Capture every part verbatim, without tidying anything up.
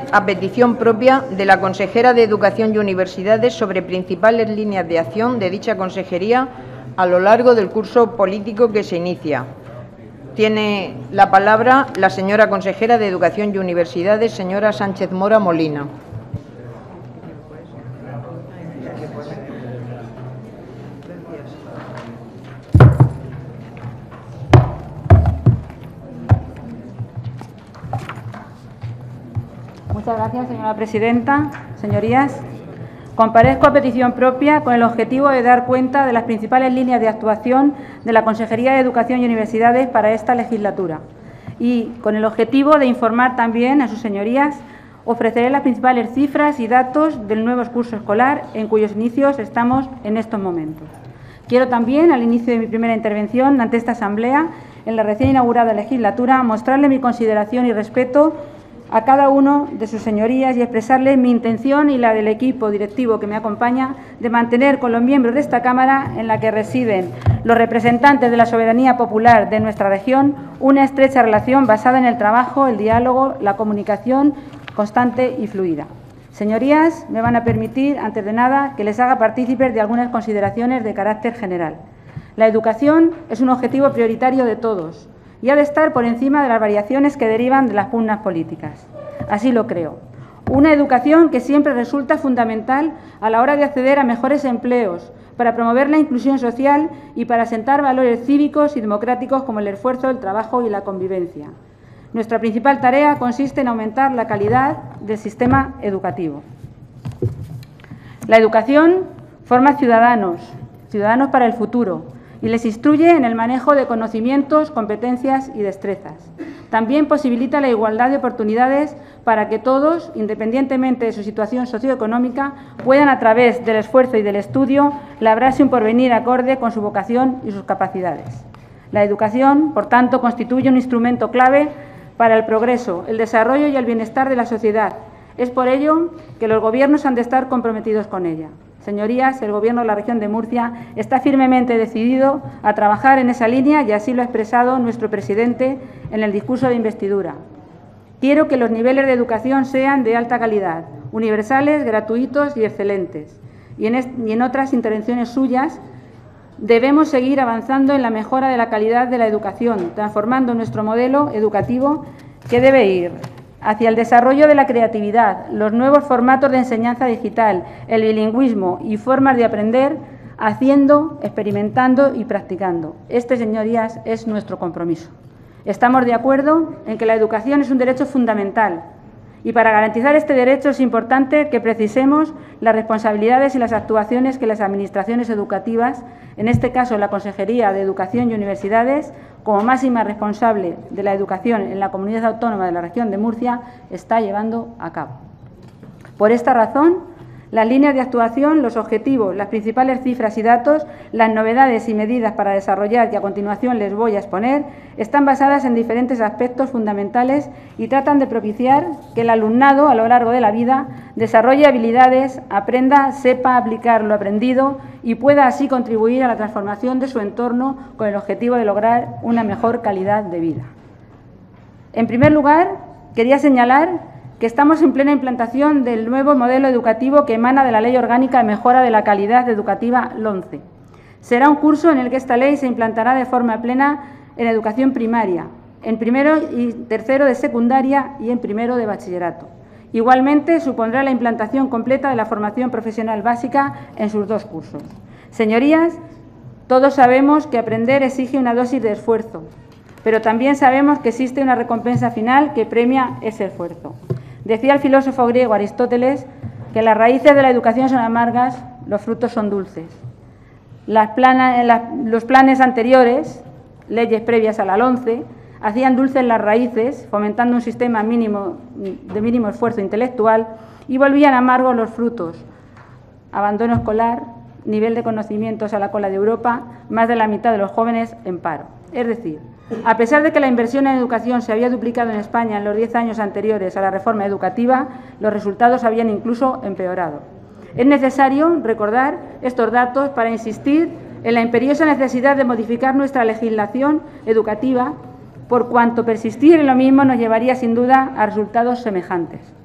a petición propia de la consejera de Educación y Universidades sobre principales líneas de acción de dicha consejería a lo largo del curso político que se inicia. Tiene la palabra la señora consejera de Educación y Universidades, señora Sánchez Mora Molina. Muchas gracias, señora presidenta. Señorías, comparezco a petición propia con el objetivo de dar cuenta de las principales líneas de actuación de la Consejería de Educación y Universidades para esta legislatura y con el objetivo de informar también a sus señorías. Ofreceré las principales cifras y datos del nuevo curso escolar en cuyos inicios estamos en estos momentos. Quiero también, al inicio de mi primera intervención ante esta Asamblea, en la recién inaugurada legislatura, mostrarle mi consideración y respeto a cada uno de sus señorías y expresarle mi intención y la del equipo directivo que me acompaña de mantener con los miembros de esta Cámara, en la que residen los representantes de la soberanía popular de nuestra región, una estrecha relación basada en el trabajo, el diálogo, la comunicación constante y fluida. Señorías, me van a permitir, antes de nada, que les haga partícipes de algunas consideraciones de carácter general. La educación es un objetivo prioritario de todos y ha de estar por encima de las variaciones que derivan de las pugnas políticas. Así lo creo. Una educación que siempre resulta fundamental a la hora de acceder a mejores empleos, para promover la inclusión social y para asentar valores cívicos y democráticos como el esfuerzo, el trabajo y la convivencia. Nuestra principal tarea consiste en aumentar la calidad del sistema educativo. La educación forma ciudadanos, ciudadanos para el futuro, y les instruye en el manejo de conocimientos, competencias y destrezas. También posibilita la igualdad de oportunidades para que todos, independientemente de su situación socioeconómica, puedan, a través del esfuerzo y del estudio, labrarse un porvenir acorde con su vocación y sus capacidades. La educación, por tanto, constituye un instrumento clave para el progreso, el desarrollo y el bienestar de la sociedad. Es por ello que los gobiernos han de estar comprometidos con ella. Señorías, el Gobierno de la región de Murcia está firmemente decidido a trabajar en esa línea y así lo ha expresado nuestro presidente en el discurso de investidura. Quiero que los niveles de educación sean de alta calidad, universales, gratuitos y excelentes. Y en, est- y en otras intervenciones suyas debemos seguir avanzando en la mejora de la calidad de la educación, transformando nuestro modelo educativo que debe ir hacia el desarrollo de la creatividad, los nuevos formatos de enseñanza digital, el bilingüismo y formas de aprender, haciendo, experimentando y practicando. Este, señorías, es nuestro compromiso. Estamos de acuerdo en que la educación es un derecho fundamental y para garantizar este derecho es importante que precisemos las responsabilidades y las actuaciones que las administraciones educativas, en este caso la Consejería de Educación y Universidades, como máxima responsable de la educación en la Comunidad Autónoma de la región de Murcia, está llevando a cabo. Por esta razón, las líneas de actuación, los objetivos, las principales cifras y datos, las novedades y medidas para desarrollar que a continuación les voy a exponer, están basadas en diferentes aspectos fundamentales y tratan de propiciar que el alumnado, a lo largo de la vida, desarrolle habilidades, aprenda, sepa aplicar lo aprendido y pueda así contribuir a la transformación de su entorno con el objetivo de lograr una mejor calidad de vida. En primer lugar, quería señalar que estamos en plena implantación del nuevo modelo educativo que emana de la Ley Orgánica de Mejora de la Calidad Educativa LOMCE. Será un curso en el que esta ley se implantará de forma plena en educación primaria, en primero y tercero de secundaria y en primero de bachillerato. Igualmente, supondrá la implantación completa de la formación profesional básica en sus dos cursos. Señorías, todos sabemos que aprender exige una dosis de esfuerzo, pero también sabemos que existe una recompensa final que premia ese esfuerzo. Decía el filósofo griego Aristóteles que las raíces de la educación son amargas, los frutos son dulces. Las plana, las, los planes anteriores, leyes previas a la LOMCE, hacían dulces las raíces, fomentando un sistema mínimo, de mínimo esfuerzo intelectual, y volvían amargos los frutos. Abandono escolar, nivel de conocimientos a la cola de Europa, más de la mitad de los jóvenes en paro. Es decir, a pesar de que la inversión en educación se había duplicado en España en los diez años anteriores a la reforma educativa, los resultados habían incluso empeorado. Es necesario recordar estos datos para insistir en la imperiosa necesidad de modificar nuestra legislación educativa, por cuanto persistir en lo mismo nos llevaría sin duda a resultados semejantes.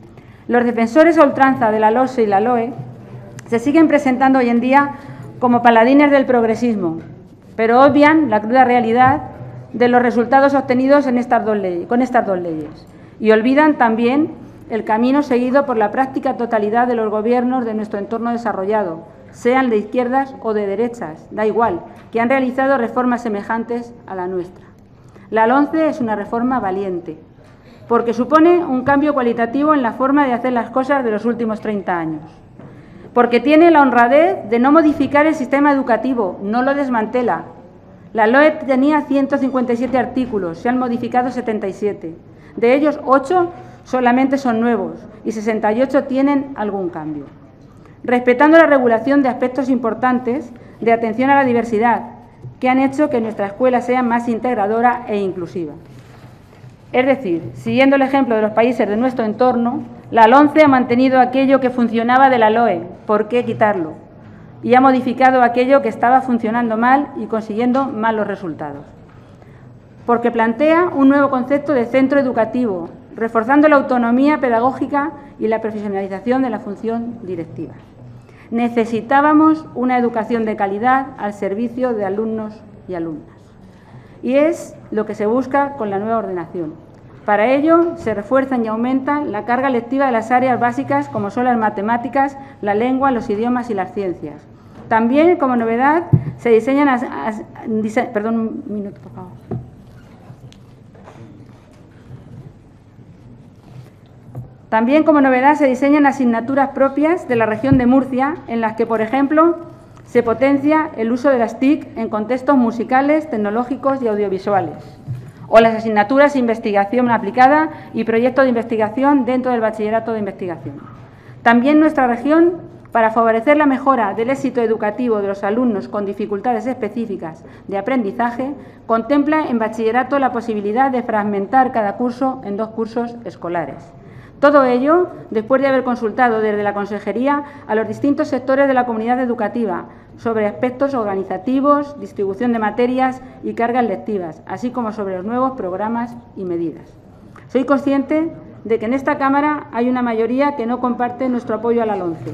Los defensores a ultranza de la LOSE y la LOE se siguen presentando hoy en día como paladines del progresismo, pero obvian la cruda realidad de los resultados obtenidos en estas dos leyes, con estas dos leyes, y olvidan también el camino seguido por la práctica totalidad de los gobiernos de nuestro entorno desarrollado, sean de izquierdas o de derechas, da igual, que han realizado reformas semejantes a la nuestra. La LOMCE es una reforma valiente, porque supone un cambio cualitativo en la forma de hacer las cosas de los últimos treinta años, porque tiene la honradez de no modificar el sistema educativo, no lo desmantela. La LOE tenía ciento cincuenta y siete artículos, se han modificado setenta y siete. De ellos, ocho solamente son nuevos y sesenta y ocho tienen algún cambio. Respetando la regulación de aspectos importantes de atención a la diversidad, que han hecho que nuestra escuela sea más integradora e inclusiva. Es decir, siguiendo el ejemplo de los países de nuestro entorno, la LOMCE ha mantenido aquello que funcionaba de la LOE, ¿por qué quitarlo? Y ha modificado aquello que estaba funcionando mal y consiguiendo malos resultados. Porque plantea un nuevo concepto de centro educativo, reforzando la autonomía pedagógica y la profesionalización de la función directiva. Necesitábamos una educación de calidad al servicio de alumnos y alumnas. Y es lo que se busca con la nueva ordenación. Para ello, se refuerzan y aumentan la carga lectiva de las áreas básicas como son las matemáticas, la lengua, los idiomas y las ciencias. También, como novedad, se diseñan... As, as, dise, perdón, un minuto, por favor. También, como novedad, se diseñan asignaturas propias de la región de Murcia, en las que, por ejemplo, se potencia el uso de las T I C en contextos musicales, tecnológicos y audiovisuales, o las asignaturas de investigación aplicada y proyectos de investigación dentro del bachillerato de investigación. También nuestra región, para favorecer la mejora del éxito educativo de los alumnos con dificultades específicas de aprendizaje, contempla en bachillerato la posibilidad de fragmentar cada curso en dos cursos escolares. Todo ello después de haber consultado desde la Consejería a los distintos sectores de la comunidad educativa sobre aspectos organizativos, distribución de materias y cargas lectivas, así como sobre los nuevos programas y medidas. Soy consciente de que en esta Cámara hay una mayoría que no comparte nuestro apoyo a la LOMCE.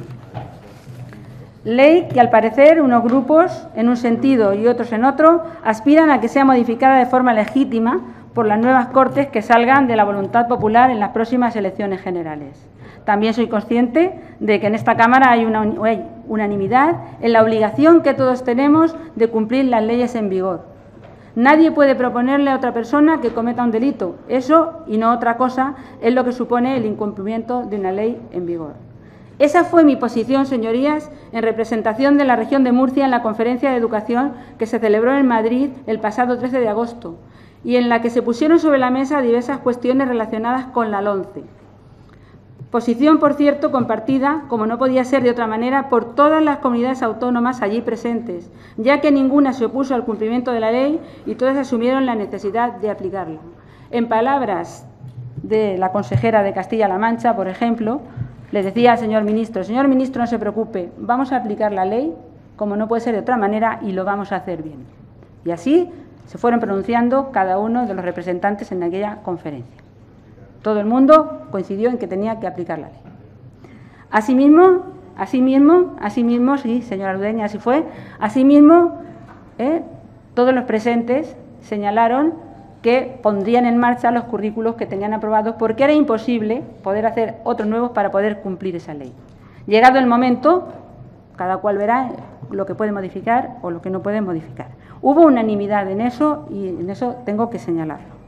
Ley que, al parecer, unos grupos, en un sentido y otros en otro, aspiran a que sea modificada de forma legítima por las nuevas Cortes que salgan de la voluntad popular en las próximas elecciones generales. También soy consciente de que en esta Cámara hay una hay unanimidad en la obligación que todos tenemos de cumplir las leyes en vigor. Nadie puede proponerle a otra persona que cometa un delito. Eso, y no otra cosa, es lo que supone el incumplimiento de una ley en vigor. Esa fue mi posición, señorías, en representación de la región de Murcia en la Conferencia de Educación que se celebró en Madrid el pasado trece de agosto y en la que se pusieron sobre la mesa diversas cuestiones relacionadas con la LOMCE. Posición, por cierto, compartida, como no podía ser de otra manera, por todas las comunidades autónomas allí presentes, ya que ninguna se opuso al cumplimiento de la ley y todas asumieron la necesidad de aplicarla. En palabras de la consejera de Castilla-La Mancha, por ejemplo, le decía al señor ministro, señor ministro, no se preocupe, vamos a aplicar la ley como no puede ser de otra manera y lo vamos a hacer bien. Y así se fueron pronunciando cada uno de los representantes en aquella conferencia. Todo el mundo coincidió en que tenía que aplicar la ley. Asimismo, asimismo, asimismo, sí, señora Ludeña, así fue, asimismo, eh, todos los presentes señalaron que pondrían en marcha los currículos que tenían aprobados porque era imposible poder hacer otros nuevos para poder cumplir esa ley. Llegado el momento, cada cual verá lo que puede modificar o lo que no puede modificar. Hubo unanimidad en eso y en eso tengo que señalarlo.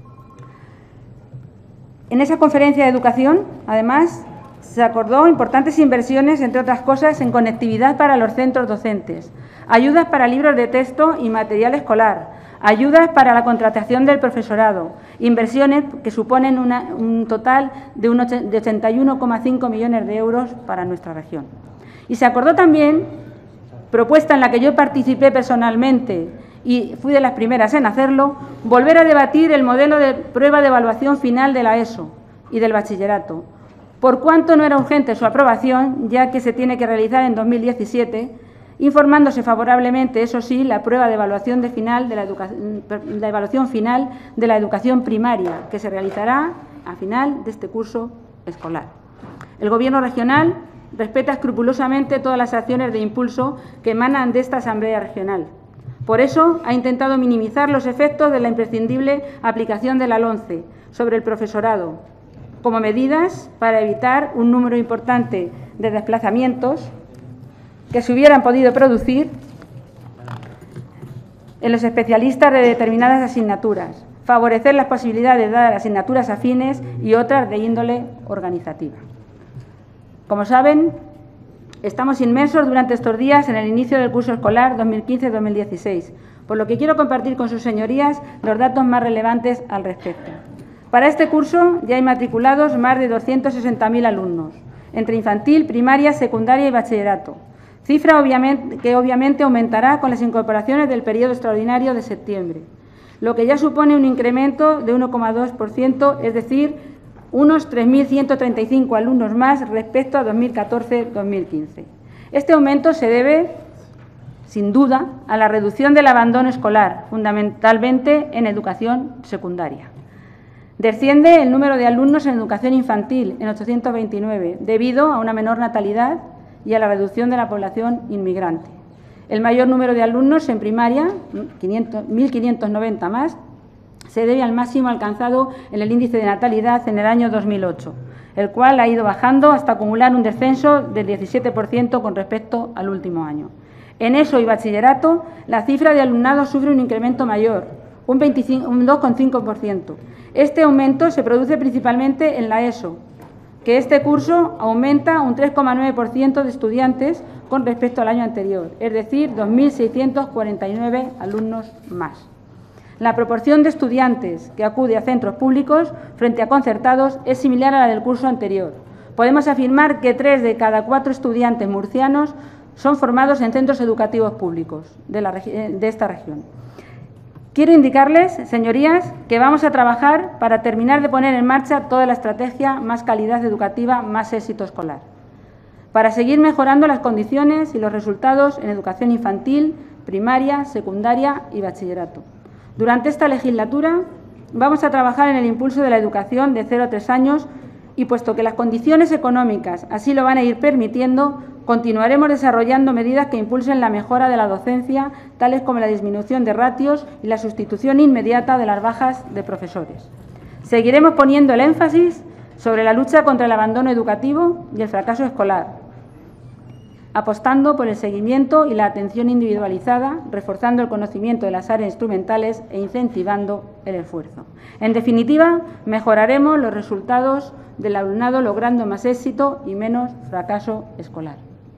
En esa conferencia de educación, además, se acordó importantes inversiones, entre otras cosas, en conectividad para los centros docentes, ayudas para libros de texto y material escolar, ayudas para la contratación del profesorado, inversiones que suponen una, un total de, un, de ochenta y uno coma cinco millones de euros para nuestra región. Y se acordó también, propuesta en la que yo participé personalmente y fui de las primeras en hacerlo, volver a debatir el modelo de prueba de evaluación final de la ESO y del bachillerato, por cuanto no era urgente su aprobación, ya que se tiene que realizar en dos mil diecisiete, informándose favorablemente, eso sí, la prueba de evaluación, de final de la, la evaluación final de la educación primaria, que se realizará a final de este curso escolar. El Gobierno regional respeta escrupulosamente todas las acciones de impulso que emanan de esta Asamblea Regional. Por eso ha intentado minimizar los efectos de la imprescindible aplicación de la LOMCE sobre el profesorado, como medidas para evitar un número importante de desplazamientos que se hubieran podido producir en los especialistas de determinadas asignaturas, favorecer las posibilidades de dar asignaturas afines y otras de índole organizativa. Como saben, estamos inmersos durante estos días en el inicio del curso escolar dos mil quince dos mil dieciséis, por lo que quiero compartir con sus señorías los datos más relevantes al respecto. Para este curso ya hay matriculados más de doscientos sesenta mil alumnos, entre infantil, primaria, secundaria y bachillerato, cifra obviamente, que obviamente aumentará con las incorporaciones del periodo extraordinario de septiembre, lo que ya supone un incremento de uno coma dos por ciento, es decir, unos tres mil ciento treinta y cinco alumnos más respecto a dos mil catorce dos mil quince. Este aumento se debe, sin duda, a la reducción del abandono escolar, fundamentalmente en educación secundaria. Desciende el número de alumnos en educación infantil en ochocientos veintinueve, debido a una menor natalidad y a la reducción de la población inmigrante. El mayor número de alumnos en primaria, mil quinientos noventa más, se debe al máximo alcanzado en el índice de natalidad en el año dos mil ocho, el cual ha ido bajando hasta acumular un descenso del diecisiete por ciento con respecto al último año. En ESO y bachillerato, la cifra de alumnado sufre un incremento mayor, un, un dos coma cinco por ciento. Este aumento se produce principalmente en la ESO, que este curso aumenta un tres coma nueve por ciento de estudiantes con respecto al año anterior, es decir, dos mil seiscientos cuarenta y nueve alumnos más. La proporción de estudiantes que acude a centros públicos frente a concertados es similar a la del curso anterior. Podemos afirmar que tres de cada cuatro estudiantes murcianos son formados en centros educativos públicos de, la, de esta región. Quiero indicarles, señorías, que vamos a trabajar para terminar de poner en marcha toda la estrategia Más calidad educativa, más éxito escolar, para seguir mejorando las condiciones y los resultados en educación infantil, primaria, secundaria y bachillerato. Durante esta legislatura vamos a trabajar en el impulso de la educación de cero a tres años y, puesto que las condiciones económicas así lo van a ir permitiendo, continuaremos desarrollando medidas que impulsen la mejora de la docencia, tales como la disminución de ratios y la sustitución inmediata de las bajas de profesores. Seguiremos poniendo el énfasis sobre la lucha contra el abandono educativo y el fracaso escolar, apostando por el seguimiento y la atención individualizada, reforzando el conocimiento de las áreas instrumentales e incentivando el esfuerzo. En definitiva, mejoraremos los resultados del alumnado logrando más éxito y menos fracaso escolar.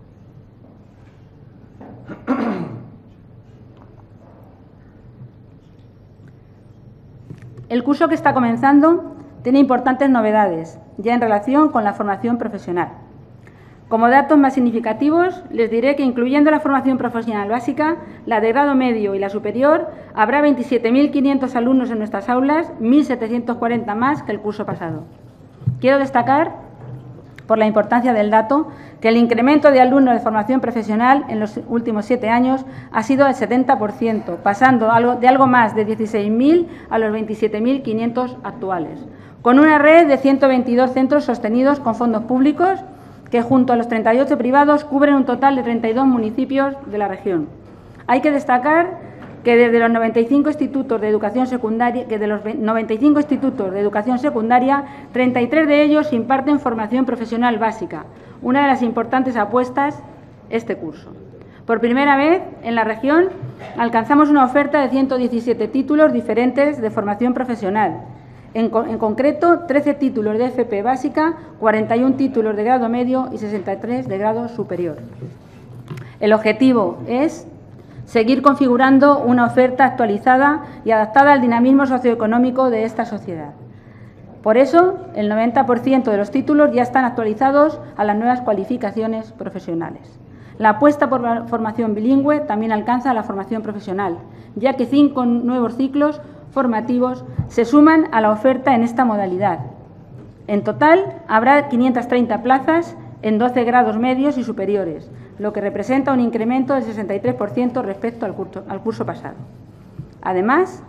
El curso que está comenzando tiene importantes novedades, ya en relación con la formación profesional. Como datos más significativos, les diré que, incluyendo la formación profesional básica, la de grado medio y la superior, habrá veintisiete mil quinientos alumnos en nuestras aulas, mil setecientos cuarenta más que el curso pasado. Quiero destacar, por la importancia del dato, que el incremento de alumnos de formación profesional en los últimos siete años ha sido del setenta por ciento, pasando de algo más de dieciséis mil a los veintisiete mil quinientos actuales, con una red de ciento veintidós centros sostenidos con fondos públicos que, junto a los treinta y ocho privados, cubren un total de treinta y dos municipios de la región. Hay que destacar que desde los noventa y cinco institutos de educación secundaria, que de los noventa y cinco institutos de educación secundaria, treinta y tres de ellos imparten formación profesional básica, una de las importantes apuestas este curso. Por primera vez en la región alcanzamos una oferta de ciento diecisiete títulos diferentes de formación profesional. En, en concreto, trece títulos de F P básica, cuarenta y uno títulos de grado medio y sesenta y tres de grado superior. El objetivo es seguir configurando una oferta actualizada y adaptada al dinamismo socioeconómico de esta sociedad. Por eso, el noventa por ciento de los títulos ya están actualizados a las nuevas cualificaciones profesionales. La apuesta por la formación bilingüe también alcanza la formación profesional, ya que cinco nuevos ciclos formativos se suman a la oferta en esta modalidad. En total, habrá quinientas treinta plazas en doce grados medios y superiores, lo que representa un incremento del sesenta y tres por ciento respecto al curso, al curso pasado. Además,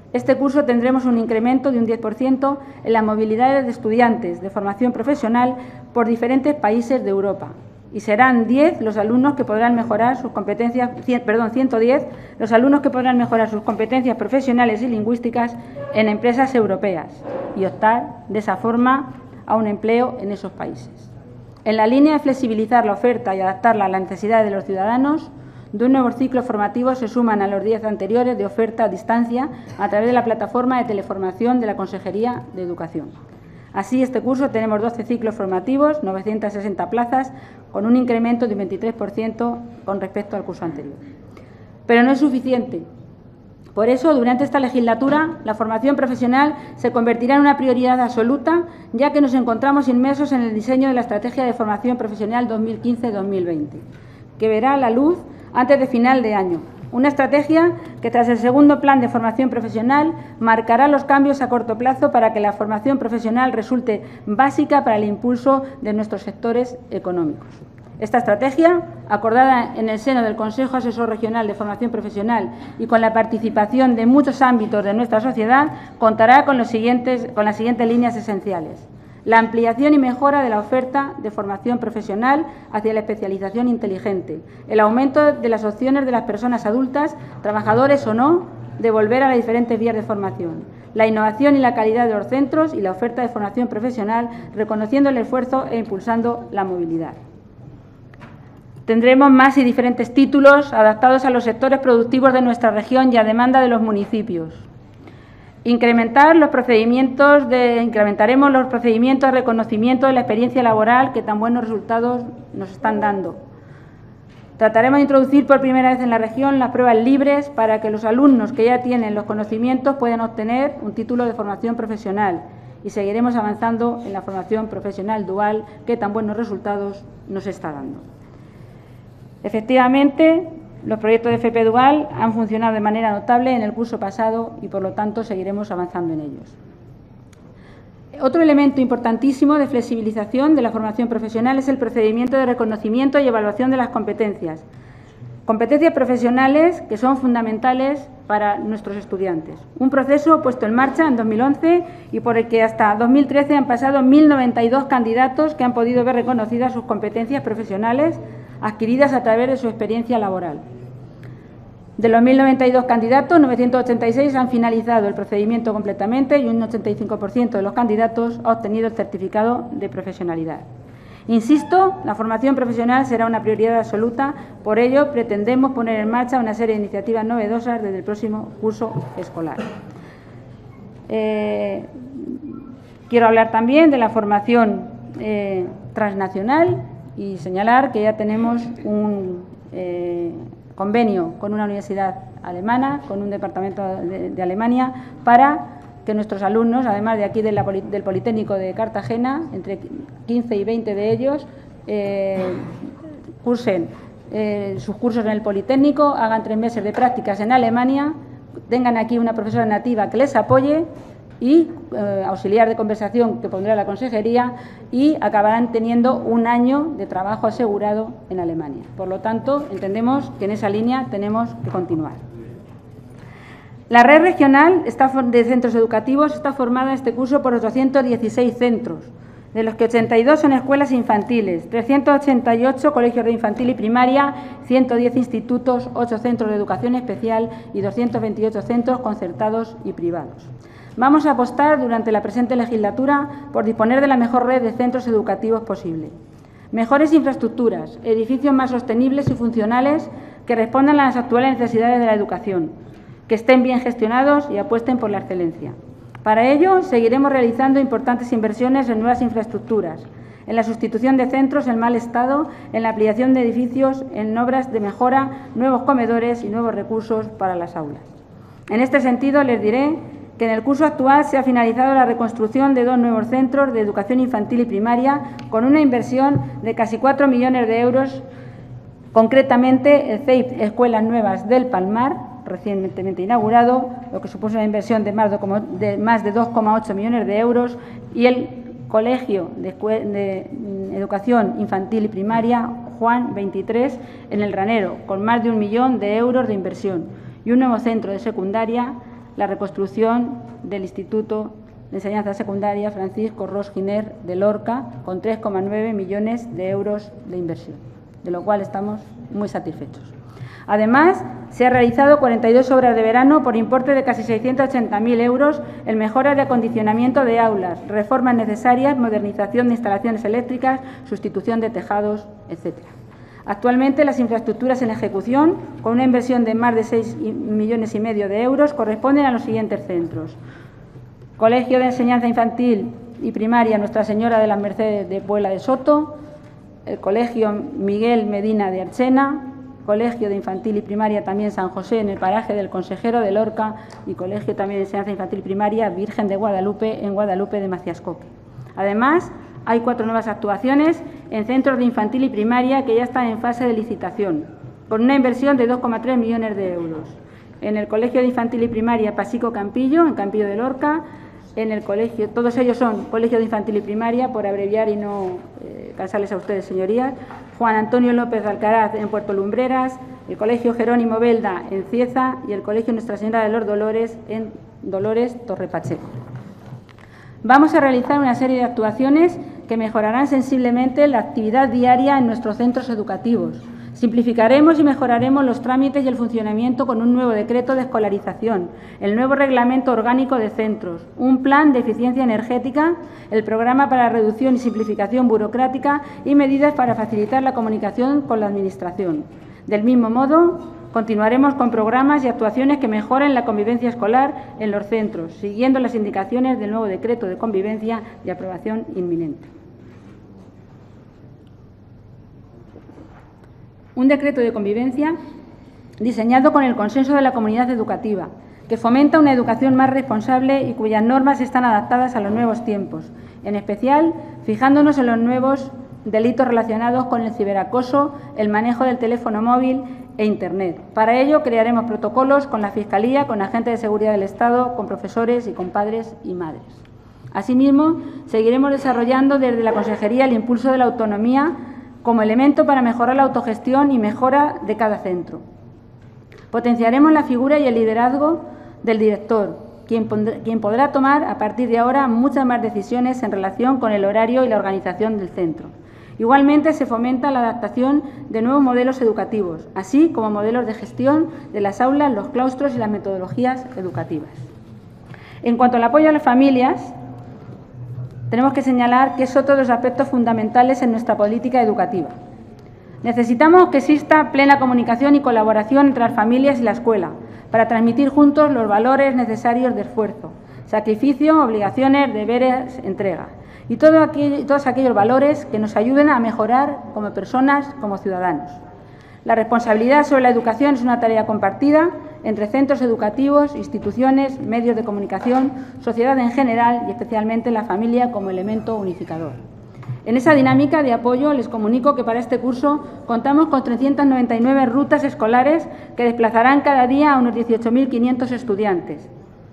Este curso tendremos un incremento de un diez por ciento en la movilidad de estudiantes de formación profesional por diferentes países de Europa. Y serán diez los alumnos que podrán mejorar sus competencias, perdón, ciento diez los alumnos que podrán mejorar sus competencias profesionales y lingüísticas en empresas europeas y optar de esa forma a un empleo en esos países. En la línea de flexibilizar la oferta y adaptarla a las necesidades de los ciudadanos, dos nuevos ciclos formativos se suman a los diez anteriores de oferta a distancia a través de la plataforma de teleformación de la Consejería de Educación. Así, este curso tenemos doce ciclos formativos, novecientas sesenta plazas, con un incremento de un veintitrés por ciento con respecto al curso anterior. Pero no es suficiente. Por eso, durante esta legislatura, la formación profesional se convertirá en una prioridad absoluta, ya que nos encontramos inmersos en el diseño de la Estrategia de Formación Profesional dos mil quince dos mil veinte, que verá la luz antes de final de año. Una estrategia que, tras el segundo plan de formación profesional, marcará los cambios a corto plazo para que la formación profesional resulte básica para el impulso de nuestros sectores económicos. Esta estrategia, acordada en el seno del Consejo Asesor Regional de Formación Profesional y con la participación de muchos ámbitos de nuestra sociedad, contará con, los siguientes, con las siguientes líneas esenciales. La ampliación y mejora de la oferta de formación profesional hacia la especialización inteligente, el aumento de las opciones de las personas adultas, trabajadores o no, de volver a las diferentes vías de formación, la innovación y la calidad de los centros y la oferta de formación profesional, reconociendo el esfuerzo e impulsando la movilidad. Tendremos más y diferentes títulos adaptados a los sectores productivos de nuestra región y a demanda de los municipios. Incrementar los procedimientos de, incrementaremos los procedimientos de reconocimiento de la experiencia laboral que tan buenos resultados nos están dando. Trataremos de introducir por primera vez en la región las pruebas libres para que los alumnos que ya tienen los conocimientos puedan obtener un título de formación profesional y seguiremos avanzando en la formación profesional dual que tan buenos resultados nos está dando. Efectivamente, los proyectos de F P Dual han funcionado de manera notable en el curso pasado y, por lo tanto, seguiremos avanzando en ellos. Otro elemento importantísimo de flexibilización de la formación profesional es el procedimiento de reconocimiento y evaluación de las competencias. Competencias profesionales que son fundamentales para nuestros estudiantes. Un proceso puesto en marcha en dos mil once y por el que hasta dos mil trece han pasado mil noventa y dos candidatos que han podido ver reconocidas sus competencias profesionales adquiridas a través de su experiencia laboral. De los mil noventa y dos candidatos, novecientos ochenta y seis han finalizado el procedimiento completamente y un ochenta y cinco por ciento de los candidatos ha obtenido el certificado de profesionalidad. Insisto, la formación profesional será una prioridad absoluta, por ello pretendemos poner en marcha una serie de iniciativas novedosas desde el próximo curso escolar. Eh, quiero hablar también de la formación eh, transnacional y señalar que ya tenemos un eh, convenio con una universidad alemana, con un departamento de, de Alemania, para que nuestros alumnos, además de aquí de la, del Politécnico de Cartagena, entre quince y veinte de ellos, eh, cursen eh, sus cursos en el Politécnico, hagan tres meses de prácticas en Alemania, tengan aquí una profesora nativa que les apoye y eh, auxiliar de conversación que pondrá la Consejería y acabarán teniendo un año de trabajo asegurado en Alemania. Por lo tanto, entendemos que en esa línea tenemos que continuar. La red regional de centros educativos está formada en este curso por ochocientos dieciséis centros, de los que ochenta y dos son escuelas infantiles, trescientos ochenta y ocho colegios de infantil y primaria, ciento diez institutos, ocho centros de educación especial y doscientos veintiocho centros concertados y privados. Vamos a apostar durante la presente legislatura por disponer de la mejor red de centros educativos posible. Mejores infraestructuras, edificios más sostenibles y funcionales que respondan a las actuales necesidades de la educación, que estén bien gestionados y apuesten por la excelencia. Para ello, seguiremos realizando importantes inversiones en nuevas infraestructuras, en la sustitución de centros en mal estado, en la ampliación de edificios, en obras de mejora, nuevos comedores y nuevos recursos para las aulas. En este sentido, les diré que en el curso actual se ha finalizado la reconstrucción de dos nuevos centros de educación infantil y primaria con una inversión de casi cuatro millones de euros, concretamente el C E I P Escuelas Nuevas del Palmar, recientemente inaugurado, lo que supuso una inversión de más de, de, más de dos coma ocho millones de euros, y el Colegio de, de Educación Infantil y Primaria Juan veintitrés en el Ranero, con más de un millón de euros de inversión, y un nuevo centro de secundaria la reconstrucción del Instituto de Enseñanza Secundaria Francisco Ros Giner de Lorca, con tres coma nueve millones de euros de inversión, de lo cual estamos muy satisfechos. Además, se han realizado cuarenta y dos obras de verano por importe de casi seiscientos ochenta mil euros en mejoras de acondicionamiento de aulas, reformas necesarias, modernización de instalaciones eléctricas, sustitución de tejados, etcétera. Actualmente, las infraestructuras en ejecución, con una inversión de más de seis millones y medio de euros, corresponden a los siguientes centros: Colegio de Enseñanza Infantil y Primaria Nuestra Señora de las Mercedes de Puebla de Soto, el Colegio Miguel Medina de Archena, Colegio de Infantil y Primaria también San José en el paraje del Consejero de Lorca y Colegio también de Enseñanza Infantil y Primaria Virgen de Guadalupe en Guadalupe de Maciascoque. Además, hay cuatro nuevas actuaciones en centros de infantil y primaria que ya están en fase de licitación, con una inversión de dos coma tres millones de euros. En el Colegio de Infantil y Primaria Pasico Campillo, en Campillo de Lorca, en el colegio, todos ellos son Colegio de Infantil y Primaria, por abreviar y no eh, cansarles a ustedes, señorías, Juan Antonio López de Alcaraz en Puerto Lumbreras, el Colegio Jerónimo Belda en Cieza y el Colegio Nuestra Señora de los Dolores en Dolores Torre Pacheco. Vamos a realizar una serie de actuaciones que mejorarán sensiblemente la actividad diaria en nuestros centros educativos. Simplificaremos y mejoraremos los trámites y el funcionamiento con un nuevo decreto de escolarización, el nuevo reglamento orgánico de centros, un plan de eficiencia energética, el programa para reducción y simplificación burocrática y medidas para facilitar la comunicación con la Administración. Del mismo modo, continuaremos con programas y actuaciones que mejoren la convivencia escolar en los centros, siguiendo las indicaciones del nuevo decreto de convivencia de aprobación inminente. Un decreto de convivencia diseñado con el consenso de la comunidad educativa, que fomenta una educación más responsable y cuyas normas están adaptadas a los nuevos tiempos, en especial fijándonos en los nuevos delitos relacionados con el ciberacoso, el manejo del teléfono móvil e Internet. Para ello, crearemos protocolos con la Fiscalía, con agentes de seguridad del Estado, con profesores y con padres y madres. Asimismo, seguiremos desarrollando desde la Consejería el impulso de la autonomía como elemento para mejorar la autogestión y mejora de cada centro. Potenciaremos la figura y el liderazgo del director, quien, quien podrá tomar a partir de ahora muchas más decisiones en relación con el horario y la organización del centro. Igualmente, se fomenta la adaptación de nuevos modelos educativos, así como modelos de gestión de las aulas, los claustros y las metodologías educativas. En cuanto al apoyo a las familias, tenemos que señalar que es otro de los aspectos fundamentales en nuestra política educativa. Necesitamos que exista plena comunicación y colaboración entre las familias y la escuela para transmitir juntos los valores necesarios de esfuerzo, sacrificio, obligaciones, deberes, entrega y todo aquello, todos aquellos valores que nos ayuden a mejorar como personas, como ciudadanos. La responsabilidad sobre la educación es una tarea compartida entre centros educativos, instituciones, medios de comunicación, sociedad en general y especialmente la familia como elemento unificador. En esa dinámica de apoyo les comunico que para este curso contamos con trescientas noventa y nueve rutas escolares que desplazarán cada día a unos dieciocho mil quinientos estudiantes.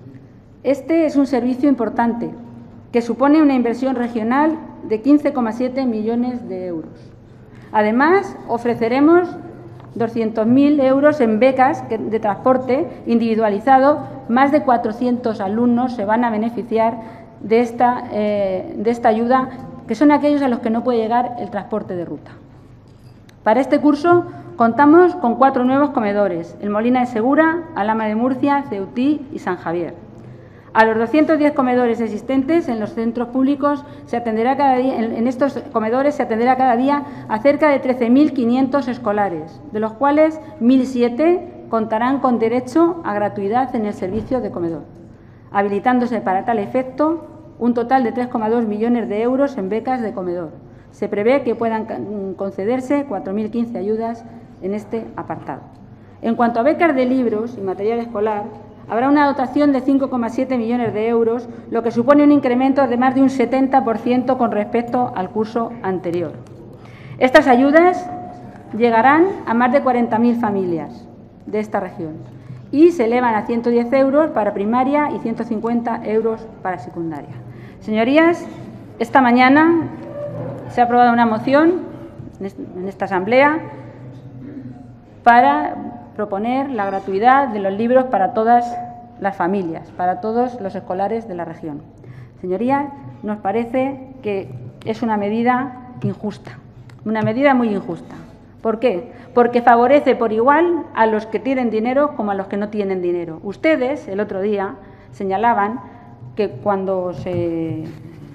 Este es un servicio importante que supone una inversión regional de quince coma siete millones de euros. Además, ofreceremos doscientos mil euros en becas de transporte individualizado. Más de cuatrocientos alumnos se van a beneficiar de esta, eh, de esta ayuda, que son aquellos a los que no puede llegar el transporte de ruta. Para este curso contamos con cuatro nuevos comedores: el Molina de Segura, Alhama de Murcia, Ceutí y San Javier. A los doscientos diez comedores existentes en los centros públicos se atenderá cada día, en estos comedores se atenderá cada día a cerca de trece mil quinientos escolares, de los cuales mil siete contarán con derecho a gratuidad en el servicio de comedor, habilitándose para tal efecto un total de tres coma dos millones de euros en becas de comedor. Se prevé que puedan concederse cuatro mil quince ayudas en este apartado. En cuanto a becas de libros y material escolar, habrá una dotación de cinco coma siete millones de euros, lo que supone un incremento de más de un setenta por ciento con respecto al curso anterior. Estas ayudas llegarán a más de cuarenta mil familias de esta región y se elevan a ciento diez euros para primaria y ciento cincuenta euros para secundaria. Señorías, esta mañana se ha aprobado una moción en esta Asamblea para proponer la gratuidad de los libros para todas las familias, para todos los escolares de la región. Señorías, nos parece que es una medida injusta, una medida muy injusta. ¿Por qué? Porque favorece por igual a los que tienen dinero como a los que no tienen dinero. Ustedes, el otro día, señalaban que cuando se,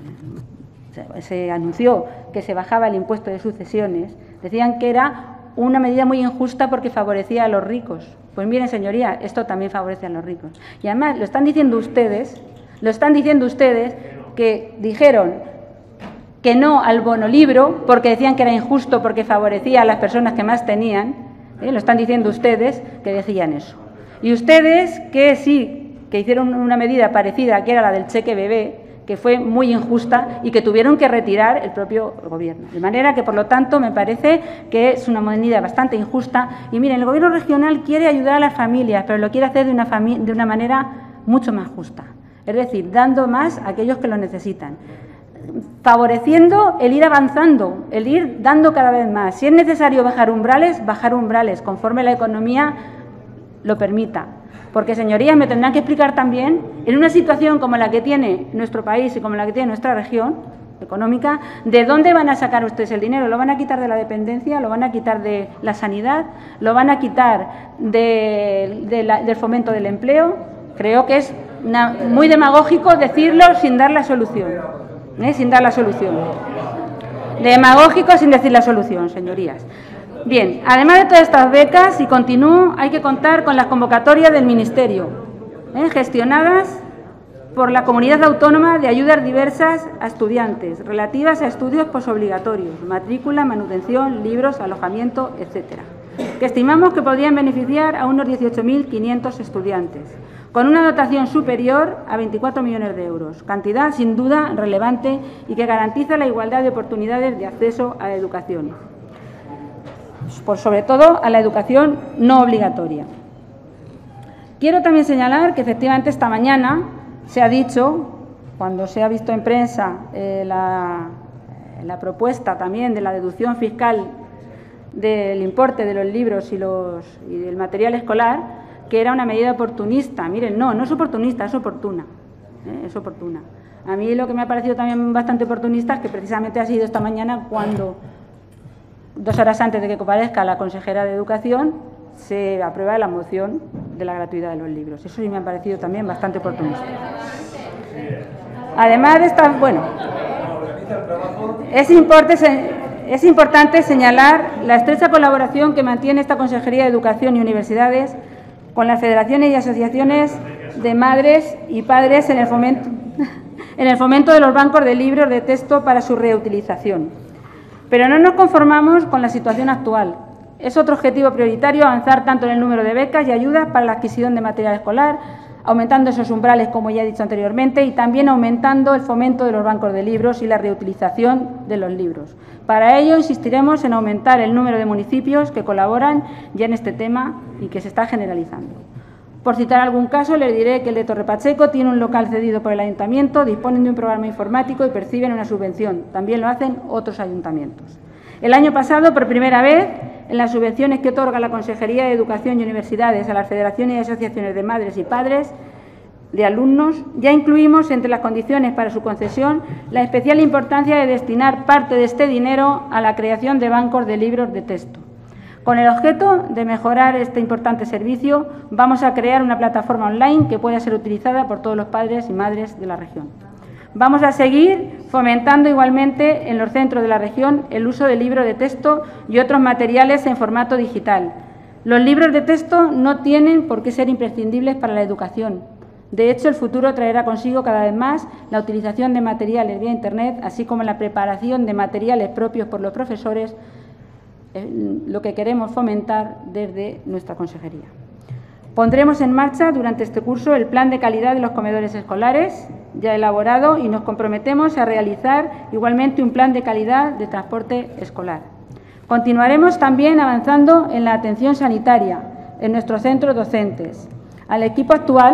se, se anunció que se bajaba el impuesto de sucesiones, decían que era una medida muy injusta porque favorecía a los ricos. Pues miren, señoría, esto también favorece a los ricos. Y además lo están diciendo ustedes, lo están diciendo ustedes que dijeron que no al bono libro porque decían que era injusto porque favorecía a las personas que más tenían. ¿eh? Lo están diciendo ustedes que decían eso. Y ustedes que sí, que hicieron una medida parecida, que era la del cheque bebé, que fue muy injusta y que tuvieron que retirar el propio Gobierno. De manera que, por lo tanto, me parece que es una medida bastante injusta. Y miren, el Gobierno regional quiere ayudar a las familias, pero lo quiere hacer de una, de una manera mucho más justa. Es decir, dando más a aquellos que lo necesitan, favoreciendo el ir avanzando, el ir dando cada vez más. Si es necesario bajar umbrales, bajar umbrales, conforme la economía lo permita. Porque, señorías, me tendrán que explicar también, en una situación como la que tiene nuestro país y como la que tiene nuestra región económica, ¿de dónde van a sacar ustedes el dinero? ¿Lo van a quitar de la dependencia? ¿Lo van a quitar de la sanidad? ¿Lo van a quitar de, de la, del fomento del empleo? Creo que es una, muy demagógico decirlo sin dar la solución. ¿eh? Sin dar la solución. Demagógico sin decir la solución, señorías. Bien, además de todas estas becas, y continúo, hay que contar con las convocatorias del Ministerio, ¿eh? gestionadas por la Comunidad Autónoma de ayudas diversas a estudiantes, relativas a estudios posobligatorios, matrícula, manutención, libros, alojamiento, etcétera, que estimamos que podrían beneficiar a unos dieciocho mil quinientos estudiantes, con una dotación superior a veinticuatro millones de euros, cantidad sin duda relevante y que garantiza la igualdad de oportunidades de acceso a la educación. Por sobre todo a la educación no obligatoria. Quiero también señalar que efectivamente esta mañana se ha dicho, cuando se ha visto en prensa eh, la, la propuesta también de la deducción fiscal del importe de los libros y, los, y del material escolar, que era una medida oportunista. Miren, no, no es oportunista, es oportuna. ¿eh? Es oportuna. A mí lo que me ha parecido también bastante oportunista es que precisamente ha sido esta mañana cuando, dos horas antes de que comparezca la consejera de Educación, se aprueba la moción de la gratuidad de los libros. Eso sí me ha parecido también bastante oportunista. Además de esta, bueno, es importante, es importante señalar la estrecha colaboración que mantiene esta Consejería de Educación y Universidades con las federaciones y asociaciones de madres y padres en el fomento, en el fomento de los bancos de libros de texto para su reutilización. Pero no nos conformamos con la situación actual. Es otro objetivo prioritario avanzar tanto en el número de becas y ayudas para la adquisición de material escolar, aumentando esos umbrales, como ya he dicho anteriormente, y también aumentando el fomento de los bancos de libros y la reutilización de los libros. Para ello, insistiremos en aumentar el número de municipios que colaboran ya en este tema y que se está generalizando. Por citar algún caso, les diré que el de Torre Pacheco tiene un local cedido por el ayuntamiento, disponen de un programa informático y perciben una subvención. También lo hacen otros ayuntamientos. El año pasado, por primera vez, en las subvenciones que otorga la Consejería de Educación y Universidades a las federaciones y asociaciones de madres y padres de alumnos, ya incluimos entre las condiciones para su concesión la especial importancia de destinar parte de este dinero a la creación de bancos de libros de texto. Con el objeto de mejorar este importante servicio, vamos a crear una plataforma online que pueda ser utilizada por todos los padres y madres de la región. Vamos a seguir fomentando igualmente en los centros de la región el uso de libros de texto y otros materiales en formato digital. Los libros de texto no tienen por qué ser imprescindibles para la educación. De hecho, el futuro traerá consigo cada vez más la utilización de materiales vía Internet, así como la preparación de materiales propios por los profesores, lo que queremos fomentar desde nuestra consejería. Pondremos en marcha durante este curso el plan de calidad de los comedores escolares, ya elaborado, y nos comprometemos a realizar igualmente un plan de calidad de transporte escolar. Continuaremos también avanzando en la atención sanitaria en nuestros centros docentes. Al equipo actual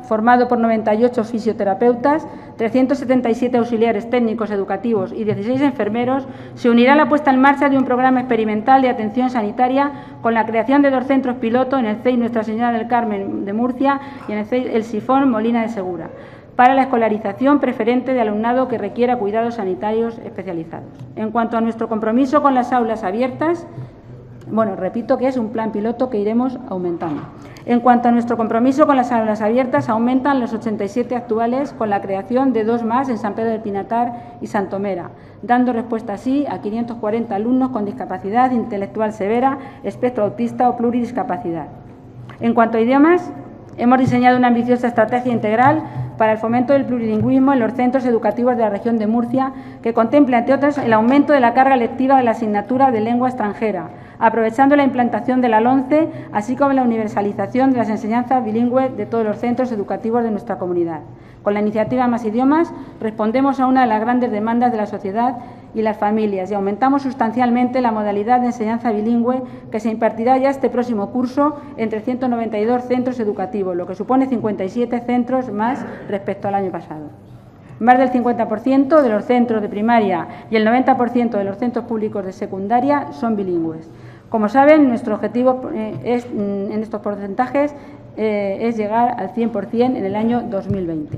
formado por noventa y ocho fisioterapeutas, trescientos setenta y siete auxiliares técnicos educativos y dieciséis enfermeros, se unirá a la puesta en marcha de un programa experimental de atención sanitaria con la creación de dos centros piloto en el C E I Nuestra Señora del Carmen de Murcia y en el C E I El Sifón Molina de Segura, para la escolarización preferente de alumnado que requiera cuidados sanitarios especializados. En cuanto a nuestro compromiso con las aulas abiertas, bueno, repito que es un plan piloto que iremos aumentando. En cuanto a nuestro compromiso con las aulas abiertas, aumentan los ochenta y siete actuales con la creación de dos más en San Pedro del Pinatar y Santomera, dando respuesta así a quinientos cuarenta alumnos con discapacidad intelectual severa, espectro autista o pluridiscapacidad. En cuanto a idiomas, hemos diseñado una ambiciosa estrategia integral para el fomento del plurilingüismo en los centros educativos de la región de Murcia, que contempla, entre otras, el aumento de la carga lectiva de la asignatura de lengua extranjera, aprovechando la implantación de la LOMCE, así como la universalización de las enseñanzas bilingües de todos los centros educativos de nuestra comunidad. Con la iniciativa Más Idiomas respondemos a una de las grandes demandas de la sociedad y las familias y aumentamos sustancialmente la modalidad de enseñanza bilingüe que se impartirá ya este próximo curso en trescientos noventa y dos centros educativos, lo que supone cincuenta y siete centros más respecto al año pasado. Más del cincuenta por ciento de los centros de primaria y el noventa por ciento de los centros públicos de secundaria son bilingües. Como saben, nuestro objetivo eh, es, en estos porcentajes eh, es llegar al cien por cien en el año dos mil veinte.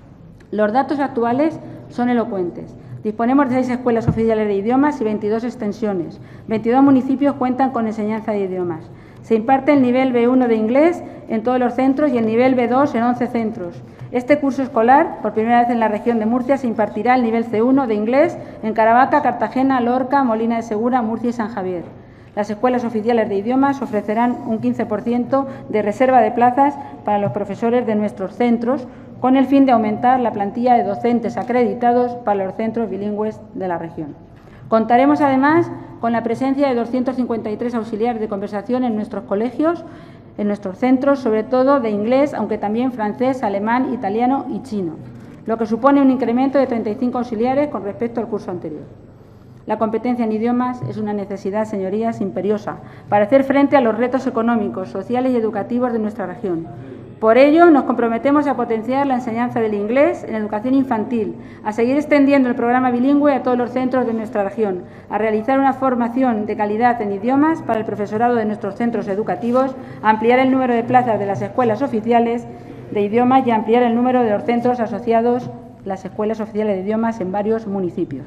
Los datos actuales son elocuentes. Disponemos de seis escuelas oficiales de idiomas y veintidós extensiones. veintidós municipios cuentan con enseñanza de idiomas. Se imparte el nivel B uno de inglés en todos los centros y el nivel B dos en once centros. Este curso escolar, por primera vez en la región de Murcia, se impartirá el nivel C uno de inglés en Caravaca, Cartagena, Lorca, Molina de Segura, Murcia y San Javier. Las escuelas oficiales de idiomas ofrecerán un quince por ciento de reserva de plazas para los profesores de nuestros centros, con el fin de aumentar la plantilla de docentes acreditados para los centros bilingües de la región. Contaremos, además, con la presencia de doscientos cincuenta y tres auxiliares de conversación en nuestros colegios, en nuestros centros, sobre todo de inglés, aunque también francés, alemán, italiano y chino, lo que supone un incremento de treinta y cinco auxiliares con respecto al curso anterior. La competencia en idiomas es una necesidad, señorías, imperiosa para hacer frente a los retos económicos, sociales y educativos de nuestra región. Por ello, nos comprometemos a potenciar la enseñanza del inglés en educación infantil, a seguir extendiendo el programa bilingüe a todos los centros de nuestra región, a realizar una formación de calidad en idiomas para el profesorado de nuestros centros educativos, a ampliar el número de plazas de las escuelas oficiales de idiomas y a ampliar el número de los centros asociados a las escuelas oficiales de idiomas en varios municipios.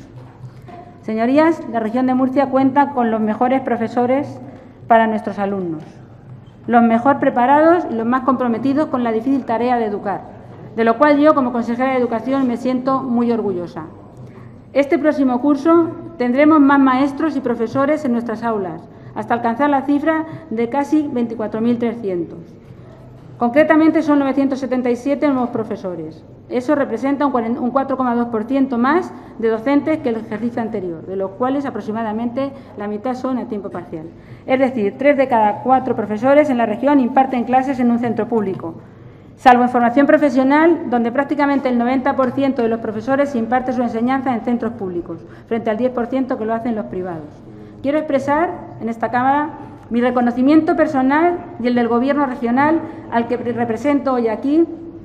Señorías, la región de Murcia cuenta con los mejores profesores para nuestros alumnos, los mejor preparados y los más comprometidos con la difícil tarea de educar, de lo cual yo, como consejera de Educación, me siento muy orgullosa. Este próximo curso tendremos más maestros y profesores en nuestras aulas, hasta alcanzar la cifra de casi veinticuatro mil trescientos. Concretamente son novecientos setenta y siete nuevos profesores. Eso representa un cuatro coma dos por ciento más de docentes que el ejercicio anterior, de los cuales aproximadamente la mitad son a tiempo parcial. Es decir, tres de cada cuatro profesores en la región imparten clases en un centro público, salvo en formación profesional, donde prácticamente el noventa por ciento de los profesores imparte su enseñanza en centros públicos, frente al diez por ciento que lo hacen los privados. Quiero expresar en esta Cámara mi reconocimiento personal y el del Gobierno regional, al que represento hoy aquí,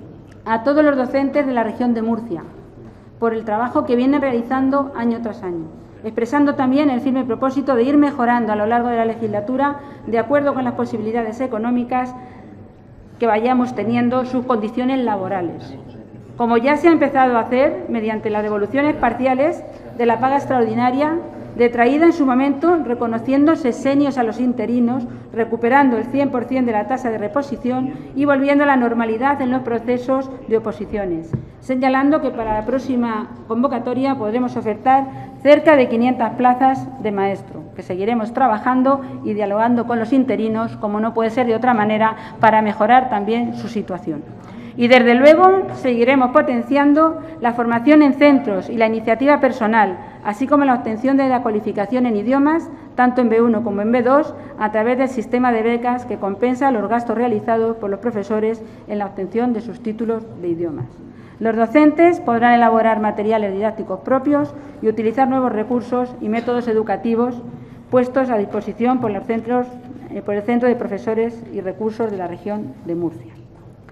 a todos los docentes de la región de Murcia, por el trabajo que vienen realizando año tras año, expresando también el firme propósito de ir mejorando a lo largo de la legislatura, de acuerdo con las posibilidades económicas que vayamos teniendo, sus condiciones laborales, como ya se ha empezado a hacer mediante las devoluciones parciales de la paga extraordinaria, detraída en su momento, reconociendo sesenios a los interinos, recuperando el cien por cien de la tasa de reposición y volviendo a la normalidad en los procesos de oposiciones, señalando que para la próxima convocatoria podremos ofertar cerca de quinientas plazas de maestro, que seguiremos trabajando y dialogando con los interinos, como no puede ser de otra manera, para mejorar también su situación. Y, desde luego, seguiremos potenciando la formación en centros y la iniciativa personal, así como la obtención de la cualificación en idiomas, tanto en B uno como en B dos, a través del sistema de becas que compensa los gastos realizados por los profesores en la obtención de sus títulos de idiomas. Los docentes podrán elaborar materiales didácticos propios y utilizar nuevos recursos y métodos educativos puestos a disposición por, los centros, eh, por el Centro de Profesores y Recursos de la región de Murcia.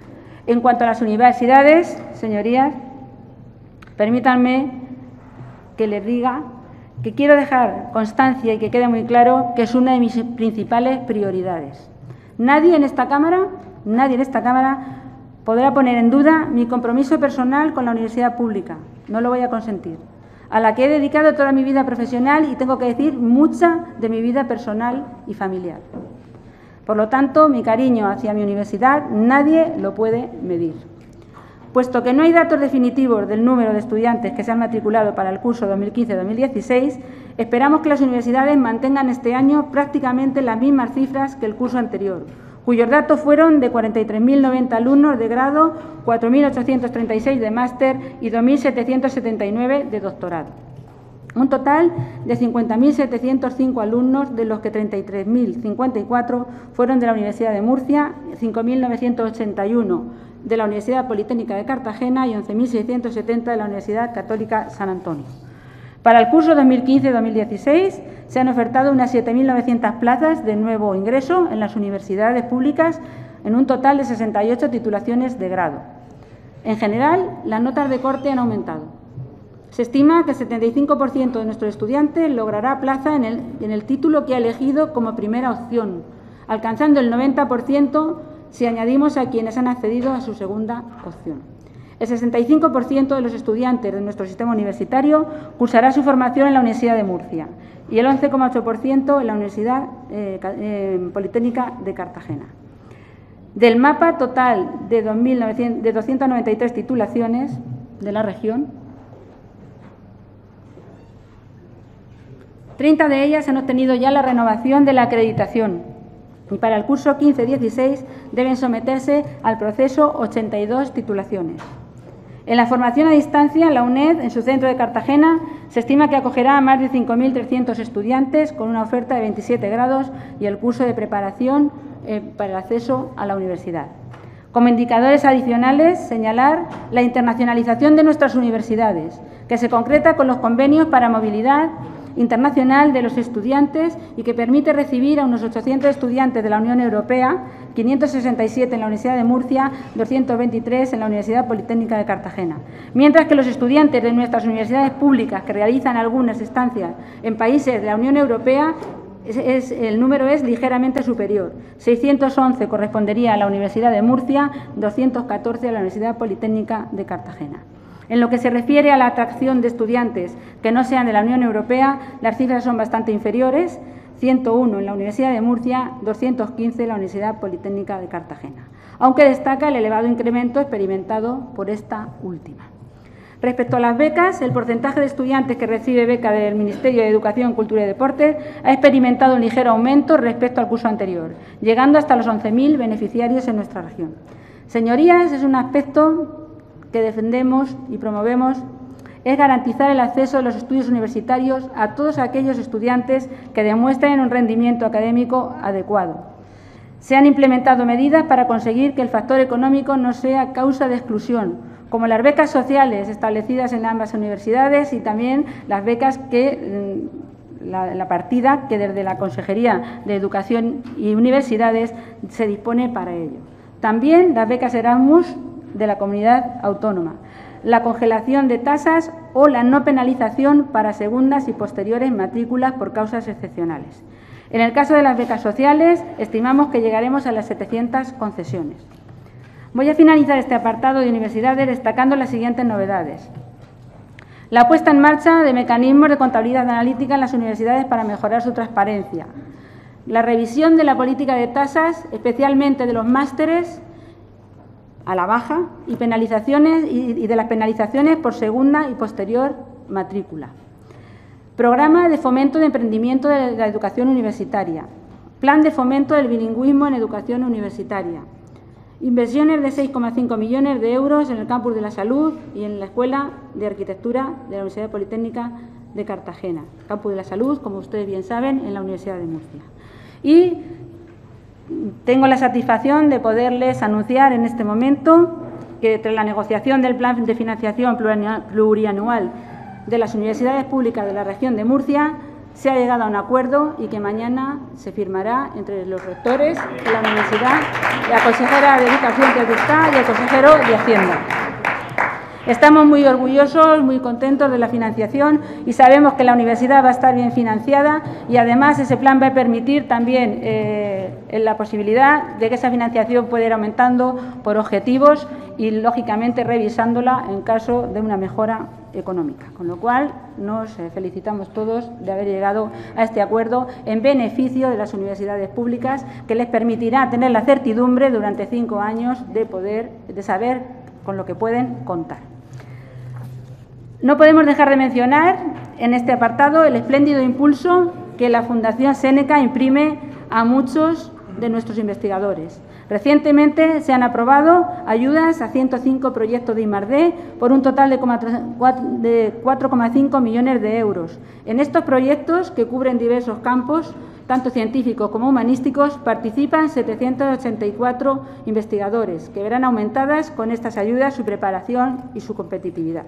En cuanto a las universidades, señorías, permítanme que les diga que quiero dejar constancia y que quede muy claro que es una de mis principales prioridades. Nadie en esta Cámara, nadie en esta Cámara podrá poner en duda mi compromiso personal con la universidad pública. No lo voy a consentir. A la que he dedicado toda mi vida profesional y, tengo que decir, mucha de mi vida personal y familiar. Por lo tanto, mi cariño hacia mi universidad nadie lo puede medir. Puesto que no hay datos definitivos del número de estudiantes que se han matriculado para el curso dos mil quince dos mil dieciséis, esperamos que las universidades mantengan este año prácticamente las mismas cifras que el curso anterior, cuyos datos fueron de cuarenta y tres mil noventa alumnos de grado, cuatro mil ochocientos treinta y seis de máster y dos mil setecientos setenta y nueve de doctorado. Un total de cincuenta mil setecientos cinco alumnos, de los que treinta y tres mil cincuenta y cuatro fueron de la Universidad de Murcia, cinco mil novecientos ochenta y uno de la Universidad Politécnica de Cartagena y once mil seiscientos setenta de la Universidad Católica San Antonio. Para el curso dos mil quince dos mil dieciséis se han ofertado unas siete mil novecientas plazas de nuevo ingreso en las universidades públicas, en un total de sesenta y ocho titulaciones de grado. En general, las notas de corte han aumentado. Se estima que el setenta y cinco por ciento de nuestros estudiantes logrará plaza en el, en el título que ha elegido como primera opción, alcanzando el noventa por ciento si añadimos a quienes han accedido a su segunda opción. El sesenta y cinco por ciento de los estudiantes de nuestro sistema universitario cursará su formación en la Universidad de Murcia y el once coma ocho por ciento en la Universidad eh, eh, Politécnica de Cartagena. Del mapa total de, dos mil novecientos, de doscientas noventa y tres titulaciones de la región, treinta de ellas han obtenido ya la renovación de la acreditación y para el curso quince dieciséis deben someterse al proceso ochenta y dos titulaciones. En la formación a distancia, la UNED, en su centro de Cartagena, se estima que acogerá a más de cinco mil trescientos estudiantes con una oferta de veintisiete grados y el curso de preparación eh, para el acceso a la universidad. Como indicadores adicionales, señalar la internacionalización de nuestras universidades, que se concreta con los convenios para movilidad internacional de los estudiantes y que permite recibir a unos ochocientos estudiantes de la Unión Europea, quinientos sesenta y siete en la Universidad de Murcia, doscientos veintitrés en la Universidad Politécnica de Cartagena. Mientras que los estudiantes de nuestras universidades públicas que realizan algunas estancias en países de la Unión Europea, es, es, el número es ligeramente superior. seiscientos once correspondería a la Universidad de Murcia, doscientos catorce a la Universidad Politécnica de Cartagena. En lo que se refiere a la atracción de estudiantes que no sean de la Unión Europea, las cifras son bastante inferiores, ciento uno en la Universidad de Murcia, doscientos quince en la Universidad Politécnica de Cartagena, aunque destaca el elevado incremento experimentado por esta última. Respecto a las becas, el porcentaje de estudiantes que recibe beca del Ministerio de Educación, Cultura y Deportes ha experimentado un ligero aumento respecto al curso anterior, llegando hasta los once mil beneficiarios en nuestra región. Señorías, es un aspecto que defendemos y promovemos, es garantizar el acceso a los estudios universitarios a todos aquellos estudiantes que demuestren un rendimiento académico adecuado. Se han implementado medidas para conseguir que el factor económico no sea causa de exclusión, como las becas sociales establecidas en ambas universidades y también las becas que la, la partida que desde la Consejería de Educación y Universidades se dispone para ello. También las becas Erasmus de la comunidad autónoma, la congelación de tasas o la no penalización para segundas y posteriores matrículas por causas excepcionales. En el caso de las becas sociales, estimamos que llegaremos a las setecientas concesiones. Voy a finalizar este apartado de universidades destacando las siguientes novedades. La puesta en marcha de mecanismos de contabilidad analítica en las universidades para mejorar su transparencia. La revisión de la política de tasas, especialmente de los másteres, a la baja y penalizaciones y de las penalizaciones por segunda y posterior matrícula. Programa de fomento de emprendimiento de la educación universitaria. Plan de fomento del bilingüismo en educación universitaria. Inversiones de seis coma cinco millones de euros en el campus de la salud y en la Escuela de Arquitectura de la Universidad Politécnica de Cartagena. Campus de la salud, como ustedes bien saben, en la Universidad de Murcia. Y tengo la satisfacción de poderles anunciar en este momento que tras la negociación del plan de financiación plurianual de las universidades públicas de la región de Murcia se ha llegado a un acuerdo y que mañana se firmará entre los rectores de la universidad, la consejera de Educación, que está, y el consejero de Hacienda. Estamos muy orgullosos, muy contentos de la financiación y sabemos que la universidad va a estar bien financiada y además ese plan va a permitir también eh, la posibilidad de que esa financiación pueda ir aumentando por objetivos y, lógicamente, revisándola en caso de una mejora económica. Con lo cual, nos felicitamos todos de haber llegado a este acuerdo en beneficio de las universidades públicas, que les permitirá tener la certidumbre durante cinco años de poder, de saber con lo que pueden contar. No podemos dejar de mencionar en este apartado el espléndido impulso que la Fundación Séneca imprime a muchos de nuestros investigadores. Recientemente se han aprobado ayudas a ciento cinco proyectos de I más D por un total de cuatro coma cinco millones de euros. En estos proyectos, que cubren diversos campos, tanto científicos como humanísticos, participan setecientos ochenta y cuatro investigadores, que verán aumentadas con estas ayudas su preparación y su competitividad.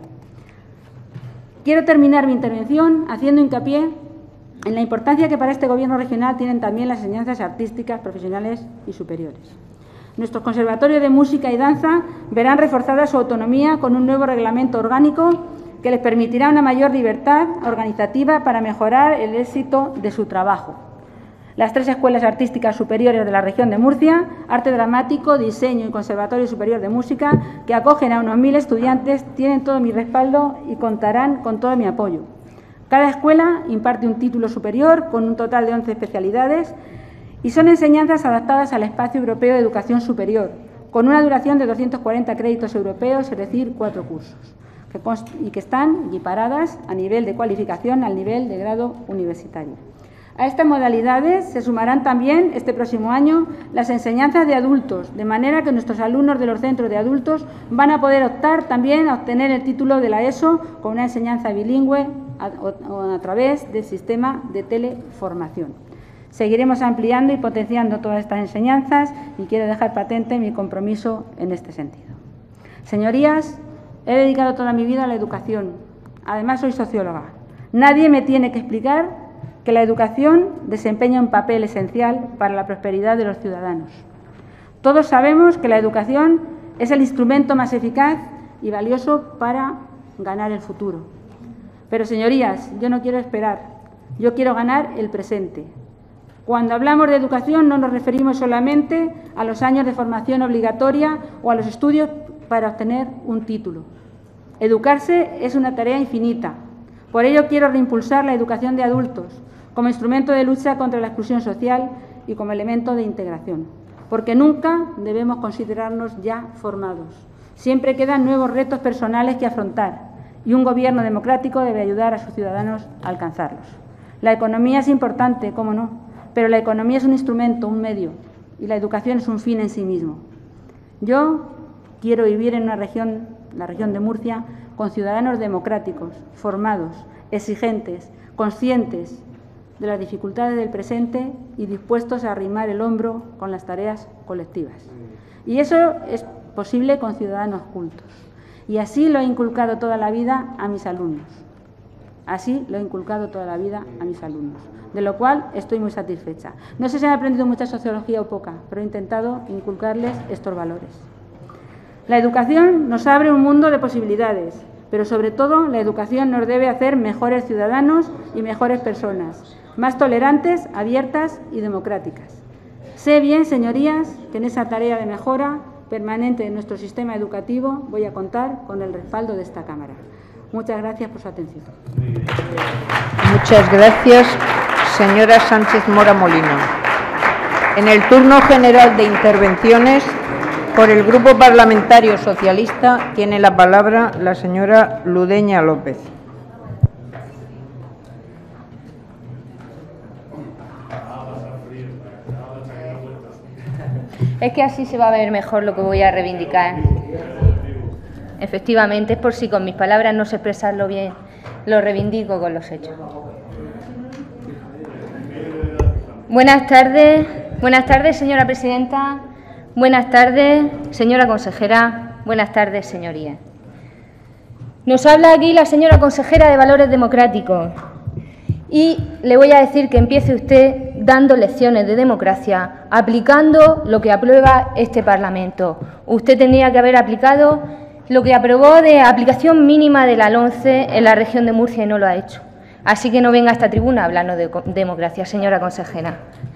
Quiero terminar mi intervención haciendo hincapié en la importancia que para este Gobierno regional tienen también las enseñanzas artísticas, profesionales y superiores. Nuestros conservatorios de música y danza verán reforzada su autonomía con un nuevo reglamento orgánico que les permitirá una mayor libertad organizativa para mejorar el éxito de su trabajo. Las tres escuelas artísticas superiores de la región de Murcia, Arte Dramático, Diseño y Conservatorio Superior de Música, que acogen a unos mil estudiantes, tienen todo mi respaldo y contarán con todo mi apoyo. Cada escuela imparte un título superior con un total de once especialidades y son enseñanzas adaptadas al Espacio Europeo de Educación Superior, con una duración de doscientos cuarenta créditos europeos, es decir, cuatro cursos, que y que están equiparadas a nivel de cualificación al nivel de grado universitario. A estas modalidades se sumarán también este próximo año las enseñanzas de adultos, de manera que nuestros alumnos de los centros de adultos van a poder optar también a obtener el título de la ESO con una enseñanza bilingüe a, a través del sistema de teleformación. Seguiremos ampliando y potenciando todas estas enseñanzas y quiero dejar patente mi compromiso en este sentido. Señorías, he dedicado toda mi vida a la educación. Además, soy socióloga. Nadie me tiene que explicar que la educación desempeña un papel esencial para la prosperidad de los ciudadanos. Todos sabemos que la educación es el instrumento más eficaz y valioso para ganar el futuro. Pero, señorías, yo no quiero esperar, yo quiero ganar el presente. Cuando hablamos de educación no nos referimos solamente a los años de formación obligatoria o a los estudios para obtener un título. Educarse es una tarea infinita. Por ello quiero reimpulsar la educación de adultos como instrumento de lucha contra la exclusión social y como elemento de integración, porque nunca debemos considerarnos ya formados. Siempre quedan nuevos retos personales que afrontar y un gobierno democrático debe ayudar a sus ciudadanos a alcanzarlos. La economía es importante, cómo no, pero la economía es un instrumento, un medio, y la educación es un fin en sí mismo. Yo quiero vivir en una región, la región de Murcia, con ciudadanos democráticos, formados, exigentes, conscientes de las dificultades del presente y dispuestos a arrimar el hombro con las tareas colectivas. Y eso es posible con ciudadanos cultos. Y así lo he inculcado toda la vida a mis alumnos. Así lo he inculcado toda la vida a mis alumnos, de lo cual estoy muy satisfecha. No sé si han aprendido mucha sociología o poca, pero he intentado inculcarles estos valores. La educación nos abre un mundo de posibilidades, pero sobre todo la educación nos debe hacer mejores ciudadanos y mejores personas, más tolerantes, abiertas y democráticas. Sé bien, señorías, que en esa tarea de mejora permanente de nuestro sistema educativo voy a contar con el respaldo de esta Cámara. Muchas gracias por su atención. Muchas gracias, señora Sánchez Mora Molino. En el turno general de intervenciones, por el Grupo Parlamentario Socialista, tiene la palabra la señora Ludeña López. Es que así se va a ver mejor lo que voy a reivindicar. Efectivamente, es por si con mis palabras no sé expresarlo bien, lo reivindico con los hechos. Buenas tardes, buenas tardes, señora presidenta, buenas tardes, señora consejera, buenas tardes, señorías. Nos habla aquí la señora consejera de Valores Democráticos Y le voy a decir que empiece usted dando lecciones de democracia, aplicando lo que aprueba este Parlamento. Usted tendría que haber aplicado lo que aprobó de aplicación mínima de la LOMCE en la región de Murcia y no lo ha hecho. Así que no venga a esta tribuna a hablarnos de democracia, señora consejera.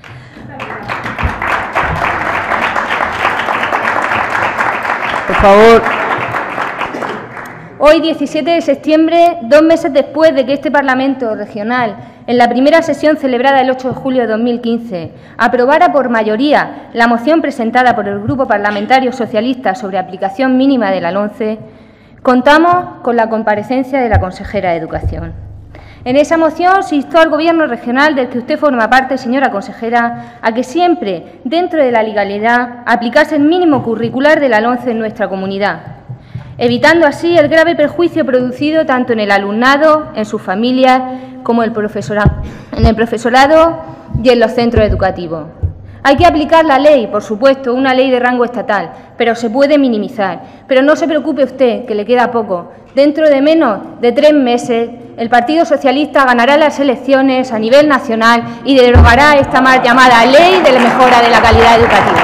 Por favor. Hoy, diecisiete de septiembre, dos meses después de que este Parlamento regional, en la primera sesión celebrada el ocho de julio de dos mil quince, aprobara por mayoría la moción presentada por el Grupo Parlamentario Socialista sobre aplicación mínima de la LOMCE, contamos con la comparecencia de la consejera de Educación. En esa moción se instó al Gobierno regional del que usted forma parte, señora consejera, a que siempre, dentro de la legalidad, aplicase el mínimo curricular de la LOMCE en nuestra comunidad, evitando así el grave perjuicio producido tanto en el alumnado, en sus familias, como el profesorado, en el profesorado y en los centros educativos. Hay que aplicar la ley, por supuesto, una ley de rango estatal, pero se puede minimizar. Pero no se preocupe usted, que le queda poco. Dentro de menos de tres meses, el Partido Socialista ganará las elecciones a nivel nacional y derogará esta mal llamada ley de la mejora de la calidad educativa.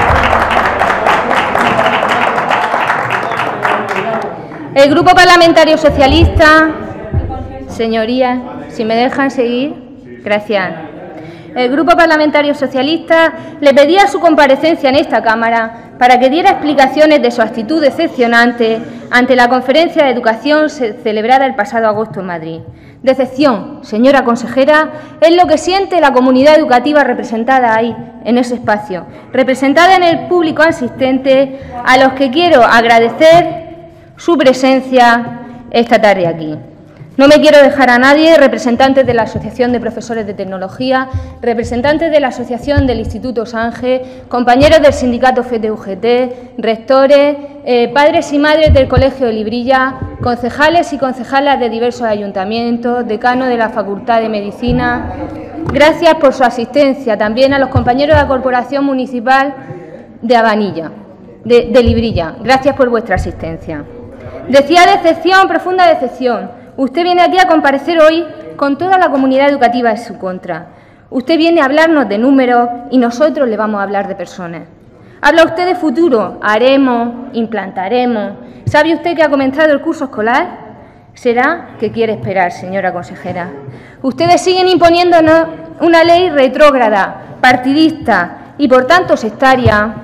El Grupo Parlamentario Socialista, señorías, si me dejan seguir, gracias. El Grupo Parlamentario Socialista le pedía su comparecencia en esta Cámara para que diera explicaciones de su actitud decepcionante ante la conferencia de educación celebrada el pasado agosto en Madrid. Decepción, señora consejera, es lo que siente la comunidad educativa representada ahí, en ese espacio, representada en el público asistente, a los que quiero agradecer su presencia esta tarde aquí. No me quiero dejar a nadie, representantes de la Asociación de Profesores de Tecnología, representantes de la Asociación del Instituto Sange, compañeros del sindicato F T U G T, rectores, eh, padres y madres del Colegio de Librilla, concejales y concejalas de diversos ayuntamientos, decano de la Facultad de Medicina. Gracias por su asistencia, también a los compañeros de la Corporación Municipal de Abanilla, de, de Librilla. Gracias por vuestra asistencia. Decía decepción, profunda decepción. Usted viene aquí a comparecer hoy con toda la comunidad educativa en su contra. Usted viene a hablarnos de números y nosotros le vamos a hablar de personas. Habla usted de futuro, haremos, implantaremos. ¿Sabe usted que ha comenzado el curso escolar? Será que quiere esperar, señora consejera. Ustedes siguen imponiéndonos una ley retrógrada, partidista y por tanto sectaria,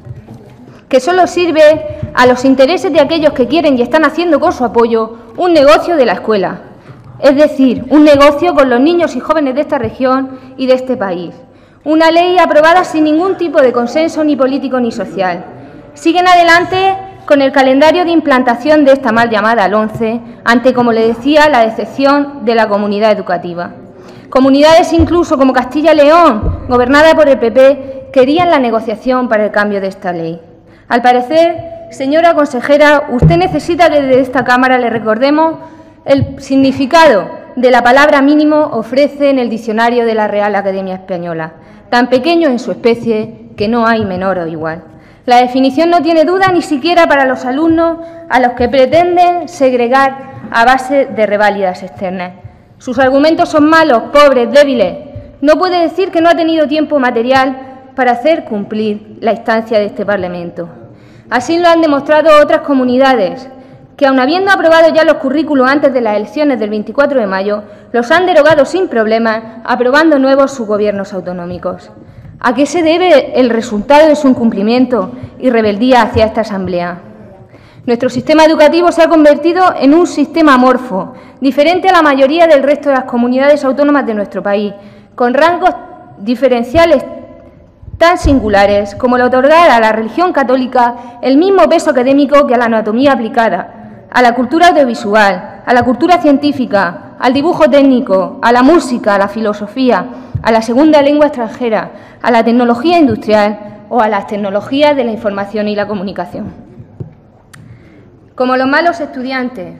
que solo sirve a los intereses de aquellos que quieren y están haciendo con su apoyo un negocio de la escuela, es decir, un negocio con los niños y jóvenes de esta región y de este país. Una ley aprobada sin ningún tipo de consenso ni político ni social. Siguen adelante con el calendario de implantación de esta mal llamada LOMCE, ante, como le decía, la decepción de la comunidad educativa. Comunidades incluso como Castilla y León, gobernada por el P P, querían la negociación para el cambio de esta ley. Al parecer, señora consejera, usted necesita que desde esta Cámara le recordemos el significado de la palabra mínimo ofrece en el diccionario de la Real Academia Española, tan pequeño en su especie que no hay menor o igual. La definición no tiene duda ni siquiera para los alumnos a los que pretenden segregar a base de reválidas externas. Sus argumentos son malos, pobres, débiles. No puede decir que no ha tenido tiempo material para hacer cumplir la instancia de este Parlamento. Así lo han demostrado otras comunidades, que aun habiendo aprobado ya los currículos antes de las elecciones del veinticuatro de mayo, los han derogado sin problemas, aprobando nuevos sus gobiernos autonómicos. ¿A qué se debe el resultado de su incumplimiento y rebeldía hacia esta Asamblea? Nuestro sistema educativo se ha convertido en un sistema amorfo, diferente a la mayoría del resto de las comunidades autónomas de nuestro país, con rangos diferenciales tan singulares como el otorgar a la religión católica el mismo peso académico que a la anatomía aplicada, a la cultura audiovisual, a la cultura científica, al dibujo técnico, a la música, a la filosofía, a la segunda lengua extranjera, a la tecnología industrial o a las tecnologías de la información y la comunicación. Como los malos estudiantes,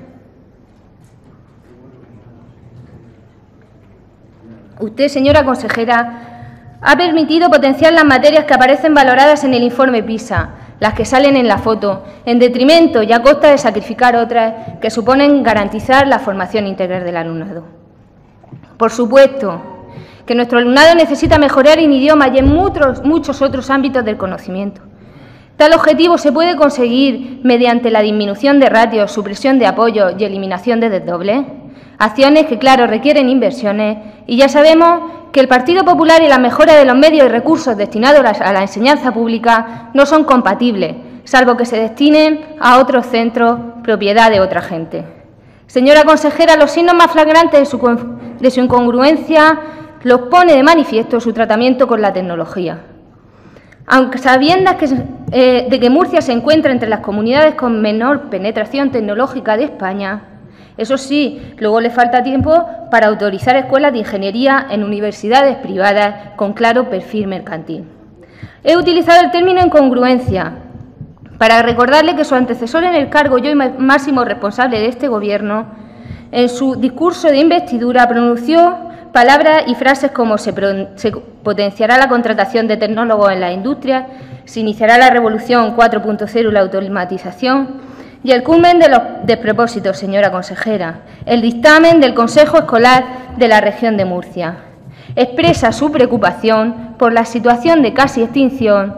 usted, señora consejera, ha permitido potenciar las materias que aparecen valoradas en el informe PISA, las que salen en la foto, en detrimento y a costa de sacrificar otras que suponen garantizar la formación integral del alumnado. Por supuesto que nuestro alumnado necesita mejorar en idiomas y en muchos, muchos otros ámbitos del conocimiento. Tal objetivo se puede conseguir mediante la disminución de ratios, supresión de apoyo y eliminación de desdobles, acciones que, claro, requieren inversiones, y ya sabemos que el Partido Popular y la mejora de los medios y recursos destinados a la enseñanza pública no son compatibles, salvo que se destinen a otros centros propiedad de otra gente. Señora consejera, los signos más flagrantes de su, de su incongruencia los pone de manifiesto su tratamiento con la tecnología. Aunque sabiendas que, eh, de que Murcia se encuentra entre las comunidades con menor penetración tecnológica de España, eso sí, luego le falta tiempo para autorizar escuelas de ingeniería en universidades privadas con claro perfil mercantil. He utilizado el término incongruencia para recordarle que su antecesor en el cargo y hoy máximo responsable de este Gobierno, en su discurso de investidura pronunció palabras y frases como se, se potenciará la contratación de tecnólogos en la industria, se iniciará la revolución cuatro punto cero y la automatización, y el culmen de los despropósitos, señora consejera, el dictamen del Consejo Escolar de la región de Murcia. Expresa su preocupación por la situación de casi extinción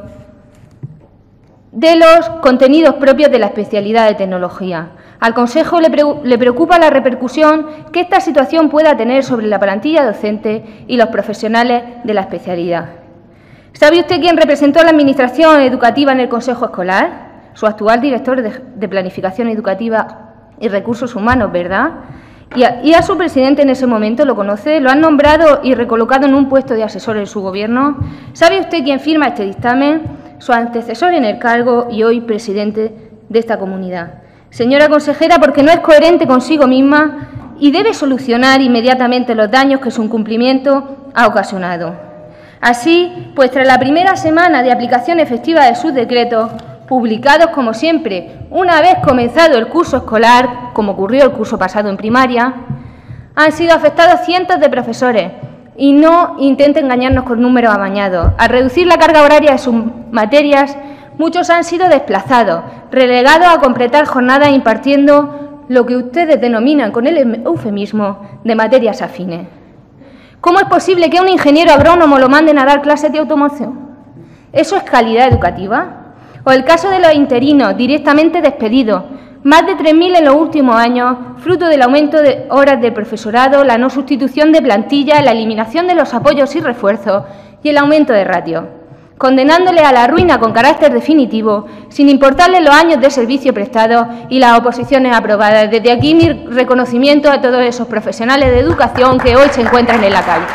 de los contenidos propios de la especialidad de tecnología. Al Consejo le, pre le preocupa la repercusión que esta situación pueda tener sobre la plantilla docente y los profesionales de la especialidad. ¿Sabe usted quién representó a la Administración educativa en el Consejo Escolar? Su actual director de, de Planificación Educativa y Recursos Humanos, ¿verdad? Y a, y a su presidente en ese momento, ¿lo conoce? ¿Lo han nombrado y recolocado en un puesto de asesor en su Gobierno? ¿Sabe usted quién firma este dictamen? Su antecesor en el cargo y hoy presidente de esta comunidad. Señora consejera, porque no es coherente consigo misma y debe solucionar inmediatamente los daños que su incumplimiento ha ocasionado. Así, pues tras la primera semana de aplicación efectiva de sus decretos, publicados como siempre, una vez comenzado el curso escolar, como ocurrió el curso pasado en primaria, han sido afectados cientos de profesores y no intente engañarnos con números amañados. Al reducir la carga horaria de sus materias, muchos han sido desplazados, relegados a completar jornadas impartiendo lo que ustedes denominan con el eufemismo de materias afines. ¿Cómo es posible que a un ingeniero agrónomo lo manden a dar clases de automoción? ¿Eso es calidad educativa? O el caso de los interinos directamente despedidos, más de tres mil en los últimos años, fruto del aumento de horas de profesorado, la no sustitución de plantilla, la eliminación de los apoyos y refuerzos y el aumento de ratios, condenándole a la ruina con carácter definitivo, sin importarle los años de servicio prestados y las oposiciones aprobadas. Desde aquí mi reconocimiento a todos esos profesionales de educación que hoy se encuentran en la calle.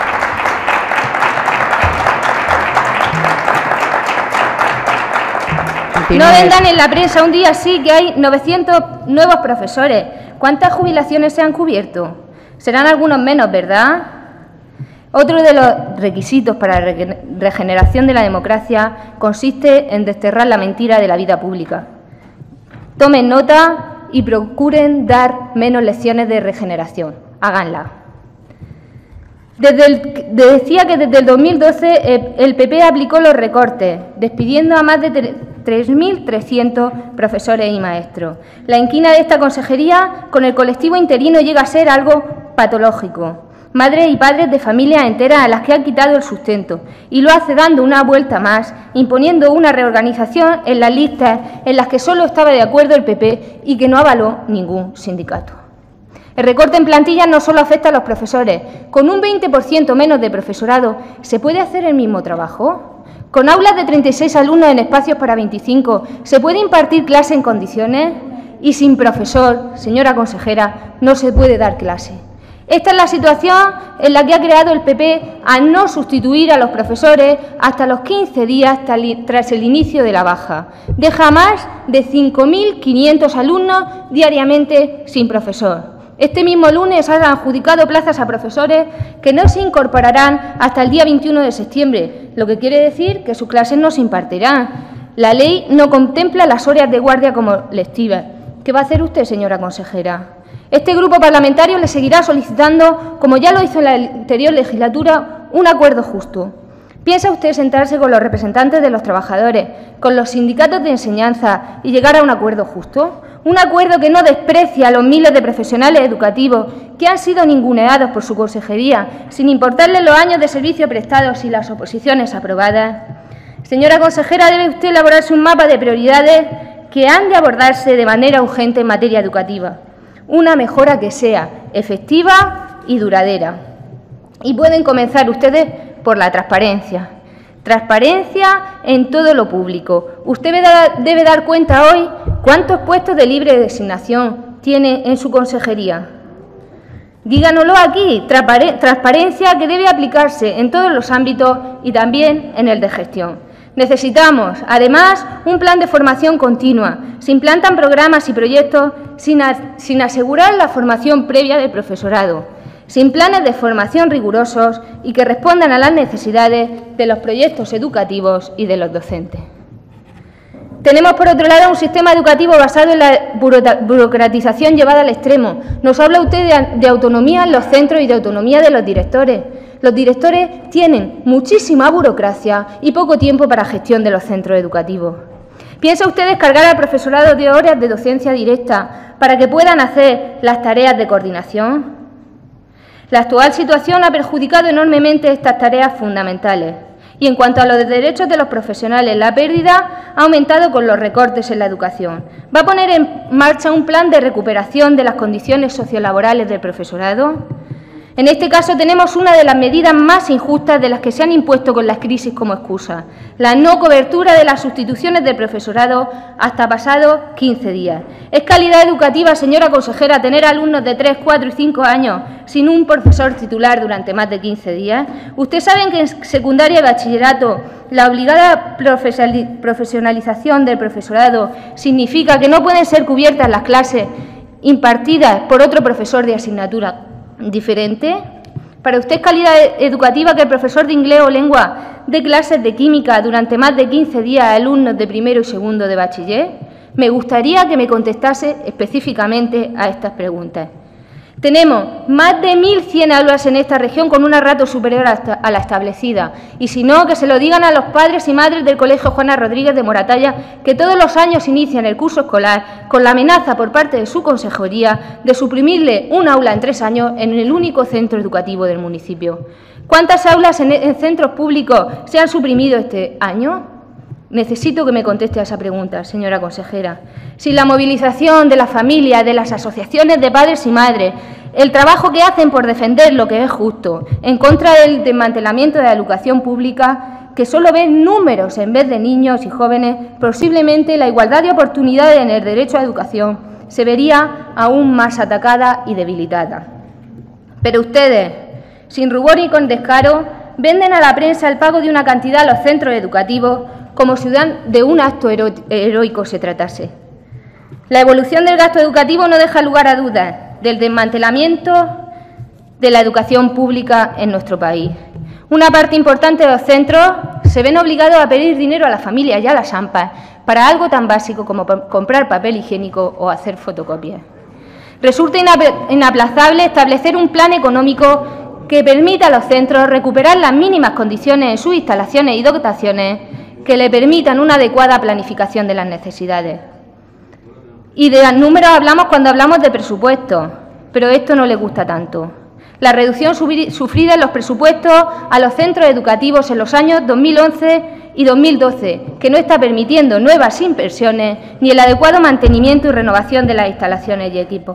No vendan en la prensa un día sí que hay novecientos nuevos profesores. ¿Cuántas jubilaciones se han cubierto? Serán algunos menos, ¿verdad? Otro de los requisitos para la regeneración de la democracia consiste en desterrar la mentira de la vida pública. Tomen nota y procuren dar menos lecciones de regeneración. Háganla. Desde el, decía que desde el dos mil doce el P P aplicó los recortes, despidiendo a más de tres mil trescientos profesores y maestros. La inquina de esta consejería con el colectivo interino llega a ser algo patológico. Madres y padres de familias enteras a las que han quitado el sustento, y lo hace dando una vuelta más, imponiendo una reorganización en las listas en las que solo estaba de acuerdo el P P y que no avaló ningún sindicato. El recorte en plantilla no solo afecta a los profesores. Con un veinte por ciento menos de profesorado, ¿se puede hacer el mismo trabajo? Con aulas de treinta y seis alumnos en espacios para veinticinco, ¿se puede impartir clase en condiciones? Y sin profesor, señora consejera, no se puede dar clase. Esta es la situación en la que ha creado el P P al no sustituir a los profesores hasta los quince días tras el inicio de la baja. Deja más de cinco mil quinientos alumnos diariamente sin profesor. Este mismo lunes han adjudicado plazas a profesores que no se incorporarán hasta el día veintiuno de septiembre, lo que quiere decir que sus clases no se impartirán. La ley no contempla las horas de guardia como lectivas. ¿Qué va a hacer usted, señora consejera? Este grupo parlamentario le seguirá solicitando, como ya lo hizo en la anterior legislatura, un acuerdo justo. ¿Piensa usted sentarse con los representantes de los trabajadores, con los sindicatos de enseñanza y llegar a un acuerdo justo? Un acuerdo que no desprecia a los miles de profesionales educativos que han sido ninguneados por su consejería, sin importarles los años de servicio prestados y las oposiciones aprobadas. Señora consejera, debe usted elaborarse un mapa de prioridades que han de abordarse de manera urgente en materia educativa. Una mejora que sea efectiva y duradera. Y pueden comenzar ustedes por la transparencia. Transparencia en todo lo público. Usted debe dar cuenta hoy cuántos puestos de libre designación tiene en su consejería. Díganoslo aquí, transparencia que debe aplicarse en todos los ámbitos y también en el de gestión. Necesitamos, además, un plan de formación continua. Se implantan programas y proyectos sin, sin asegurar la formación previa del profesorado, sin planes de formación rigurosos y que respondan a las necesidades de los proyectos educativos y de los docentes. Tenemos, por otro lado, un sistema educativo basado en la burocratización llevada al extremo. Nos habla usted de, de autonomía en los centros y de autonomía de los directores. Los directores tienen muchísima burocracia y poco tiempo para gestión de los centros educativos. ¿Piensa usted descargar al profesorado de horas de docencia directa para que puedan hacer las tareas de coordinación? La actual situación ha perjudicado enormemente estas tareas fundamentales. Y en cuanto a los derechos de los profesionales, la pérdida ha aumentado con los recortes en la educación. ¿Va a poner en marcha un plan de recuperación de las condiciones sociolaborales del profesorado? En este caso tenemos una de las medidas más injustas de las que se han impuesto con las crisis como excusa, la no cobertura de las sustituciones del profesorado hasta pasados quince días. ¿Es calidad educativa, señora consejera, tener alumnos de tres, cuatro y cinco años sin un profesor titular durante más de quince días? Usted sabe que en secundaria y bachillerato la obligada profesionalización del profesorado significa que no pueden ser cubiertas las clases impartidas por otro profesor de asignatura diferente. ¿Para usted es calidad educativa que el profesor de inglés o lengua dé clases de química durante más de quince días a alumnos de primero y segundo de bachiller? Me gustaría que me contestase específicamente a estas preguntas. Tenemos más de mil cien aulas en esta región con una ratio superior a la establecida. Y si no, que se lo digan a los padres y madres del Colegio Juana Rodríguez de Moratalla, que todos los años inician el curso escolar con la amenaza por parte de su consejería de suprimirle un aula en tres años en el único centro educativo del municipio. ¿Cuántas aulas en, en centros públicos se han suprimido este año? Necesito que me conteste a esa pregunta, señora consejera. Sin la movilización de las familias, de las asociaciones de padres y madres, el trabajo que hacen por defender lo que es justo, en contra del desmantelamiento de la educación pública, que solo ven números en vez de niños y jóvenes, posiblemente la igualdad de oportunidades en el derecho a educación se vería aún más atacada y debilitada. Pero ustedes, sin rubor y con descaro, venden a la prensa el pago de una cantidad a los centros educativos como si de un acto heroico se tratase. La evolución del gasto educativo no deja lugar a dudas del desmantelamiento de la educación pública en nuestro país. Una parte importante de los centros se ven obligados a pedir dinero a las familias y a las AMPAs para algo tan básico como comprar papel higiénico o hacer fotocopias. Resulta inaplazable establecer un plan económico que permita a los centros recuperar las mínimas condiciones en sus instalaciones y dotaciones que le permitan una adecuada planificación de las necesidades. Y de números hablamos cuando hablamos de presupuestos, pero esto no le gusta tanto. La reducción sufrida en los presupuestos a los centros educativos en los años dos mil once y dos mil doce, que no está permitiendo nuevas inversiones ni el adecuado mantenimiento y renovación de las instalaciones y equipos.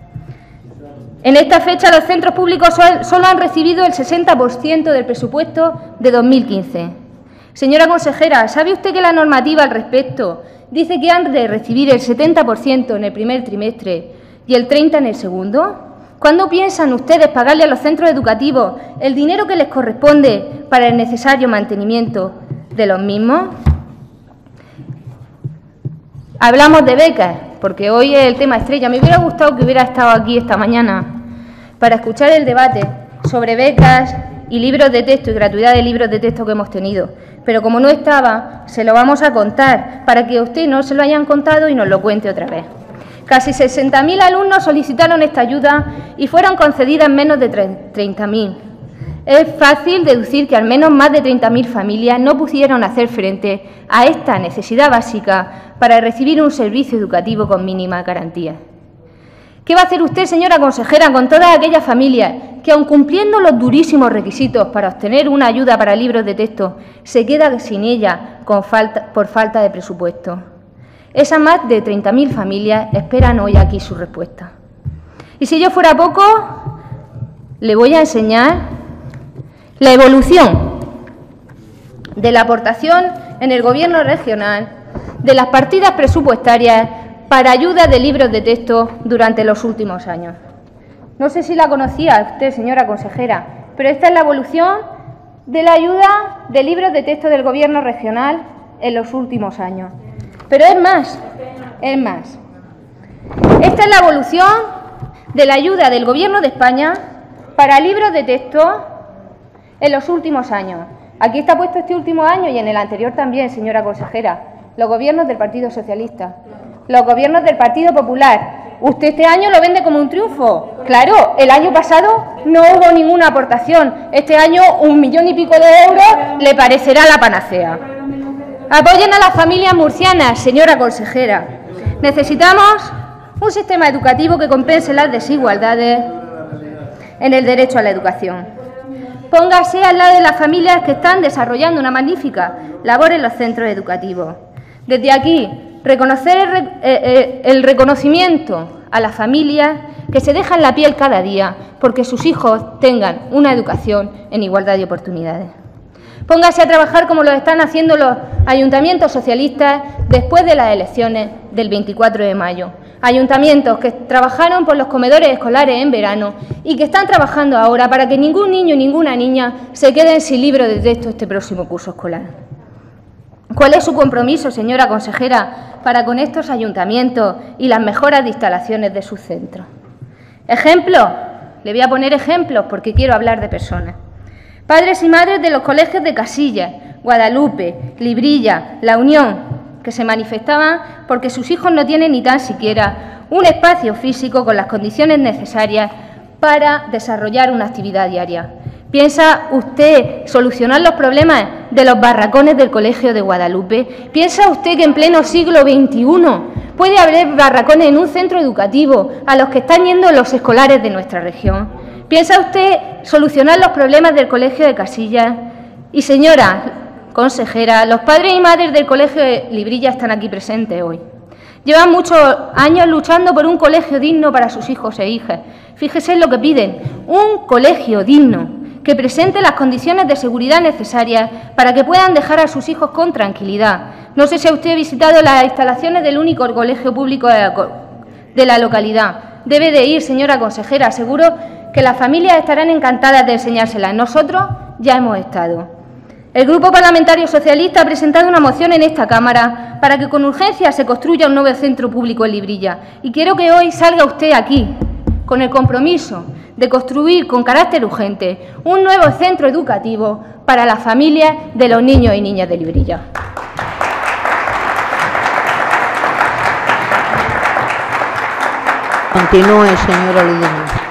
En esta fecha, los centros públicos solo han recibido el sesenta por ciento del presupuesto de dos mil quince. Señora consejera, ¿sabe usted que la normativa al respecto dice que han de recibir el setenta por ciento en el primer trimestre y el treinta por ciento en el segundo? ¿Cuándo piensan ustedes pagarle a los centros educativos el dinero que les corresponde para el necesario mantenimiento de los mismos? Hablamos de becas, porque hoy es el tema estrella. Me hubiera gustado que hubiera estado aquí esta mañana para escuchar el debate sobre becas y libros de texto y gratuidad de libros de texto que hemos tenido. Pero como no estaba, se lo vamos a contar para que a usted no se lo hayan contado y nos lo cuente otra vez. Casi sesenta mil alumnos solicitaron esta ayuda y fueron concedidas menos de treinta mil. Es fácil deducir que al menos más de treinta mil familias no pudieron hacer frente a esta necesidad básica para recibir un servicio educativo con mínimas garantías. ¿Qué va a hacer usted, señora consejera, con todas aquellas familias que, aun cumpliendo los durísimos requisitos para obtener una ayuda para libros de texto, se quedan sin ella con falta, por falta de presupuesto? Esas más de treinta mil familias esperan hoy aquí su respuesta. Y si yo fuera poco, le voy a enseñar la evolución de la aportación en el Gobierno regional de las partidas presupuestarias para ayuda de libros de texto durante los últimos años. No sé si la conocía usted, señora consejera, pero esta es la evolución de la ayuda de libros de texto del Gobierno regional en los últimos años. Pero es más, es más. Esta es la evolución de la ayuda del Gobierno de España para libros de texto en los últimos años. Aquí está puesto este último año y en el anterior también, señora consejera. Los gobiernos del Partido Socialista, los gobiernos del Partido Popular. Usted este año lo vende como un triunfo. Claro, el año pasado no hubo ninguna aportación. Este año un millón y pico de euros le parecerá la panacea. Apoyen a las familias murcianas, señora consejera. Necesitamos un sistema educativo que compense las desigualdades en el derecho a la educación. Póngase al lado de las familias que están desarrollando una magnífica labor en los centros educativos. Desde aquí, reconocer el, eh, eh, el reconocimiento a las familias que se dejan la piel cada día porque sus hijos tengan una educación en igualdad de oportunidades. Póngase a trabajar como lo están haciendo los ayuntamientos socialistas después de las elecciones del veinticuatro de mayo. Ayuntamientos que trabajaron por los comedores escolares en verano y que están trabajando ahora para que ningún niño y ninguna niña se queden sin libro de texto este próximo curso escolar. ¿Cuál es su compromiso, señora consejera, para con estos ayuntamientos y las mejoras de instalaciones de sus centros? Ejemplos, le voy a poner ejemplos porque quiero hablar de personas. Padres y madres de los colegios de Casillas, Guadalupe, Librilla, La Unión, que se manifestaban porque sus hijos no tienen ni tan siquiera un espacio físico con las condiciones necesarias para desarrollar una actividad diaria. ¿Piensa usted solucionar los problemas de los barracones del Colegio de Guadalupe? ¿Piensa usted que en pleno siglo veintiuno puede haber barracones en un centro educativo a los que están yendo los escolares de nuestra región? ¿Piensa usted solucionar los problemas del Colegio de Casillas? Y, señora consejera, los padres y madres del Colegio de Librilla están aquí presentes hoy. Llevan muchos años luchando por un colegio digno para sus hijos e hijas. Fíjese en lo que piden, un colegio digno que presente las condiciones de seguridad necesarias para que puedan dejar a sus hijos con tranquilidad. No sé si usted ha visitado las instalaciones del único colegio público de la, de la localidad. Debe de ir, señora consejera, seguro que las familias estarán encantadas de enseñárselas. Nosotros ya hemos estado. El Grupo Parlamentario Socialista ha presentado una moción en esta Cámara para que con urgencia se construya un nuevo centro público en Librilla. Y quiero que hoy salga usted aquí con el compromiso de construir con carácter urgente un nuevo centro educativo para las familias de los niños y niñas de Librilla. Continúe, señora Lidia.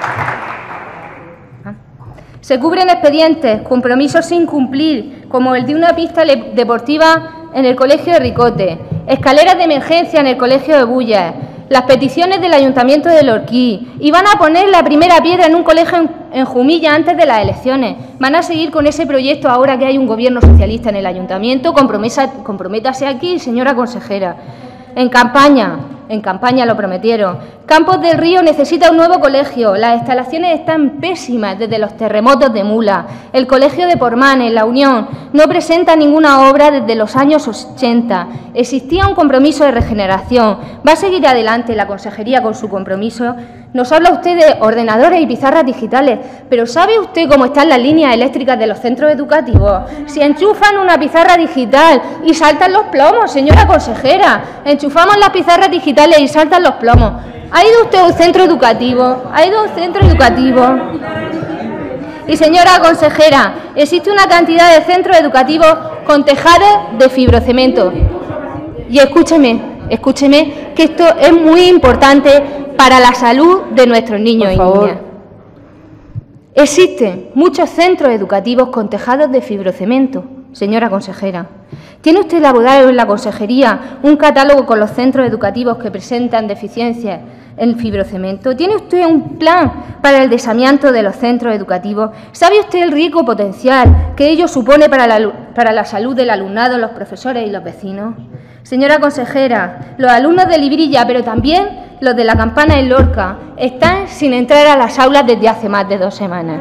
Se cubren expedientes, compromisos sin cumplir, como el de una pista deportiva en el Colegio de Ricote, escaleras de emergencia en el Colegio de Bullas, las peticiones del Ayuntamiento de Lorquí, y van a poner la primera piedra en un colegio en, en Jumilla antes de las elecciones. Van a seguir con ese proyecto ahora que hay un gobierno socialista en el Ayuntamiento. Comprométase aquí, señora consejera. En campaña, en campaña lo prometieron. Campos del Río necesita un nuevo colegio. Las instalaciones están pésimas desde los terremotos de Mula. El Colegio de Pormán, en La Unión, no presenta ninguna obra desde los años ochenta. Existía un compromiso de regeneración. ¿Va a seguir adelante la consejería con su compromiso? Nos habla usted de ordenadores y pizarras digitales, pero ¿sabe usted cómo están las líneas eléctricas de los centros educativos? Si enchufan una pizarra digital y saltan los plomos, señora consejera, enchufamos las pizarras digitales y saltan los plomos. ¿Ha ido usted a un centro educativo? ¿Ha ido a un centro educativo? Y, señora consejera, existe una cantidad de centros educativos con tejados de fibrocemento. Y escúcheme, escúcheme, que esto es muy importante para la salud de nuestros niños y niñas. Existen muchos centros educativos con tejados de fibrocemento, señora consejera. ¿Tiene usted elaborado en la consejería un catálogo con los centros educativos que presentan deficiencias en fibrocemento? ¿Tiene usted un plan para el desamianto de los centros educativos? ¿Sabe usted el riesgo potencial que ello supone para la, para la salud del alumnado, los profesores y los vecinos? Señora consejera, los alumnos de Librilla, pero también los de la Campana en Lorca, están sin entrar a las aulas desde hace más de dos semanas.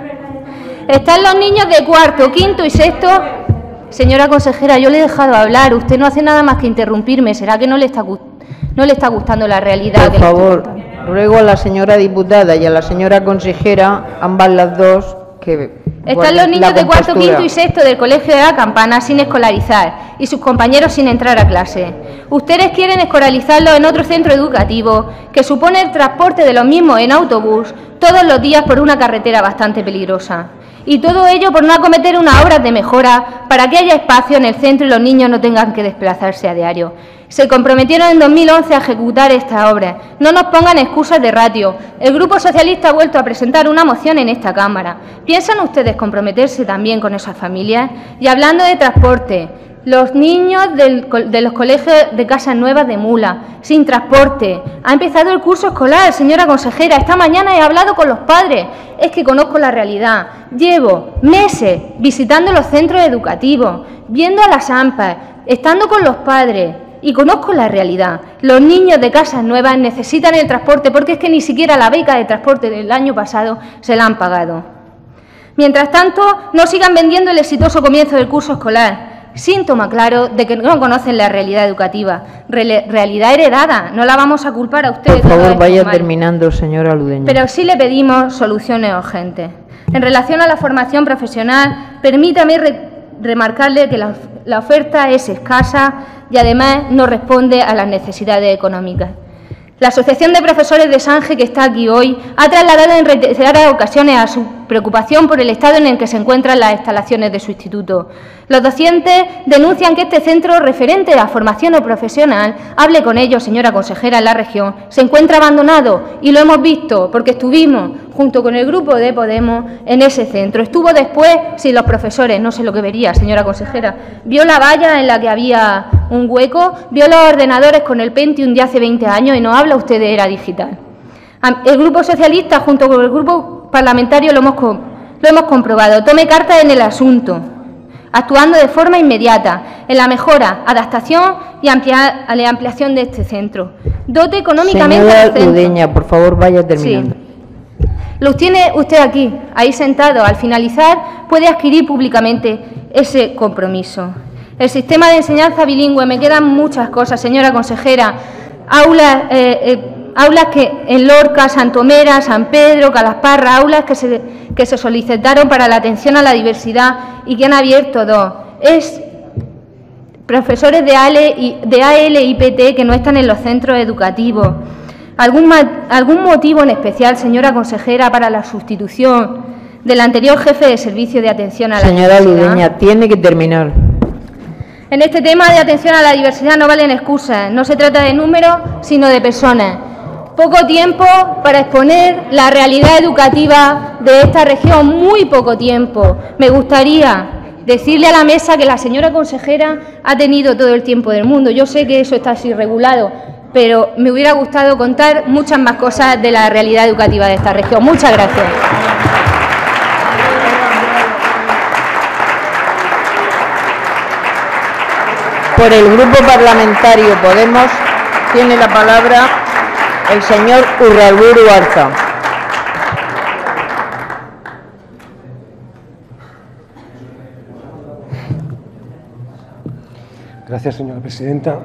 Están los niños de cuarto, quinto y sexto. Señora consejera, yo le he dejado hablar, usted no hace nada más que interrumpirme. ¿Será que no le está, no le está gustando la realidad? Por favor, ruego a la señora diputada y a la señora consejera, ambas las dos, que están los niños de cuarto, quinto y sexto del Colegio de la Campana sin escolarizar y sus compañeros sin entrar a clase. Ustedes quieren escolarizarlos en otro centro educativo que supone el transporte de los mismos en autobús todos los días por una carretera bastante peligrosa. Y todo ello por no acometer unas obras de mejora para que haya espacio en el centro y los niños no tengan que desplazarse a diario. Se comprometieron en dos mil once a ejecutar esta obra. No nos pongan excusas de ratio. El Grupo Socialista ha vuelto a presentar una moción en esta Cámara. ¿Piensan ustedes comprometerse también con esas familias? Y hablando de transporte, los niños del, de los colegios de Casas Nuevas de Mula, sin transporte. Ha empezado el curso escolar, señora consejera. Esta mañana he hablado con los padres. Es que conozco la realidad. Llevo meses visitando los centros educativos, viendo a las A M P A, estando con los padres. Y conozco la realidad. Los niños de Casas Nuevas necesitan el transporte porque es que ni siquiera la beca de transporte del año pasado se la han pagado. Mientras tanto, no sigan vendiendo el exitoso comienzo del curso escolar. Síntoma claro de que no conocen la realidad educativa. Re realidad heredada. No la vamos a culpar a ustedes. Por favor, vaya terminando, señora Ludeña. Pero sí le pedimos soluciones urgentes. En relación a la formación profesional, permítame re remarcarle que la, la oferta es escasa y además no responde a las necesidades económicas. La Asociación de Profesores de Sange, que está aquí hoy, ha trasladado en reiteradas ocasiones a su preocupación por el estado en el que se encuentran las instalaciones de su instituto. Los docentes denuncian que este centro referente a formación o profesional, hable con ellos, señora consejera, en la región, se encuentra abandonado y lo hemos visto porque estuvimos junto con el grupo de Podemos en ese centro. Estuvo después sin los profesores, no sé lo que vería, señora consejera. Vio la valla en la que había un hueco, vio los ordenadores con el Pentium de hace veinte años y nos habla usted de era digital. El Grupo Socialista, junto con el Grupo Parlamentario, lo hemos, lo hemos comprobado. Tome carta en el asunto, actuando de forma inmediata en la mejora, adaptación y amplia, a la ampliación de este centro. Dote económicamente Señora al centro. Ludeña, por favor, vaya terminando. Sí. Los tiene usted aquí, ahí sentado. Al finalizar, puede adquirir públicamente ese compromiso. El sistema de enseñanza bilingüe, me quedan muchas cosas, señora consejera. Aulas, eh, eh, aulas que en Lorca, Santomera, San Pedro, Calasparra, aulas que se, que se solicitaron para la atención a la diversidad y que han abierto dos. Es profesores de A L y P T que no están en los centros educativos. ¿Algún, algún motivo en especial, señora consejera, para la sustitución del anterior jefe de servicio de atención a la Señora diversidad? Ludeña, tiene que terminar. En este tema de atención a la diversidad no valen excusas. No se trata de números, sino de personas. Poco tiempo para exponer la realidad educativa de esta región, muy poco tiempo. Me gustaría decirle a la mesa que la señora consejera ha tenido todo el tiempo del mundo. Yo sé que eso está así regulado, pero me hubiera gustado contar muchas más cosas de la realidad educativa de esta región. Muchas gracias. Por el Grupo Parlamentario Podemos tiene la palabra el señor Urralburu Arza. Gracias, señora presidenta.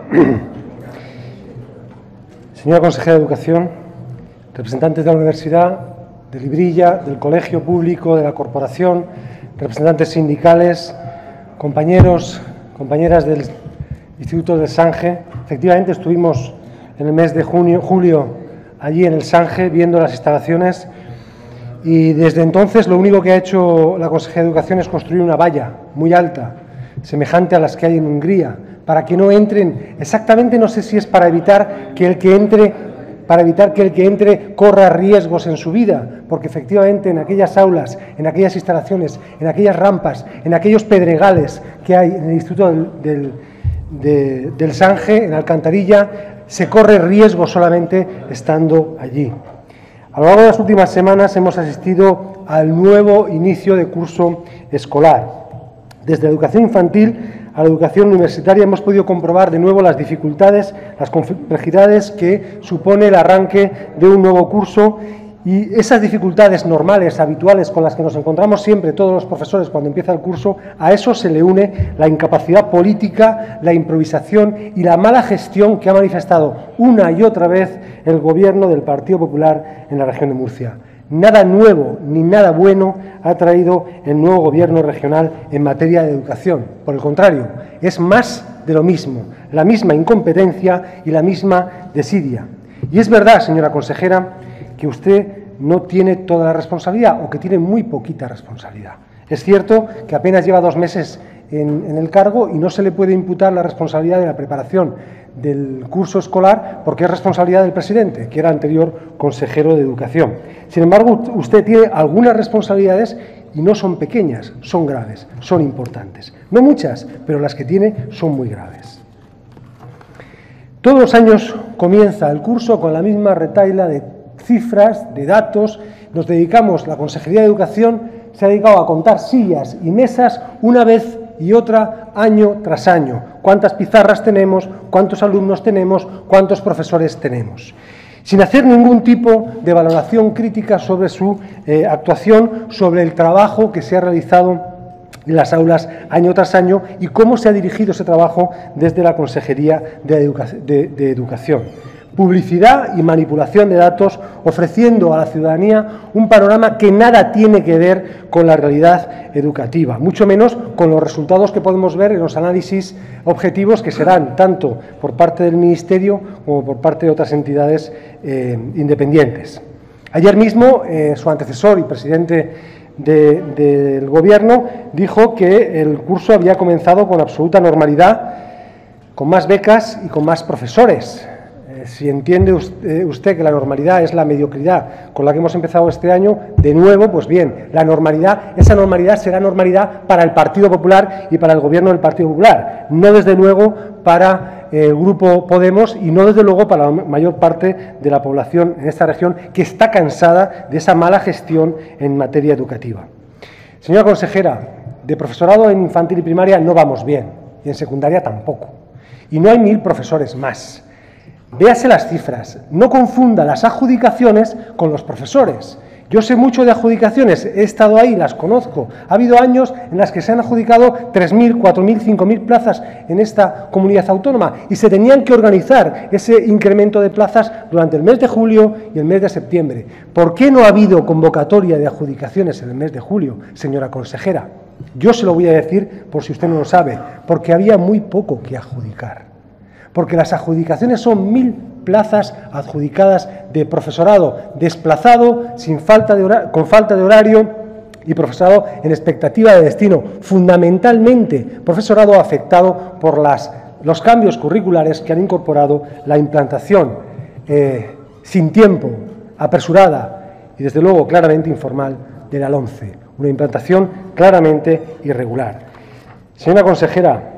Señora consejera de Educación, representantes de la Universidad, de Librilla, del Colegio Público, de la Corporación, representantes sindicales, compañeros, compañeras del Instituto del Sange. Efectivamente, estuvimos en el mes de junio, julio allí en el Sange viendo las instalaciones y desde entonces lo único que ha hecho la Consejería de Educación es construir una valla muy alta, semejante a las que hay en Hungría, para que no entren, exactamente no sé si es para evitar que el que entre para evitar que el que entre corra riesgos en su vida, porque efectivamente en aquellas aulas, en aquellas instalaciones, en aquellas rampas, en aquellos pedregales que hay en el Instituto del, del, de, del Sanje, en Alcantarilla, se corre riesgo solamente estando allí. A lo largo de las últimas semanas hemos asistido al nuevo inicio de curso escolar. Desde la educación infantil a la educación universitaria hemos podido comprobar de nuevo las dificultades, las complejidades que supone el arranque de un nuevo curso, y esas dificultades normales, habituales, con las que nos encontramos siempre todos los profesores cuando empieza el curso, a eso se le une la incapacidad política, la improvisación y la mala gestión que ha manifestado una y otra vez el Gobierno del Partido Popular en la región de Murcia. Nada nuevo ni nada bueno ha traído el nuevo Gobierno regional en materia de educación. Por el contrario, es más de lo mismo, la misma incompetencia y la misma desidia. Y es verdad, señora consejera, que usted no tiene toda la responsabilidad o que tiene muy poquita responsabilidad. Es cierto que apenas lleva dos meses en, en el cargo y no se le puede imputar la responsabilidad de la preparación del curso escolar porque es responsabilidad del presidente, que era anterior consejero de Educación. Sin embargo, usted tiene algunas responsabilidades y no son pequeñas, son graves, son importantes. No muchas, pero las que tiene son muy graves. Todos los años comienza el curso con la misma retahíla de cifras, de datos. Nos dedicamos, la Consejería de Educación se ha dedicado a contar sillas y mesas una vez y otra, año tras año. Cuántas pizarras tenemos, cuántos alumnos tenemos, cuántos profesores tenemos. Sin hacer ningún tipo de valoración crítica sobre su eh, actuación, sobre el trabajo que se ha realizado en las aulas año tras año y cómo se ha dirigido ese trabajo desde la Consejería de, Educa de, de Educación. Publicidad y manipulación de datos, ofreciendo a la ciudadanía un panorama que nada tiene que ver con la realidad educativa, mucho menos con los resultados que podemos ver en los análisis objetivos que serán tanto por parte del Ministerio como por parte de otras entidades eh, independientes. Ayer mismo, eh, su antecesor y presidente de, de, del Gobierno dijo que el curso había comenzado con absoluta normalidad, con más becas y con más profesores. Si entiende usted que la normalidad es la mediocridad con la que hemos empezado este año, de nuevo, pues bien, la normalidad, esa normalidad será normalidad para el Partido Popular y para el Gobierno del Partido Popular, no desde luego para el Grupo Podemos y no desde luego para la mayor parte de la población en esta región que está cansada de esa mala gestión en materia educativa. Señora consejera, de profesorado en infantil y primaria no vamos bien y en secundaria tampoco. Y no hay mil profesores más. Véase las cifras, no confunda las adjudicaciones con los profesores. Yo sé mucho de adjudicaciones, he estado ahí, las conozco. Ha habido años en las que se han adjudicado tres mil, cuatro mil, cinco mil plazas en esta comunidad autónoma y se tenían que organizar ese incremento de plazas durante el mes de julio y el mes de septiembre. ¿Por qué no ha habido convocatoria de adjudicaciones en el mes de julio, señora consejera? Yo se lo voy a decir por si usted no lo sabe, porque había muy poco que adjudicar. Porque las adjudicaciones son mil plazas adjudicadas de profesorado desplazado, sin falta de hora, con falta de horario y profesorado en expectativa de destino, fundamentalmente profesorado afectado por las, los cambios curriculares que han incorporado la implantación eh, sin tiempo, apresurada y desde luego claramente informal de la LOMCE, una implantación claramente irregular. Señora consejera,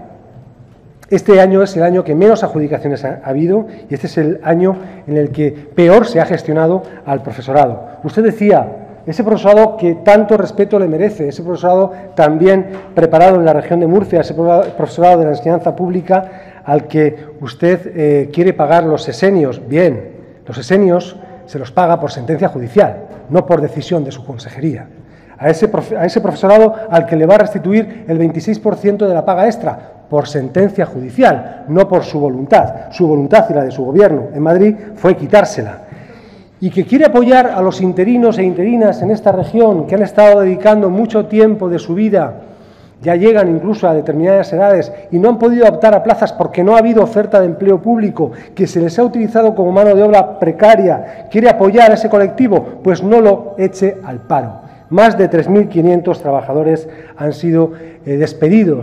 este año es el año que menos adjudicaciones ha habido y este es el año en el que peor se ha gestionado al profesorado. Usted decía, ese profesorado que tanto respeto le merece, ese profesorado también preparado en la región de Murcia, ese profesorado de la enseñanza pública al que usted eh, quiere pagar los sesenios. Bien, los sesenios se los paga por sentencia judicial, no por decisión de su consejería. A ese, a ese profesorado al que le va a restituir el veintiséis por ciento de la paga extra, por sentencia judicial, no por su voluntad. Su voluntad y la de su Gobierno en Madrid fue quitársela. Y que quiere apoyar a los interinos e interinas en esta región que han estado dedicando mucho tiempo de su vida, ya llegan incluso a determinadas edades y no han podido optar a plazas porque no ha habido oferta de empleo público, que se les ha utilizado como mano de obra precaria, quiere apoyar a ese colectivo, pues no lo eche al paro. Más de tres mil quinientos trabajadores han sido eh, despedidos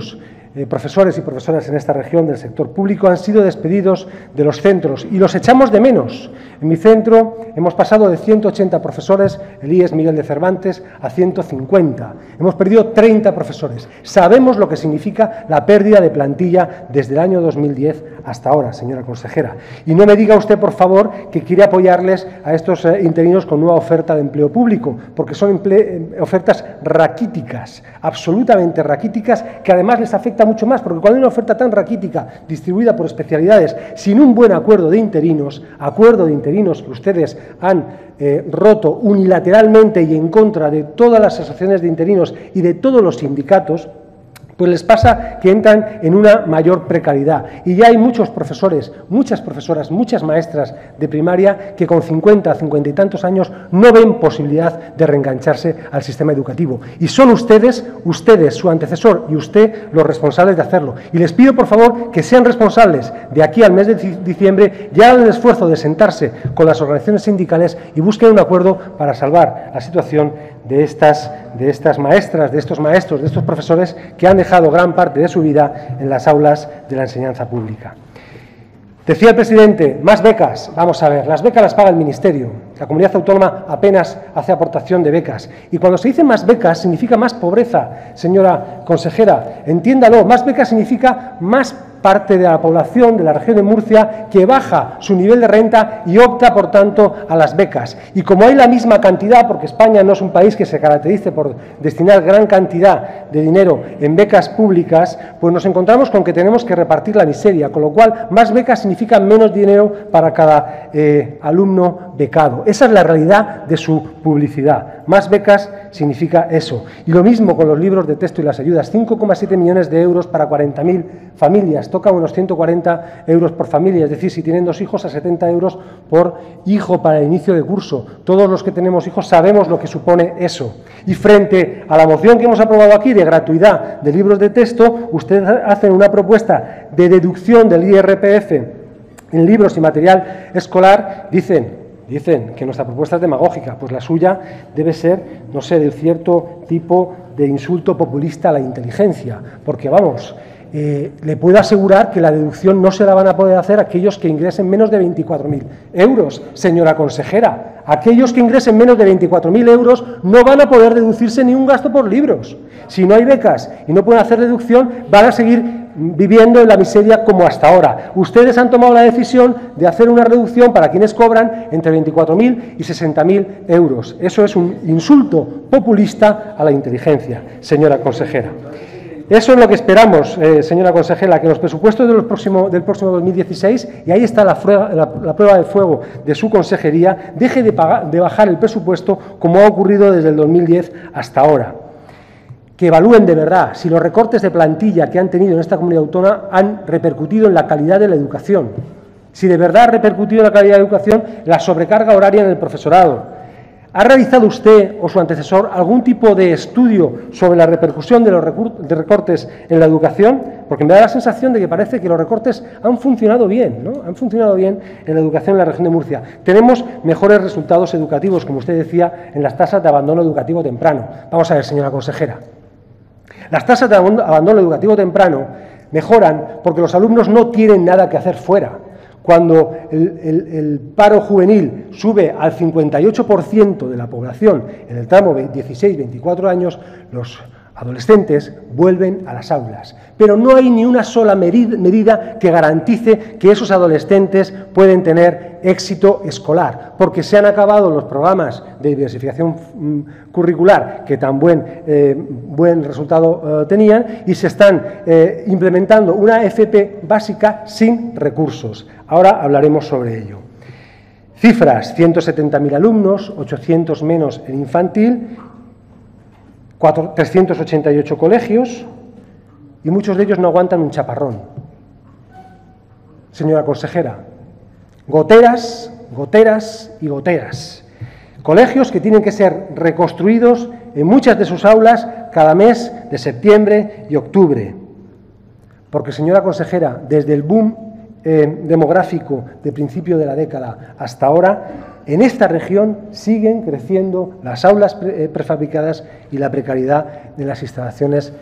eh, profesores y profesoras en esta región del sector público han sido despedidos de los centros y los echamos de menos. En mi centro hemos pasado de ciento ochenta profesores, el I E S Miguel de Cervantes, a ciento cincuenta. Hemos perdido treinta profesores. Sabemos lo que significa la pérdida de plantilla desde el año dos mil diez hasta ahora, señora consejera. Y no me diga usted, por favor, que quiere apoyarles a estos eh, interinos con nueva oferta de empleo público, porque son emple- ofertas raquíticas, absolutamente raquíticas, que además les afecta mucho más, porque cuando hay una oferta tan raquítica, distribuida por especialidades, sin un buen acuerdo de interinos, acuerdo de interinos que ustedes han eh, roto unilateralmente y en contra de todas las asociaciones de interinos y de todos los sindicatos, pues les pasa que entran en una mayor precariedad. Y ya hay muchos profesores, muchas profesoras, muchas maestras de primaria que con cincuenta, cincuenta y tantos años no ven posibilidad de reengancharse al sistema educativo. Y son ustedes, ustedes, su antecesor y usted, los responsables de hacerlo. Y les pido, por favor, que sean responsables de aquí al mes de diciembre y hagan el esfuerzo de sentarse con las organizaciones sindicales y busquen un acuerdo para salvar la situación de estas, de estas maestras, de estos maestros, de estos profesores que han dejado gran parte de su vida en las aulas de la enseñanza pública. Decía el presidente, más becas. Vamos a ver, las becas las paga el Ministerio. La comunidad autónoma apenas hace aportación de becas. Y cuando se dice más becas, significa más pobreza, señora consejera. Entiéndalo, más becas significa más parte de la población de la región de Murcia que baja su nivel de renta y opta, por tanto, a las becas. Y como hay la misma cantidad, porque España no es un país que se caracterice por destinar gran cantidad de dinero en becas públicas, pues nos encontramos con que tenemos que repartir la miseria, con lo cual más becas significa menos dinero para cada eh, alumno becado. Esa es la realidad de su publicidad. Más becas significa eso. Y lo mismo con los libros de texto y las ayudas. cinco coma siete millones de euros para cuarenta mil familias. Toca unos ciento cuarenta euros por familia. Es decir, si tienen dos hijos, a setenta euros por hijo para el inicio de curso. Todos los que tenemos hijos sabemos lo que supone eso. Y frente a la moción que hemos aprobado aquí de gratuidad de libros de texto, ustedes hacen una propuesta de deducción del I R P F en libros y material escolar. Dicen... Dicen que nuestra propuesta es demagógica, pues la suya debe ser, no sé, de cierto tipo de insulto populista a la inteligencia, porque vamos, eh, le puedo asegurar que la deducción no se la van a poder hacer aquellos que ingresen menos de veinticuatro mil euros, señora consejera. Aquellos que ingresen menos de veinticuatro mil euros no van a poder deducirse ni un gasto por libros. Si no hay becas y no pueden hacer deducción, van a seguir viviendo en la miseria como hasta ahora. Ustedes han tomado la decisión de hacer una reducción para quienes cobran entre veinticuatro mil y sesenta mil euros. Eso es un insulto populista a la inteligencia, señora consejera. Eso es lo que esperamos, eh, señora consejera, que los presupuestos de los próximo, del próximo dos mil dieciséis, y ahí está la, prueba, la, la prueba de fuego de su consejería, deje de, pagar, de bajar el presupuesto como ha ocurrido desde el dos mil diez hasta ahora. Que evalúen de verdad si los recortes de plantilla que han tenido en esta comunidad autónoma han repercutido en la calidad de la educación. Si de verdad ha repercutido en la calidad de la educación la sobrecarga horaria en el profesorado. ¿Ha realizado usted o su antecesor algún tipo de estudio sobre la repercusión de los de recortes en la educación? Porque me da la sensación de que parece que los recortes han funcionado bien, ¿no? Han funcionado bien en la educación en la región de Murcia. Tenemos mejores resultados educativos, como usted decía, en las tasas de abandono educativo temprano. Vamos a ver, señora consejera. Las tasas de abandono educativo temprano mejoran porque los alumnos no tienen nada que hacer fuera. Cuando el, el, el paro juvenil sube al cincuenta y ocho por ciento de la población en el tramo dieciséis a veinticuatro años, los adolescentes vuelven a las aulas. Pero no hay ni una sola medida que garantice que esos adolescentes pueden tener éxito escolar, porque se han acabado los programas de diversificación curricular que tan buen, eh, buen resultado eh, tenían y se están eh, implementando una F P básica sin recursos. Ahora hablaremos sobre ello. Cifras, ciento setenta mil alumnos, ochocientos menos en infantil, trescientos ochenta y ocho colegios y muchos de ellos no aguantan un chaparrón. Señora consejera, goteras, goteras y goteras. Colegios que tienen que ser reconstruidos en muchas de sus aulas cada mes de septiembre y octubre. Porque, señora consejera, desde el boom eh, demográfico de principio de la década hasta ahora, en esta región siguen creciendo las aulas pre, eh, prefabricadas y la precariedad de las instalaciones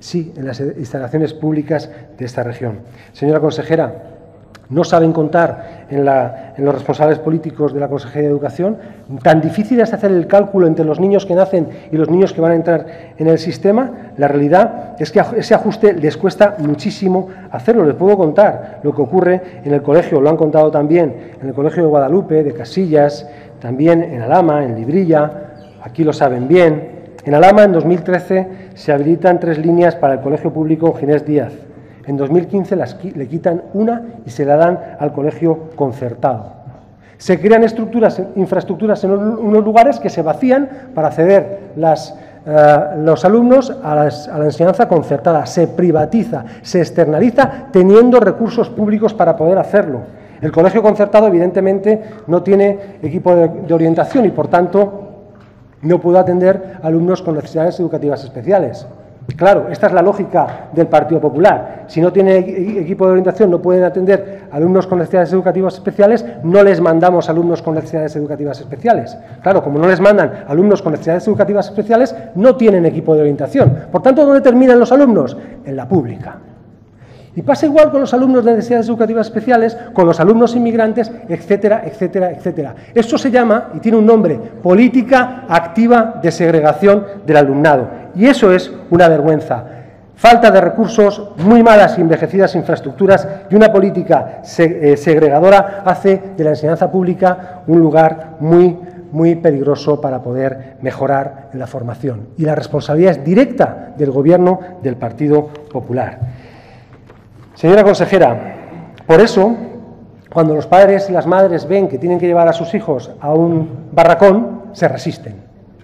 Sí, en las instalaciones públicas de esta región. Señora consejera, no saben contar en, la, en los responsables políticos de la Consejería de Educación. Tan difícil es hacer el cálculo entre los niños que nacen y los niños que van a entrar en el sistema. La realidad es que ese ajuste les cuesta muchísimo hacerlo. Les puedo contar lo que ocurre en el colegio, lo han contado también en el Colegio de Guadalupe, de Casillas, también en Alhama, en Librilla, aquí lo saben bien. En Alhama, en dos mil trece, se habilitan tres líneas para el Colegio Público Ginés Díaz. En dos mil quince las, le quitan una y se la dan al colegio concertado. Se crean estructuras, infraestructuras en unos lugares que se vacían para ceder las, eh, los alumnos a, las, a la enseñanza concertada. Se privatiza, se externaliza teniendo recursos públicos para poder hacerlo. El colegio concertado, evidentemente, no tiene equipo de, de orientación y, por tanto, no puede atender alumnos con necesidades educativas especiales. Claro, esta es la lógica del Partido Popular. Si no tiene equipo de orientación, no pueden atender alumnos con necesidades educativas especiales, no les mandamos alumnos con necesidades educativas especiales. Claro, como no les mandan alumnos con necesidades educativas especiales, no tienen equipo de orientación. Por tanto, ¿dónde terminan los alumnos? En la pública. Y pasa igual con los alumnos de necesidades educativas especiales, con los alumnos inmigrantes, etcétera, etcétera, etcétera. Esto se llama, y tiene un nombre, política activa de segregación del alumnado. Y eso es una vergüenza. Falta de recursos, muy malas y envejecidas infraestructuras y una política segregadora hace de la enseñanza pública un lugar muy, muy peligroso para poder mejorar en la formación. Y la responsabilidad es directa del Gobierno del Partido Popular. Señora consejera, por eso, cuando los padres y las madres ven que tienen que llevar a sus hijos a un barracón, se resisten.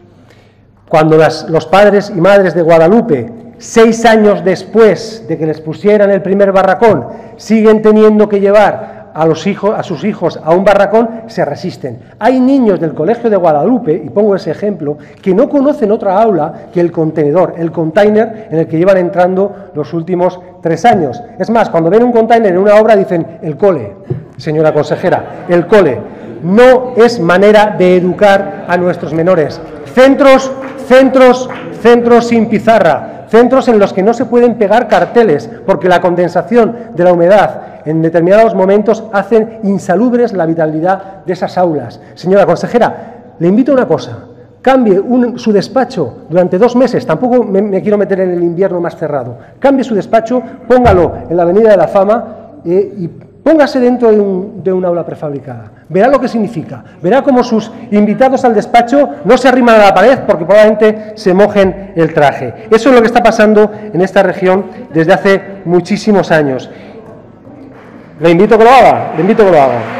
Cuando las, los padres y madres de Guadalupe, seis años después de que les pusieran el primer barracón, siguen teniendo que llevar a, los hijos, a sus hijos a un barracón, se resisten. Hay niños del Colegio de Guadalupe, y pongo ese ejemplo, que no conocen otra aula que el contenedor, el container en el que llevan entrando los últimos tres años. Es más, cuando ven un container en una obra dicen el cole, señora consejera, el cole. No es manera de educar a nuestros menores. Centros, centros, centros sin pizarra, centros en los que no se pueden pegar carteles porque la condensación de la humedad en determinados momentos hacen insalubres la vitalidad de esas aulas. Señora consejera, le invito a una cosa. Cambie un, su despacho durante dos meses, tampoco me, me quiero meter en el invierno más cerrado, cambie su despacho, póngalo en la Avenida de la Fama eh, y póngase dentro de un, de un aula prefabricada. Verá lo que significa, verá cómo sus invitados al despacho no se arriman a la pared porque probablemente se mojen el traje. Eso es lo que está pasando en esta región desde hace muchísimos años. Le invito a que lo haga, le invito a que lo haga.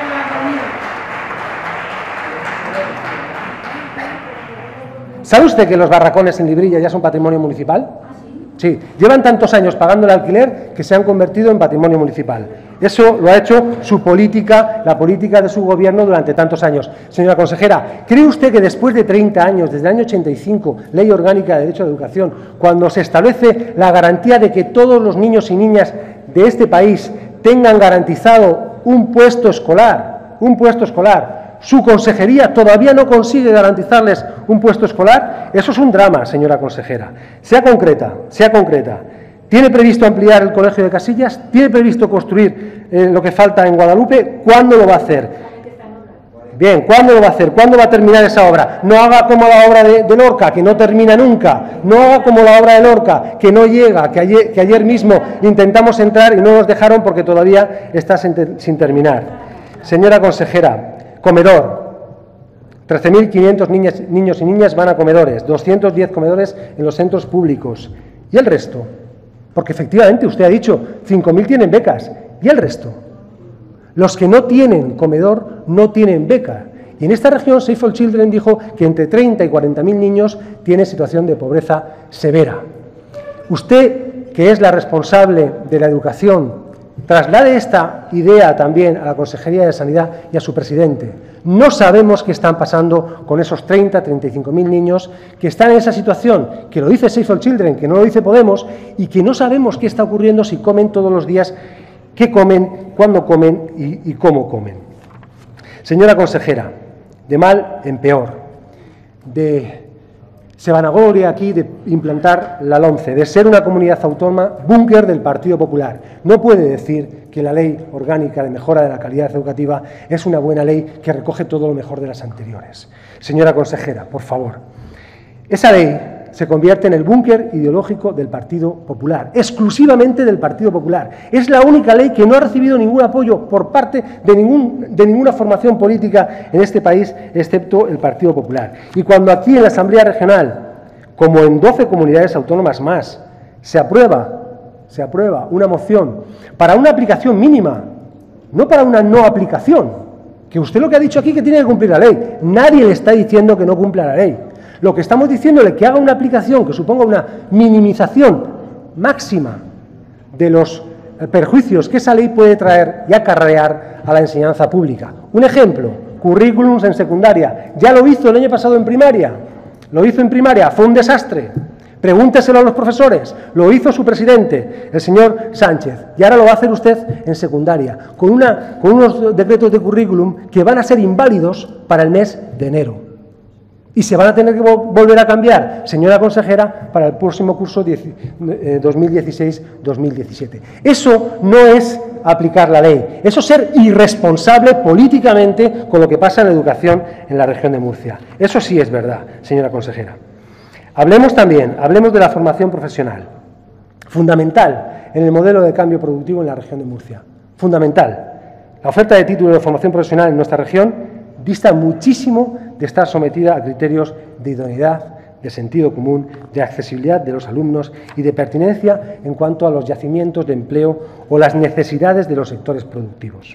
¿Sabe usted que los barracones en Librilla ya son patrimonio municipal? Sí, llevan tantos años pagando el alquiler que se han convertido en patrimonio municipal. Eso lo ha hecho su política, la política de su gobierno durante tantos años. Señora consejera, ¿cree usted que después de treinta años, desde el año ochenta y cinco, Ley Orgánica de Derecho a la Educación, cuando se establece la garantía de que todos los niños y niñas de este país tengan garantizado un puesto escolar, un puesto escolar, su consejería todavía no consigue garantizarles un puesto escolar? Eso es un drama, señora consejera. Sea concreta, sea concreta. ¿Tiene previsto ampliar el Colegio de Casillas? ¿Tiene previsto construir eh, lo que falta en Guadalupe? ¿Cuándo lo va a hacer? Bien, ¿cuándo lo va a hacer? ¿Cuándo va a terminar esa obra? No haga como la obra de, de Lorca, que no termina nunca. No haga como la obra de Lorca, que no llega, que ayer, que ayer mismo intentamos entrar y no nos dejaron porque todavía está sin, sin terminar. Señora consejera, comedor. trece mil quinientos niñas, niños y niñas van a comedores, doscientos diez comedores en los centros públicos. ¿Y el resto? Porque efectivamente usted ha dicho, cinco mil tienen becas. ¿Y el resto? Los que no tienen comedor no tienen beca. Y en esta región Save for Children dijo que entre treinta y cuarenta mil niños tienen situación de pobreza severa. Usted, que es la responsable de la educación, traslade esta idea también a la Consejería de Sanidad y a su presidente. No sabemos qué están pasando con esos treinta a treinta y cinco mil niños que están en esa situación, que lo dice Save for Children, que no lo dice Podemos, y que no sabemos qué está ocurriendo si comen todos los días, qué comen, cuándo comen y, y cómo comen. Señora consejera, de mal en peor, de se vanagloria aquí de implantar la LOMCE, de ser una comunidad autónoma búnker del Partido Popular. No puede decir que la Ley Orgánica de Mejora de la Calidad Educativa es una buena ley que recoge todo lo mejor de las anteriores. Señora consejera, por favor, esa ley se convierte en el búnker ideológico del Partido Popular, exclusivamente del Partido Popular. Es la única ley que no ha recibido ningún apoyo por parte de, ningún, de ninguna formación política en este país, excepto el Partido Popular. Y cuando aquí en la Asamblea Regional, como en doce comunidades autónomas más, se aprueba, se aprueba una moción para una aplicación mínima, no para una no aplicación, que usted lo que ha dicho aquí que tiene que cumplir la ley. Nadie le está diciendo que no cumpla la ley. Lo que estamos diciéndole es que haga una aplicación que suponga una minimización máxima de los perjuicios que esa ley puede traer y acarrear a la enseñanza pública. Un ejemplo, currículums en secundaria. Ya lo hizo el año pasado en primaria. Lo hizo en primaria, fue un desastre. Pregúnteselo a los profesores. Lo hizo su presidente, el señor Sánchez. Y ahora lo va a hacer usted en secundaria, con, una, con unos decretos de currículum que van a ser inválidos para el mes de enero. Y se van a tener que volver a cambiar, señora consejera, para el próximo curso dos mil dieciséis dos mil diecisiete. Eso no es aplicar la ley, eso es ser irresponsable políticamente con lo que pasa en la educación en la región de Murcia. Eso sí es verdad, señora consejera. Hablemos también, hablemos de la formación profesional, fundamental en el modelo de cambio productivo en la región de Murcia, fundamental. La oferta de títulos de formación profesional en nuestra región dista muchísimo de estar sometida a criterios de idoneidad, de sentido común, de accesibilidad de los alumnos y de pertinencia en cuanto a los yacimientos de empleo o las necesidades de los sectores productivos.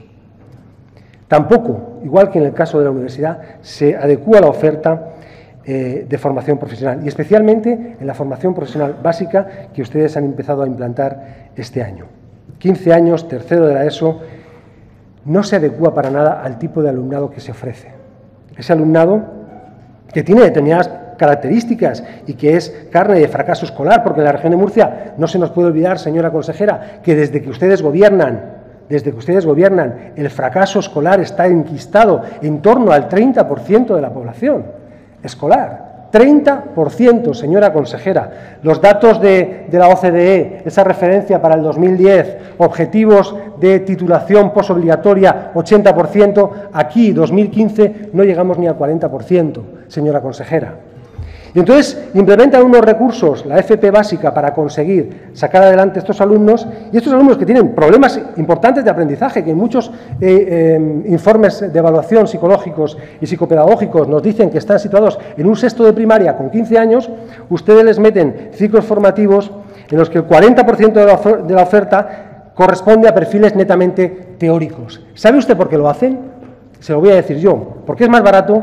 Tampoco, igual que en el caso de la universidad, se adecúa la oferta eh, de formación profesional y especialmente en la formación profesional básica que ustedes han empezado a implantar este año. quince años, tercero de la ESO, no se adecúa para nada al tipo de alumnado que se ofrece. Ese alumnado que tiene determinadas características y que es carne de fracaso escolar, porque en la región de Murcia no se nos puede olvidar, señora consejera, que desde que ustedes gobiernan, desde que ustedes gobiernan, el fracaso escolar está enquistado en torno al treinta por ciento de la población escolar. treinta por ciento, señora consejera. Los datos de, de la O C D E, esa referencia para el dos mil diez, objetivos de titulación posobligatoria, ochenta por ciento, aquí, dos mil quince, no llegamos ni al cuarenta por ciento, señora consejera. Y entonces implementan unos recursos, la F P básica, para conseguir sacar adelante estos alumnos, y estos alumnos que tienen problemas importantes de aprendizaje, que en muchos eh, eh, informes de evaluación psicológicos y psicopedagógicos nos dicen que están situados en un sexto de primaria con quince años, ustedes les meten ciclos formativos en los que el cuarenta por ciento de la, de la oferta corresponde a perfiles netamente teóricos. ¿Sabe usted por qué lo hacen? Se lo voy a decir yo. Porque es más barato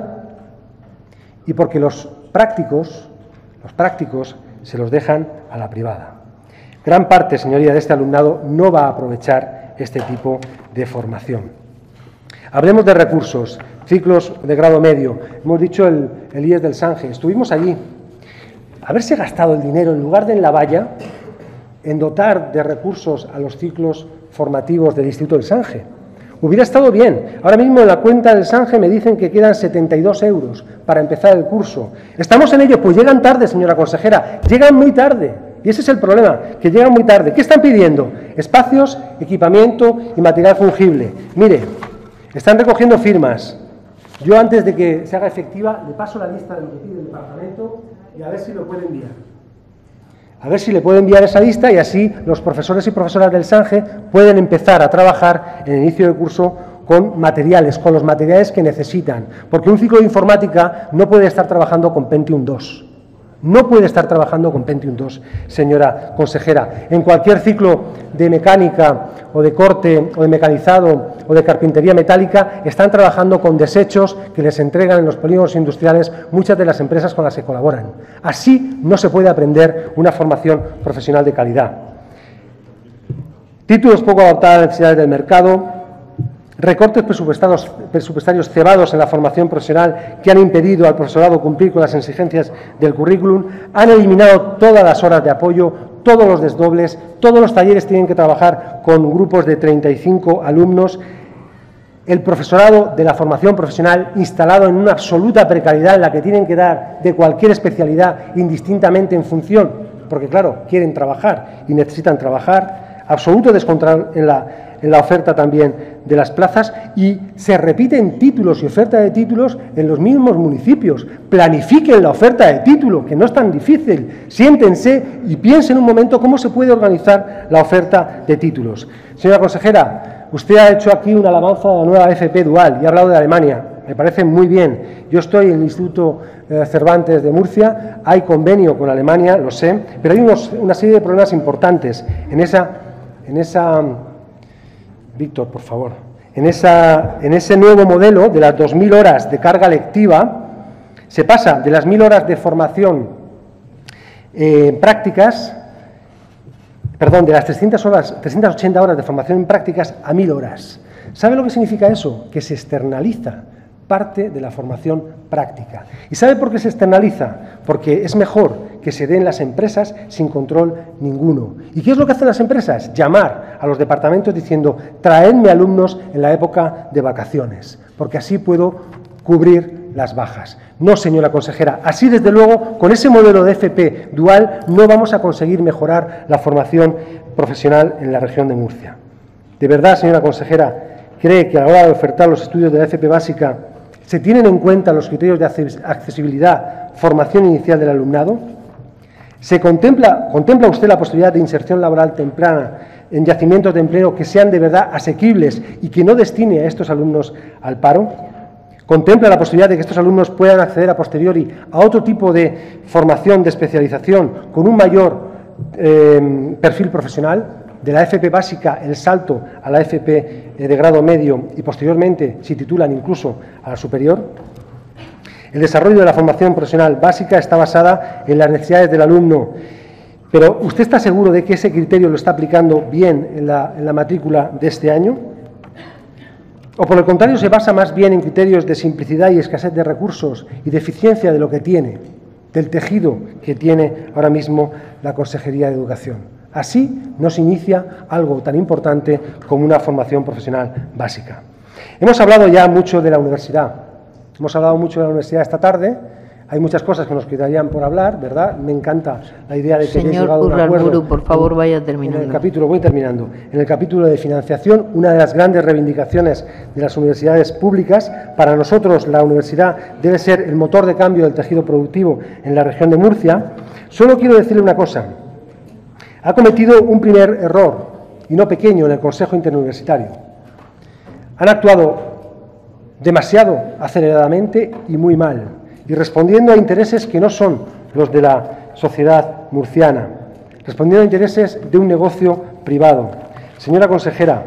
y porque los prácticos, los prácticos se los dejan a la privada. Gran parte, señoría, de este alumnado no va a aprovechar este tipo de formación. Hablemos de recursos, ciclos de grado medio. Hemos dicho el, el I E S del Sange. Estuvimos allí. Haberse gastado el dinero, en lugar de en la valla, en dotar de recursos a los ciclos formativos del Instituto del Sange. Hubiera estado bien. Ahora mismo en la cuenta del Sange me dicen que quedan setenta y dos euros para empezar el curso. ¿Estamos en ello? Pues llegan tarde, señora consejera. Llegan muy tarde. Y ese es el problema, que llegan muy tarde. ¿Qué están pidiendo? Espacios, equipamiento y material fungible. Mire, están recogiendo firmas. Yo, antes de que se haga efectiva, le paso la lista de lo que pide el departamento y a ver si lo puede enviar. A ver si le puedo enviar esa lista y así los profesores y profesoras del Sange pueden empezar a trabajar en el inicio del curso con materiales, con los materiales que necesitan. Porque un ciclo de informática no puede estar trabajando con Pentium dos. No puede estar trabajando con Pentium dos, señora consejera. En cualquier ciclo de mecánica o de corte o de mecanizado o de carpintería metálica están trabajando con desechos que les entregan en los polígonos industriales muchas de las empresas con las que colaboran. Así no se puede aprender una formación profesional de calidad. Títulos poco adaptados a las necesidades del mercado. Recortes presupuestarios, presupuestarios cebados en la formación profesional que han impedido al profesorado cumplir con las exigencias del currículum, han eliminado todas las horas de apoyo, todos los desdobles, todos los talleres tienen que trabajar con grupos de treinta y cinco alumnos. el profesorado de la formación profesional instalado en una absoluta precariedad en la que tienen que dar de cualquier especialidad indistintamente en función, porque claro, quieren trabajar y necesitan trabajar, absoluto descontrol en la, en la oferta también de las plazas y se repiten títulos y oferta de títulos en los mismos municipios. Planifiquen la oferta de título, que no es tan difícil. Siéntense y piensen un momento cómo se puede organizar la oferta de títulos. Señora consejera, usted ha hecho aquí una alabanza de la nueva F P dual y ha hablado de Alemania. Me parece muy bien. Yo estoy en el Instituto eh, Cervantes de Murcia, hay convenio con Alemania, lo sé, pero hay unos, una serie de problemas importantes en esa, en esa, Víctor, por favor, en, esa, en ese nuevo modelo de las dos mil horas de carga lectiva, se pasa de las mil horas de formación eh, en prácticas, perdón, de las trescientas horas, trescientas ochenta horas de formación en prácticas a mil horas. ¿Sabe lo que significa eso? Que se externaliza parte de la formación práctica. ¿Y sabe por qué se externaliza? Porque es mejor que se den las empresas sin control ninguno. ¿Y qué es lo que hacen las empresas? Llamar a los departamentos diciendo, traedme alumnos en la época de vacaciones, porque así puedo cubrir las bajas. No, señora consejera, así desde luego, con ese modelo de F P dual, no vamos a conseguir mejorar la formación profesional en la región de Murcia. ¿De verdad, señora consejera, cree que a la hora de ofertar los estudios de la F P básica se tienen en cuenta los criterios de accesibilidad, formación inicial del alumnado? ¿Se contempla, contempla usted la posibilidad de inserción laboral temprana en yacimientos de empleo que sean de verdad asequibles y que no destine a estos alumnos al paro? ¿Contempla la posibilidad de que estos alumnos puedan acceder a posteriori a otro tipo de formación, de especialización, con un mayor eh, perfil profesional? De la F P básica, el salto a la F P de grado medio y posteriormente, si titulan, incluso a la superior. El desarrollo de la formación profesional básica está basada en las necesidades del alumno, pero ¿usted está seguro de que ese criterio lo está aplicando bien en la, en la matrícula de este año? ¿O por el contrario se basa más bien en criterios de simplicidad y escasez de recursos y de eficiencia de lo que tiene, del tejido que tiene ahora mismo la Consejería de Educación? Así no se inicia algo tan importante como una formación profesional básica. Hemos hablado ya mucho de la universidad, hemos hablado mucho de la universidad esta tarde, hay muchas cosas que nos quedarían por hablar, ¿verdad? Me encanta la idea de que hayáis llegado a un acuerdo. Señor Urralburu, por favor, vaya terminando. En el capítulo, voy terminando, en el capítulo de financiación, una de las grandes reivindicaciones de las universidades públicas, para nosotros la universidad debe ser el motor de cambio del tejido productivo en la región de Murcia. Solo quiero decirle una cosa. Ha cometido un primer error, y no pequeño, en el Consejo Interuniversitario. Han actuado demasiado aceleradamente y muy mal, y respondiendo a intereses que no son los de la sociedad murciana, respondiendo a intereses de un negocio privado. Señora consejera,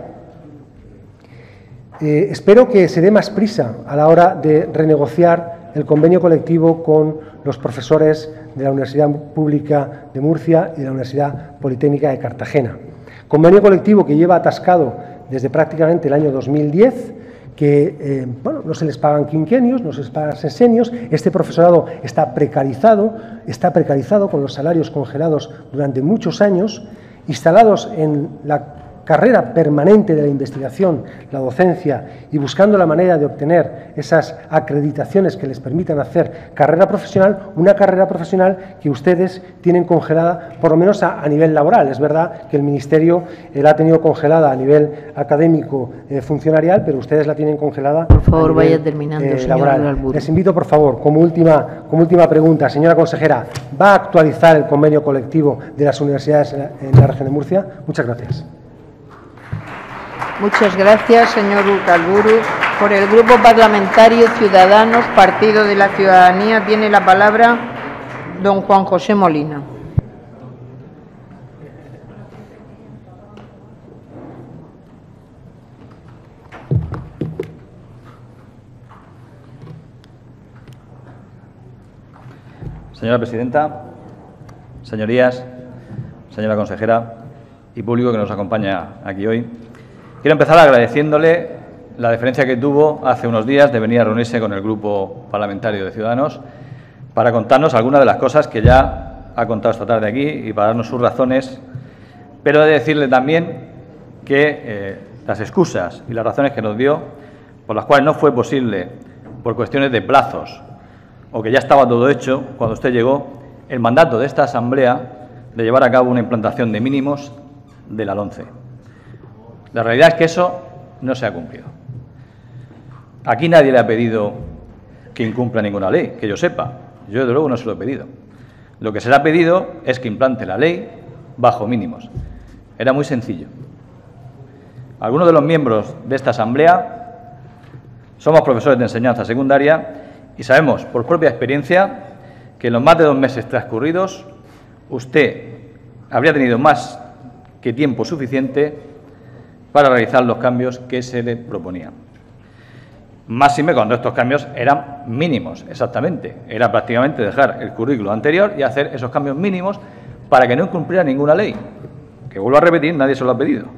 eh, espero que se dé más prisa a la hora de renegociar el convenio colectivo con los profesores de la Universidad Pública de Murcia y de la Universidad Politécnica de Cartagena. Convenio colectivo que lleva atascado desde prácticamente el año dos mil diez, que eh, bueno, no se les pagan quinquenios, no se les pagan sesenios, este profesorado está precarizado, está precarizado con los salarios congelados durante muchos años, instalados en la carrera permanente de la investigación, la docencia y buscando la manera de obtener esas acreditaciones que les permitan hacer carrera profesional, una carrera profesional que ustedes tienen congelada por lo menos a, a nivel laboral. Es verdad que el Ministerio eh, la ha tenido congelada a nivel académico eh, funcionarial, pero ustedes la tienen congelada por favor, a nivel, vaya terminando, eh, señor laboral. Urralburu. Les invito, por favor, como última, como última pregunta, señora consejera, ¿va a actualizar el convenio colectivo de las universidades en la, en la región de Murcia? Muchas gracias. Muchas gracias, señor Urralburu. Por el Grupo Parlamentario Ciudadanos, Partido de la Ciudadanía, tiene la palabra don Juan José Molina. Señora presidenta, señorías, señora consejera y público que nos acompaña aquí hoy, quiero empezar agradeciéndole la deferencia que tuvo hace unos días de venir a reunirse con el Grupo Parlamentario de Ciudadanos para contarnos algunas de las cosas que ya ha contado esta tarde aquí y para darnos sus razones, pero he de decirle también que eh, las excusas y las razones que nos dio por las cuales no fue posible, por cuestiones de plazos, o que ya estaba todo hecho cuando usted llegó, el mandato de esta Asamblea de llevar a cabo una implantación de mínimos de la LOMCE. La realidad es que eso no se ha cumplido. Aquí nadie le ha pedido que incumpla ninguna ley, que yo sepa. Yo, desde luego, no se lo he pedido. Lo que se le ha pedido es que implante la ley bajo mínimos. Era muy sencillo. Algunos de los miembros de esta Asamblea somos profesores de enseñanza secundaria y sabemos, por propia experiencia, que en los más de dos meses transcurridos usted habría tenido más que tiempo suficiente para realizar los cambios que se le proponían. Máxime cuando estos cambios eran mínimos, exactamente. Era prácticamente dejar el currículo anterior y hacer esos cambios mínimos para que no incumpliera ninguna ley. Que vuelvo a repetir, nadie se lo ha pedido.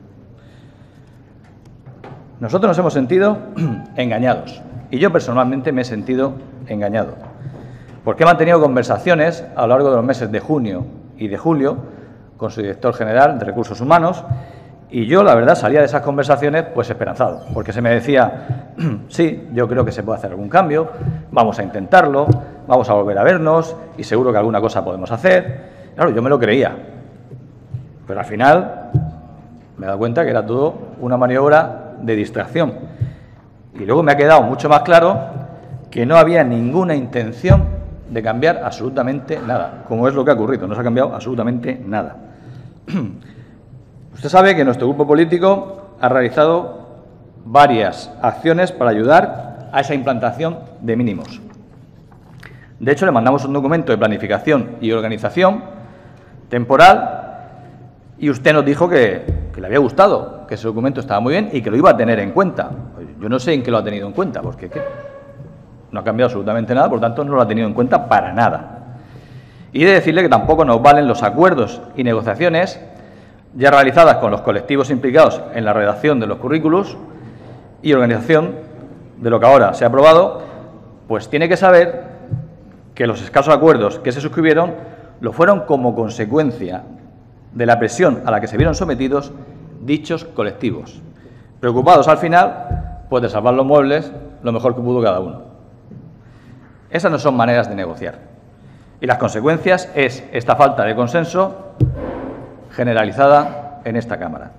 Nosotros nos hemos sentido engañados. Y yo personalmente me he sentido engañado. Porque he mantenido conversaciones a lo largo de los meses de junio y de julio con su director general de Recursos Humanos. Y yo, la verdad, salía de esas conversaciones pues esperanzado, porque se me decía, sí, yo creo que se puede hacer algún cambio, vamos a intentarlo, vamos a volver a vernos y seguro que alguna cosa podemos hacer. Claro, yo me lo creía, pero al final me he dado cuenta que era todo una maniobra de distracción. Y luego me ha quedado mucho más claro que no había ninguna intención de cambiar absolutamente nada, como es lo que ha ocurrido, no se ha cambiado absolutamente nada. Usted sabe que nuestro grupo político ha realizado varias acciones para ayudar a esa implantación de mínimos. De hecho, le mandamos un documento de planificación y organización temporal y usted nos dijo que, que le había gustado, que ese documento estaba muy bien y que lo iba a tener en cuenta. Yo no sé en qué lo ha tenido en cuenta, porque ¿qué? No ha cambiado absolutamente nada, por tanto no lo ha tenido en cuenta para nada. Y de decirle que tampoco nos valen los acuerdos y negociaciones ya realizadas con los colectivos implicados en la redacción de los currículos y organización de lo que ahora se ha aprobado, pues tiene que saber que los escasos acuerdos que se suscribieron lo fueron como consecuencia de la presión a la que se vieron sometidos dichos colectivos, preocupados al final pues de salvar los muebles lo mejor que pudo cada uno. Esas no son maneras de negociar. Y las consecuencias es esta falta de consenso generalizada en esta Cámara.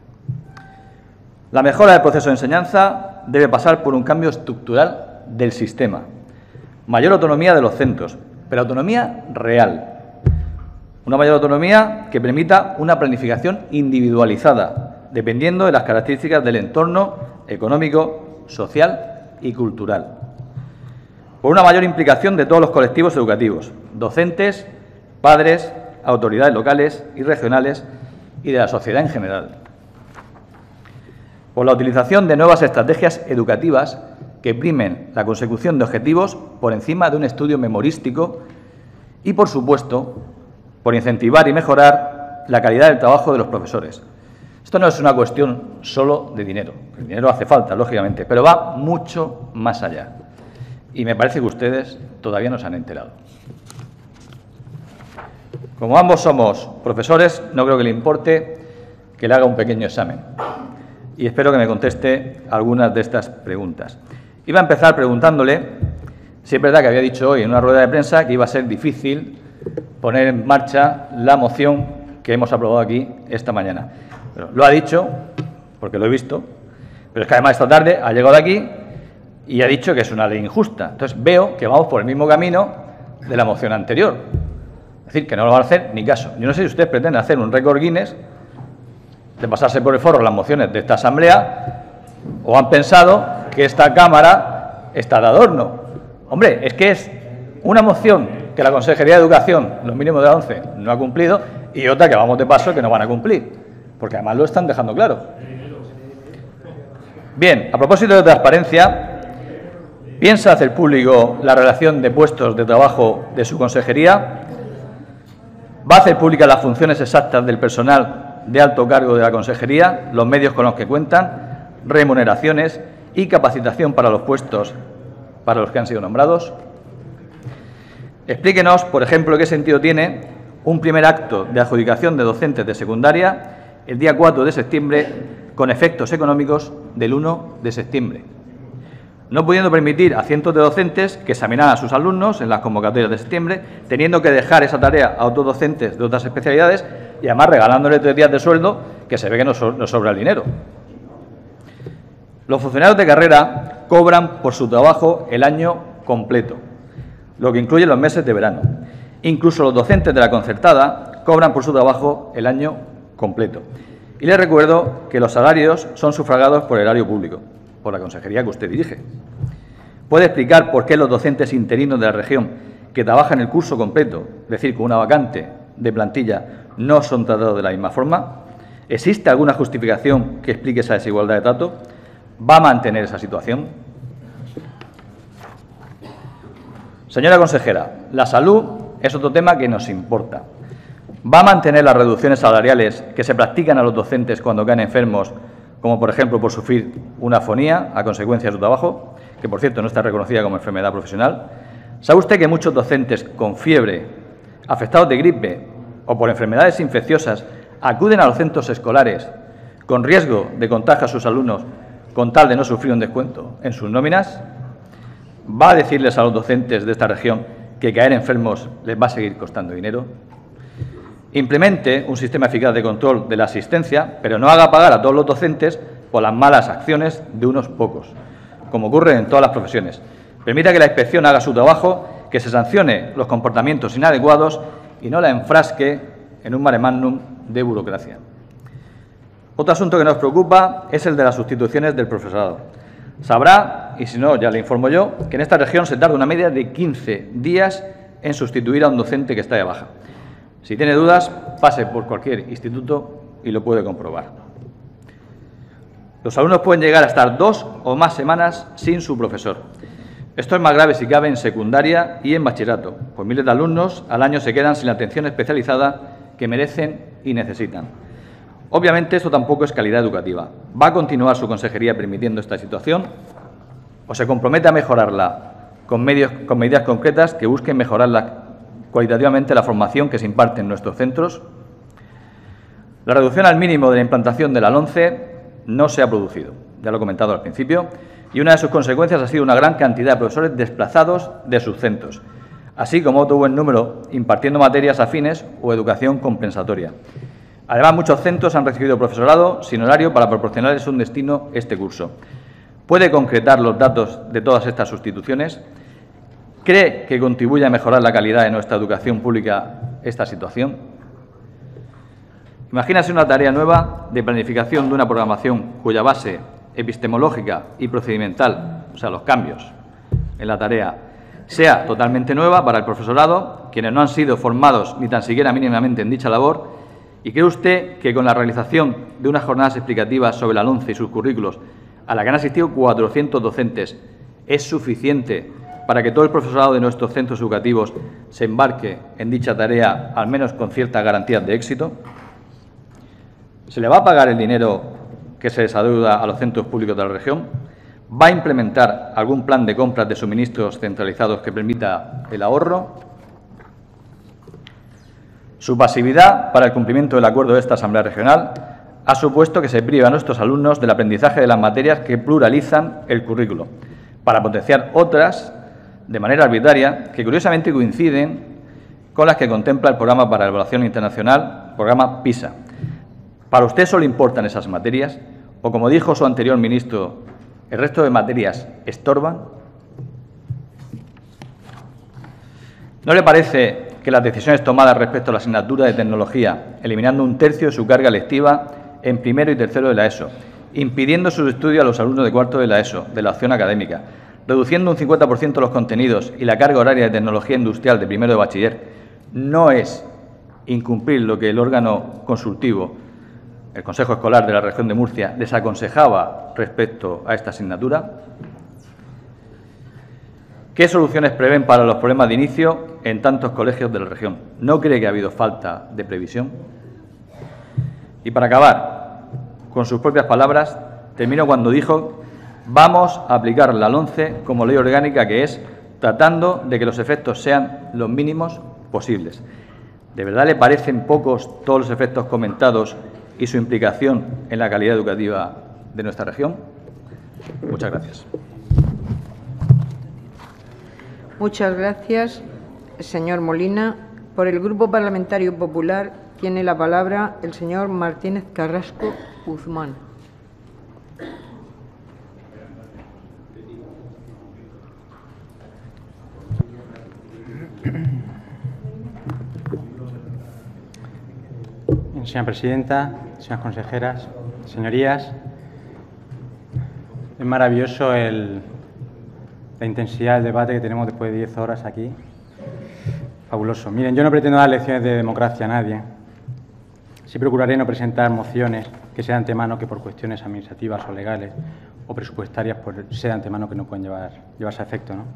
La mejora del proceso de enseñanza debe pasar por un cambio estructural del sistema. Mayor autonomía de los centros, pero autonomía real. Una mayor autonomía que permita una planificación individualizada, dependiendo de las características del entorno económico, social y cultural. Por una mayor implicación de todos los colectivos educativos, docentes, padres, autoridades locales y regionales y de la sociedad en general. Por la utilización de nuevas estrategias educativas que primen la consecución de objetivos por encima de un estudio memorístico y, por supuesto, por incentivar y mejorar la calidad del trabajo de los profesores. Esto no es una cuestión solo de dinero. El dinero hace falta, lógicamente, pero va mucho más allá. Y me parece que ustedes todavía no se han enterado. Como ambos somos profesores, no creo que le importe que le haga un pequeño examen. Y espero que me conteste algunas de estas preguntas. Iba a empezar preguntándole si es verdad que había dicho hoy en una rueda de prensa que iba a ser difícil poner en marcha la moción que hemos aprobado aquí esta mañana. Pero lo ha dicho, porque lo he visto, pero es que además esta tarde ha llegado aquí y ha dicho que es una ley injusta. Entonces veo que vamos por el mismo camino de la moción anterior. Es decir, que no lo van a hacer ni caso. Yo no sé si ustedes pretenden hacer un récord Guinness de pasarse por el forro las mociones de esta Asamblea o han pensado que esta Cámara está de adorno. Hombre, es que es una moción que la Consejería de Educación, los mínimos de la ONCE, no ha cumplido y otra que vamos de paso que no van a cumplir, porque además lo están dejando claro. Bien, a propósito de transparencia, ¿piensa hacer público la relación de puestos de trabajo de su consejería? ¿Va a hacer públicas las funciones exactas del personal de alto cargo de la consejería, los medios con los que cuentan, remuneraciones y capacitación para los puestos para los que han sido nombrados? Explíquenos, por ejemplo, qué sentido tiene un primer acto de adjudicación de docentes de secundaria el día cuatro de septiembre con efectos económicos del uno de septiembre. no pudiendo permitir a cientos de docentes que examinaran a sus alumnos en las convocatorias de septiembre, teniendo que dejar esa tarea a otros docentes de otras especialidades y además regalándole tres días de sueldo, que se ve que no, so no sobra el dinero. Los funcionarios de carrera cobran por su trabajo el año completo, lo que incluye los meses de verano. Incluso los docentes de la concertada cobran por su trabajo el año completo. Y les recuerdo que los salarios son sufragados por el erario público, por la consejería que usted dirige. ¿Puede explicar por qué los docentes interinos de la región que trabajan el curso completo, es decir, con una vacante de plantilla, no son tratados de la misma forma? ¿Existe alguna justificación que explique esa desigualdad de trato? ¿Va a mantener esa situación? Señora consejera, la salud es otro tema que nos importa. ¿Va a mantener las reducciones salariales que se practican a los docentes cuando caen enfermos, como por ejemplo por sufrir una afonía a consecuencia de su trabajo, que por cierto no está reconocida como enfermedad profesional? ¿Sabe usted que muchos docentes con fiebre, afectados de gripe o por enfermedades infecciosas acuden a los centros escolares con riesgo de contagio a sus alumnos con tal de no sufrir un descuento en sus nóminas? ¿Va a decirles a los docentes de esta región que caer enfermos les va a seguir costando dinero? Implemente un sistema eficaz de control de la asistencia, pero no haga pagar a todos los docentes por las malas acciones de unos pocos, como ocurre en todas las profesiones. Permita que la inspección haga su trabajo, que se sancione los comportamientos inadecuados y no la enfrasque en un mare magnum de burocracia. Otro asunto que nos preocupa es el de las sustituciones del profesorado. Sabrá, y si no ya le informo yo, que en esta región se tarda una media de quince días en sustituir a un docente que está de baja. Si tiene dudas, pase por cualquier instituto y lo puede comprobar. Los alumnos pueden llegar a estar dos o más semanas sin su profesor. Esto es más grave si cabe en secundaria y en bachillerato, pues miles de alumnos al año se quedan sin la atención especializada que merecen y necesitan. Obviamente, esto tampoco es calidad educativa. ¿Va a continuar su consejería permitiendo esta situación o se compromete a mejorarla con, medios, con medidas concretas que busquen mejorar la, cualitativamente la formación que se imparte en nuestros centros? La reducción al mínimo de la implantación de la LOMCE no se ha producido, ya lo he comentado al principio, y una de sus consecuencias ha sido una gran cantidad de profesores desplazados de sus centros, así como otro buen número impartiendo materias afines o educación compensatoria. Además, muchos centros han recibido profesorado sin horario para proporcionarles un destino este curso. ¿Puede concretar los datos de todas estas sustituciones? ¿Cree que contribuye a mejorar la calidad de nuestra educación pública esta situación? Imagínase una tarea nueva de planificación de una programación cuya base epistemológica y procedimental, o sea, los cambios en la tarea, sea totalmente nueva para el profesorado, quienes no han sido formados ni tan siquiera mínimamente en dicha labor. ¿Y cree usted que con la realización de unas jornadas explicativas sobre la LOMCE y sus currículos, a la que han asistido cuatrocientos docentes, es suficiente para que todo el profesorado de nuestros centros educativos se embarque en dicha tarea, al menos con ciertas garantías de éxito? ¿Se le va a pagar el dinero que se desadeuda a los centros públicos de la región? ¿Va a implementar algún plan de compras de suministros centralizados que permita el ahorro? Su pasividad para el cumplimiento del acuerdo de esta Asamblea Regional ha supuesto que se priva a nuestros alumnos del aprendizaje de las materias que pluralizan el currículo, para potenciar otras, de manera arbitraria, que curiosamente coinciden con las que contempla el Programa para la Evaluación Internacional, programa PISA. ¿Para usted solo importan esas materias? ¿O, como dijo su anterior ministro, el resto de materias estorban? ¿No le parece que las decisiones tomadas respecto a la asignatura de tecnología, eliminando un tercio de su carga lectiva en primero y tercero de la ESO, impidiendo su estudio a los alumnos de cuarto de la ESO, de la opción académica, reduciendo un cincuenta por ciento los contenidos y la carga horaria de tecnología industrial de primero de bachiller, no es incumplir lo que el órgano consultivo, el Consejo Escolar de la Región de Murcia, les aconsejaba respecto a esta asignatura? ¿Qué soluciones prevén para los problemas de inicio en tantos colegios de la región? ¿No cree que ha habido falta de previsión? Y para acabar, con sus propias palabras, termino cuando dijo: vamos a aplicar la LOMCE como ley orgánica que es, tratando de que los efectos sean los mínimos posibles. ¿De verdad le parecen pocos todos los efectos comentados y su implicación en la calidad educativa de nuestra región? Muchas gracias. Muchas gracias, señor Molina. Por el Grupo Parlamentario Popular tiene la palabra el señor Martínez Carrasco Guzmán. Señora presidenta, señoras consejeras, señorías, es maravilloso el, la intensidad del debate que tenemos después de diez horas aquí. Fabuloso. Miren, yo no pretendo dar lecciones de democracia a nadie. Sí procuraré no presentar mociones que sean de antemano que por cuestiones administrativas o legales o presupuestarias pues, sea de antemano que no pueden llevar, llevarse a efecto, ¿no?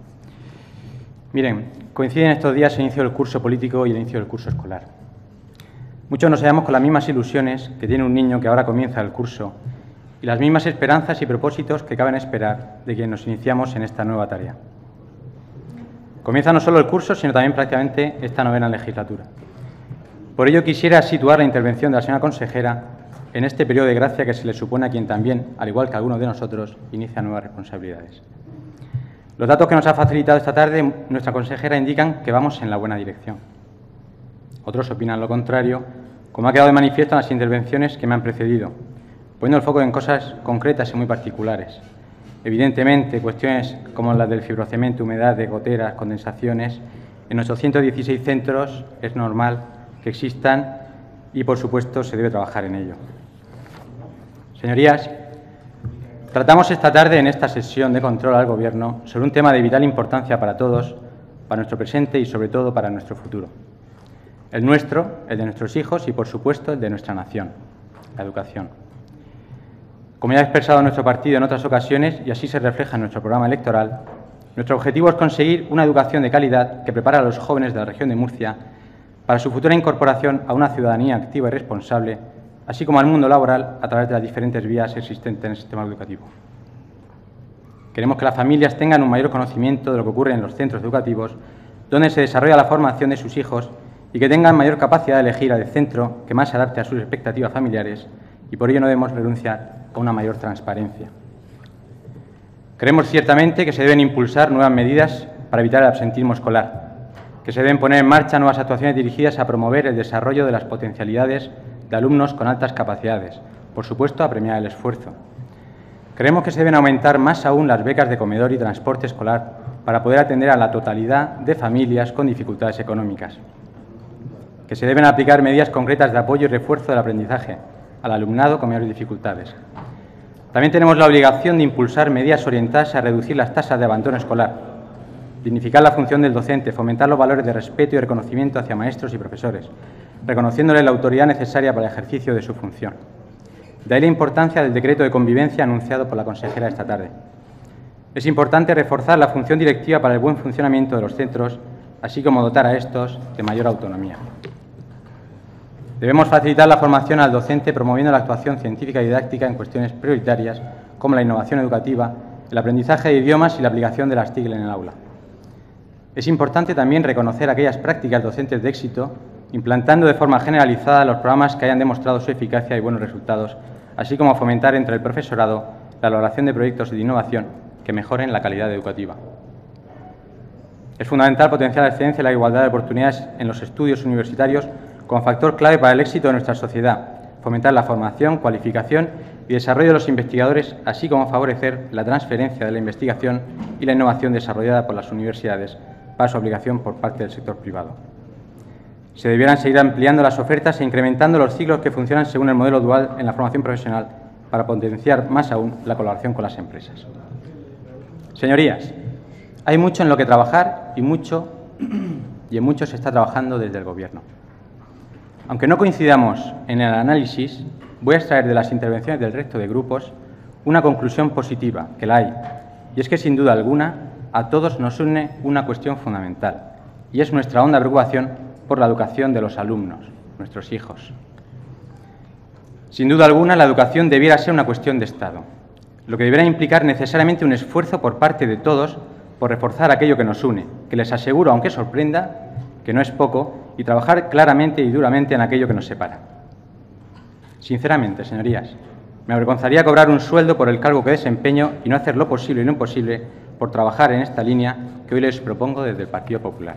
Miren, coinciden estos días el inicio del curso político y el inicio del curso escolar. Muchos nos hallamos con las mismas ilusiones que tiene un niño que ahora comienza el curso y las mismas esperanzas y propósitos que caben esperar de quienes nos iniciamos en esta nueva tarea. Comienza no solo el curso, sino también prácticamente esta novena legislatura. Por ello quisiera situar la intervención de la señora consejera en este periodo de gracia que se le supone a quien también, al igual que a algunos de nosotros, inicia nuevas responsabilidades. Los datos que nos ha facilitado esta tarde nuestra consejera indican que vamos en la buena dirección. Otros opinan lo contrario, como ha quedado de manifiesto en las intervenciones que me han precedido, poniendo el foco en cosas concretas y muy particulares. Evidentemente, cuestiones como las del fibrocemento, humedad de goteras, condensaciones, en ochocientos dieciséis centros es normal que existan y, por supuesto, se debe trabajar en ello. Señorías, tratamos esta tarde en esta sesión de control al Gobierno sobre un tema de vital importancia para todos, para nuestro presente y, sobre todo, para nuestro futuro. El nuestro, el de nuestros hijos y, por supuesto, el de nuestra nación, la educación. Como ya ha expresado nuestro partido en otras ocasiones, y así se refleja en nuestro programa electoral, nuestro objetivo es conseguir una educación de calidad que prepare a los jóvenes de la región de Murcia para su futura incorporación a una ciudadanía activa y responsable, así como al mundo laboral a través de las diferentes vías existentes en el sistema educativo. Queremos que las familias tengan un mayor conocimiento de lo que ocurre en los centros educativos, donde se desarrolla la formación de sus hijos y que tengan mayor capacidad de elegir al centro que más se adapte a sus expectativas familiares y por ello no debemos renunciar a una mayor transparencia. Creemos ciertamente que se deben impulsar nuevas medidas para evitar el absentismo escolar, que se deben poner en marcha nuevas actuaciones dirigidas a promover el desarrollo de las potencialidades de alumnos con altas capacidades, por supuesto a premiar el esfuerzo. Creemos que se deben aumentar más aún las becas de comedor y transporte escolar para poder atender a la totalidad de familias con dificultades económicas. Que se deben aplicar medidas concretas de apoyo y refuerzo del aprendizaje al alumnado con mayores dificultades. También tenemos la obligación de impulsar medidas orientadas a reducir las tasas de abandono escolar, dignificar la función del docente, fomentar los valores de respeto y reconocimiento hacia maestros y profesores, reconociéndoles la autoridad necesaria para el ejercicio de su función. De ahí la importancia del decreto de convivencia anunciado por la consejera esta tarde. Es importante reforzar la función directiva para el buen funcionamiento de los centros, así como dotar a estos de mayor autonomía. Debemos facilitar la formación al docente promoviendo la actuación científica y didáctica en cuestiones prioritarias como la innovación educativa, el aprendizaje de idiomas y la aplicación de las T I C en el aula. Es importante también reconocer aquellas prácticas docentes de éxito, implantando de forma generalizada los programas que hayan demostrado su eficacia y buenos resultados, así como fomentar entre el profesorado la elaboración de proyectos de innovación que mejoren la calidad educativa. Es fundamental potenciar la excelencia y la igualdad de oportunidades en los estudios universitarios como factor clave para el éxito de nuestra sociedad, fomentar la formación, cualificación y desarrollo de los investigadores, así como favorecer la transferencia de la investigación y la innovación desarrollada por las universidades para su aplicación por parte del sector privado. Se debieran seguir ampliando las ofertas e incrementando los ciclos que funcionan según el modelo dual en la formación profesional para potenciar más aún la colaboración con las empresas. Señorías, hay mucho en lo que trabajar y, mucho, y en mucho se está trabajando desde el Gobierno. Aunque no coincidamos en el análisis, voy a extraer de las intervenciones del resto de grupos una conclusión positiva, que la hay, y es que, sin duda alguna, a todos nos une una cuestión fundamental, y es nuestra honda preocupación por la educación de los alumnos, nuestros hijos. Sin duda alguna, la educación debiera ser una cuestión de Estado, lo que debiera implicar necesariamente un esfuerzo por parte de todos por reforzar aquello que nos une, que les aseguro, aunque sorprenda, que no es poco, y trabajar claramente y duramente en aquello que nos separa. Sinceramente, señorías, me avergonzaría cobrar un sueldo por el cargo que desempeño y no hacer lo posible y lo imposible por trabajar en esta línea que hoy les propongo desde el Partido Popular.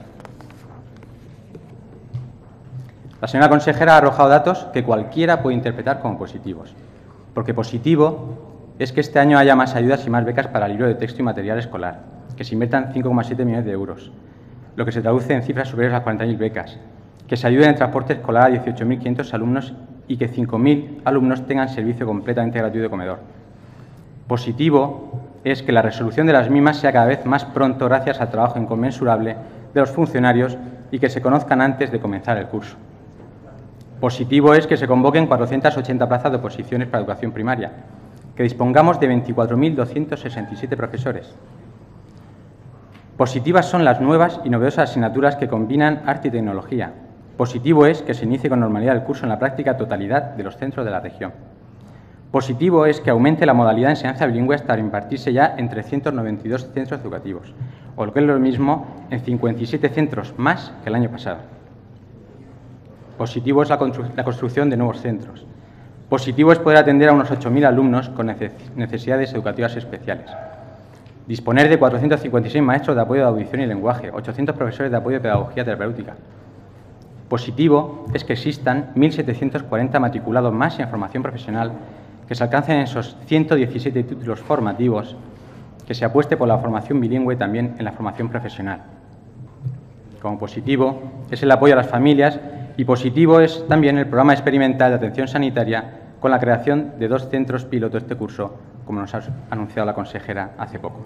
La señora consejera ha arrojado datos que cualquiera puede interpretar como positivos, porque positivo es que este año haya más ayudas y más becas para libro de texto y material escolar, que se inviertan cinco coma siete millones de euros, lo que se traduce en cifras superiores a cuarenta mil becas, que se ayude en transporte escolar a dieciocho mil quinientos alumnos y que cinco mil alumnos tengan servicio completamente gratuito de comedor. Positivo es que la resolución de las mismas sea cada vez más pronto gracias al trabajo inconmensurable de los funcionarios y que se conozcan antes de comenzar el curso. Positivo es que se convoquen cuatrocientas ochenta plazas de oposiciones para educación primaria, que dispongamos de veinticuatro mil doscientos sesenta y siete profesores. Positivas son las nuevas y novedosas asignaturas que combinan arte y tecnología. Positivo es que se inicie con normalidad el curso en la práctica totalidad de los centros de la región. Positivo es que aumente la modalidad de enseñanza bilingüe hasta impartirse ya en trescientos noventa y dos centros educativos, o lo que es lo mismo, en cincuenta y siete centros más que el año pasado. Positivo es la, constru la construcción de nuevos centros. Positivo es poder atender a unos ocho mil alumnos con neces necesidades educativas especiales. Disponer de cuatrocientos cincuenta y seis maestros de apoyo de audición y lenguaje, ochocientos profesores de apoyo de pedagogía terapéutica. Positivo es que existan mil setecientos cuarenta matriculados más en formación profesional, que se alcancen esos ciento diecisiete títulos formativos, que se apueste por la formación bilingüe también en la formación profesional. Como positivo es el apoyo a las familias y positivo es también el programa experimental de atención sanitaria con la creación de dos centros piloto este curso, como nos ha anunciado la consejera hace poco.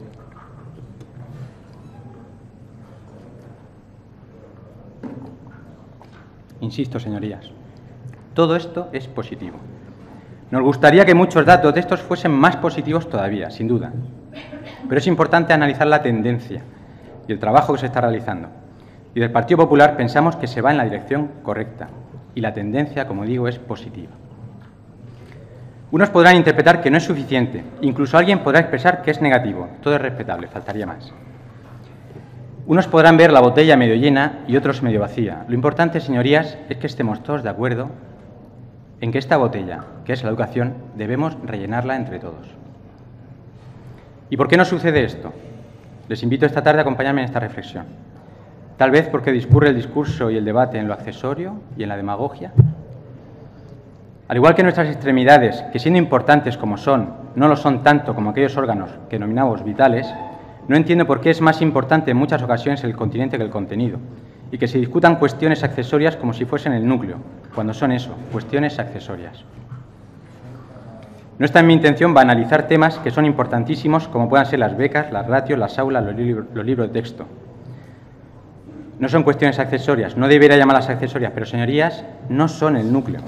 Insisto, señorías, todo esto es positivo. Nos gustaría que muchos datos de estos fuesen más positivos todavía, sin duda, pero es importante analizar la tendencia y el trabajo que se está realizando. Y del Partido Popular pensamos que se va en la dirección correcta y la tendencia, como digo, es positiva. Unos podrán interpretar que no es suficiente, incluso alguien podrá expresar que es negativo, todo es respetable, faltaría más. Unos podrán ver la botella medio llena y otros medio vacía. Lo importante, señorías, es que estemos todos de acuerdo en que esta botella, que es la educación, debemos rellenarla entre todos. ¿Y por qué no sucede esto? Les invito esta tarde a acompañarme en esta reflexión. Tal vez porque discurre el discurso y el debate en lo accesorio y en la demagogia. Al igual que nuestras extremidades, que siendo importantes como son, no lo son tanto como aquellos órganos que denominamos vitales, no entiendo por qué es más importante en muchas ocasiones el continente que el contenido, y que se discutan cuestiones accesorias como si fuesen el núcleo, cuando son eso, cuestiones accesorias. No está en mi intención banalizar temas que son importantísimos, como puedan ser las becas, las ratios, las aulas, los, libros, los libros de texto. No son cuestiones accesorias, no debería llamarlas accesorias, pero, señorías, no son el núcleo.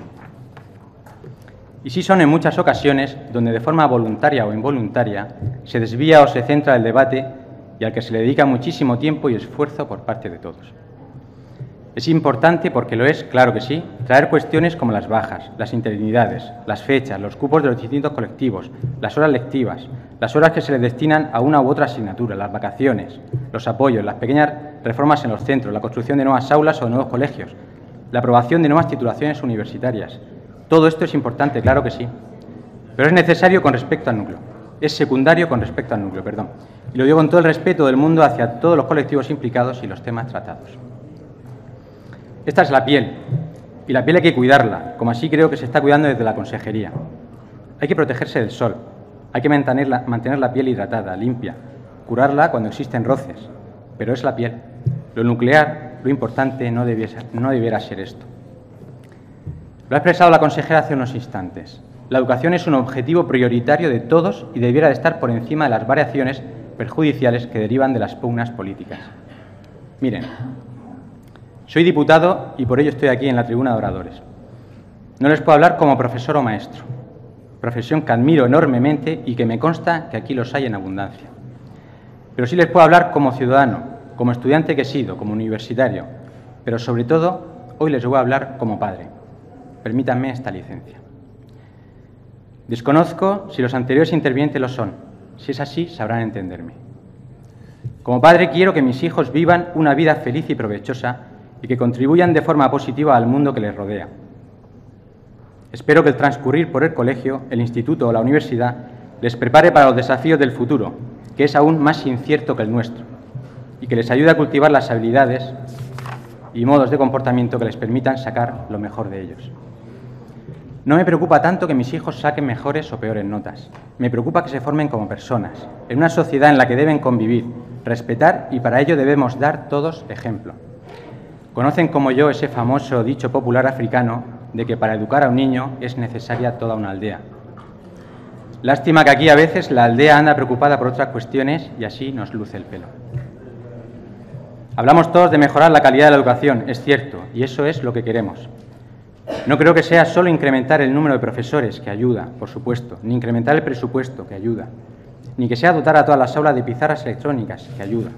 Y sí son en muchas ocasiones donde de forma voluntaria o involuntaria se desvía o se centra el debate y al que se le dedica muchísimo tiempo y esfuerzo por parte de todos. Es importante, porque lo es, claro que sí, traer cuestiones como las bajas, las interinidades, las fechas, los cupos de los distintos colectivos, las horas lectivas, las horas que se le destinan a una u otra asignatura, las vacaciones, los apoyos, las pequeñas reformas en los centros, la construcción de nuevas aulas o de nuevos colegios, la aprobación de nuevas titulaciones universitarias. Todo esto es importante, claro que sí, pero es necesario con respecto al núcleo, es secundario con respecto al núcleo, perdón. Y lo digo con todo el respeto del mundo hacia todos los colectivos implicados y los temas tratados. Esta es la piel, y la piel hay que cuidarla, como así creo que se está cuidando desde la consejería. Hay que protegerse del sol, hay que mantenerla, mantener la piel hidratada, limpia, curarla cuando existen roces, pero es la piel. Lo nuclear, lo importante, no debiera, no debiera ser esto. Lo ha expresado la consejera hace unos instantes. La educación es un objetivo prioritario de todos y debiera de estar por encima de las variaciones perjudiciales que derivan de las pugnas políticas. Miren, soy diputado y por ello estoy aquí en la tribuna de oradores. No les puedo hablar como profesor o maestro, profesión que admiro enormemente y que me consta que aquí los hay en abundancia. Pero sí les puedo hablar como ciudadano, como estudiante que he sido, como universitario, pero sobre todo hoy les voy a hablar como padre. Permítanme esta licencia. Desconozco si los anteriores intervinientes lo son. Si es así, sabrán entenderme. Como padre quiero que mis hijos vivan una vida feliz y provechosa y que contribuyan de forma positiva al mundo que les rodea. Espero que el transcurrir por el colegio, el instituto o la universidad les prepare para los desafíos del futuro que es aún más incierto que el nuestro y que les ayude a cultivar las habilidades y modos de comportamiento que les permitan sacar lo mejor de ellos. No me preocupa tanto que mis hijos saquen mejores o peores notas. Me preocupa que se formen como personas, en una sociedad en la que deben convivir, respetar y para ello debemos dar todos ejemplo. Conocen como yo ese famoso dicho popular africano de que para educar a un niño es necesaria toda una aldea. Lástima que aquí a veces la aldea anda preocupada por otras cuestiones y así nos luce el pelo. Hablamos todos de mejorar la calidad de la educación, es cierto, y eso es lo que queremos. No creo que sea solo incrementar el número de profesores, que ayuda, por supuesto, ni incrementar el presupuesto, que ayuda, ni que sea dotar a todas las aulas de pizarras electrónicas, que ayuda.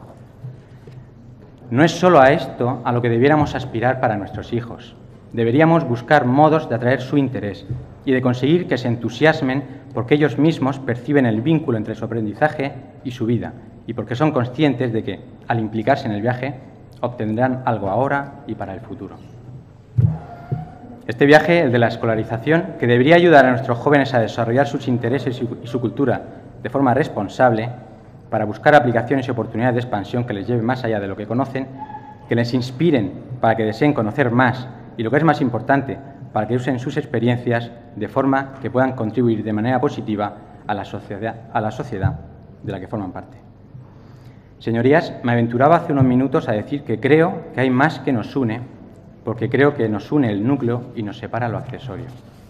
No es solo a esto a lo que debiéramos aspirar para nuestros hijos. Deberíamos buscar modos de atraer su interés y de conseguir que se entusiasmen porque ellos mismos perciben el vínculo entre su aprendizaje y su vida y porque son conscientes de que, al implicarse en el viaje, obtendrán algo ahora y para el futuro. Este viaje, el de la escolarización, que debería ayudar a nuestros jóvenes a desarrollar sus intereses y su cultura de forma responsable, para buscar aplicaciones y oportunidades de expansión que les lleven más allá de lo que conocen, que les inspiren para que deseen conocer más y, lo que es más importante, para que usen sus experiencias de forma que puedan contribuir de manera positiva a la sociedad, a la sociedad de la que forman parte. Señorías, me aventuraba hace unos minutos a decir que creo que hay más que nos une, porque creo que nos une el núcleo y nos separa lo accesorio.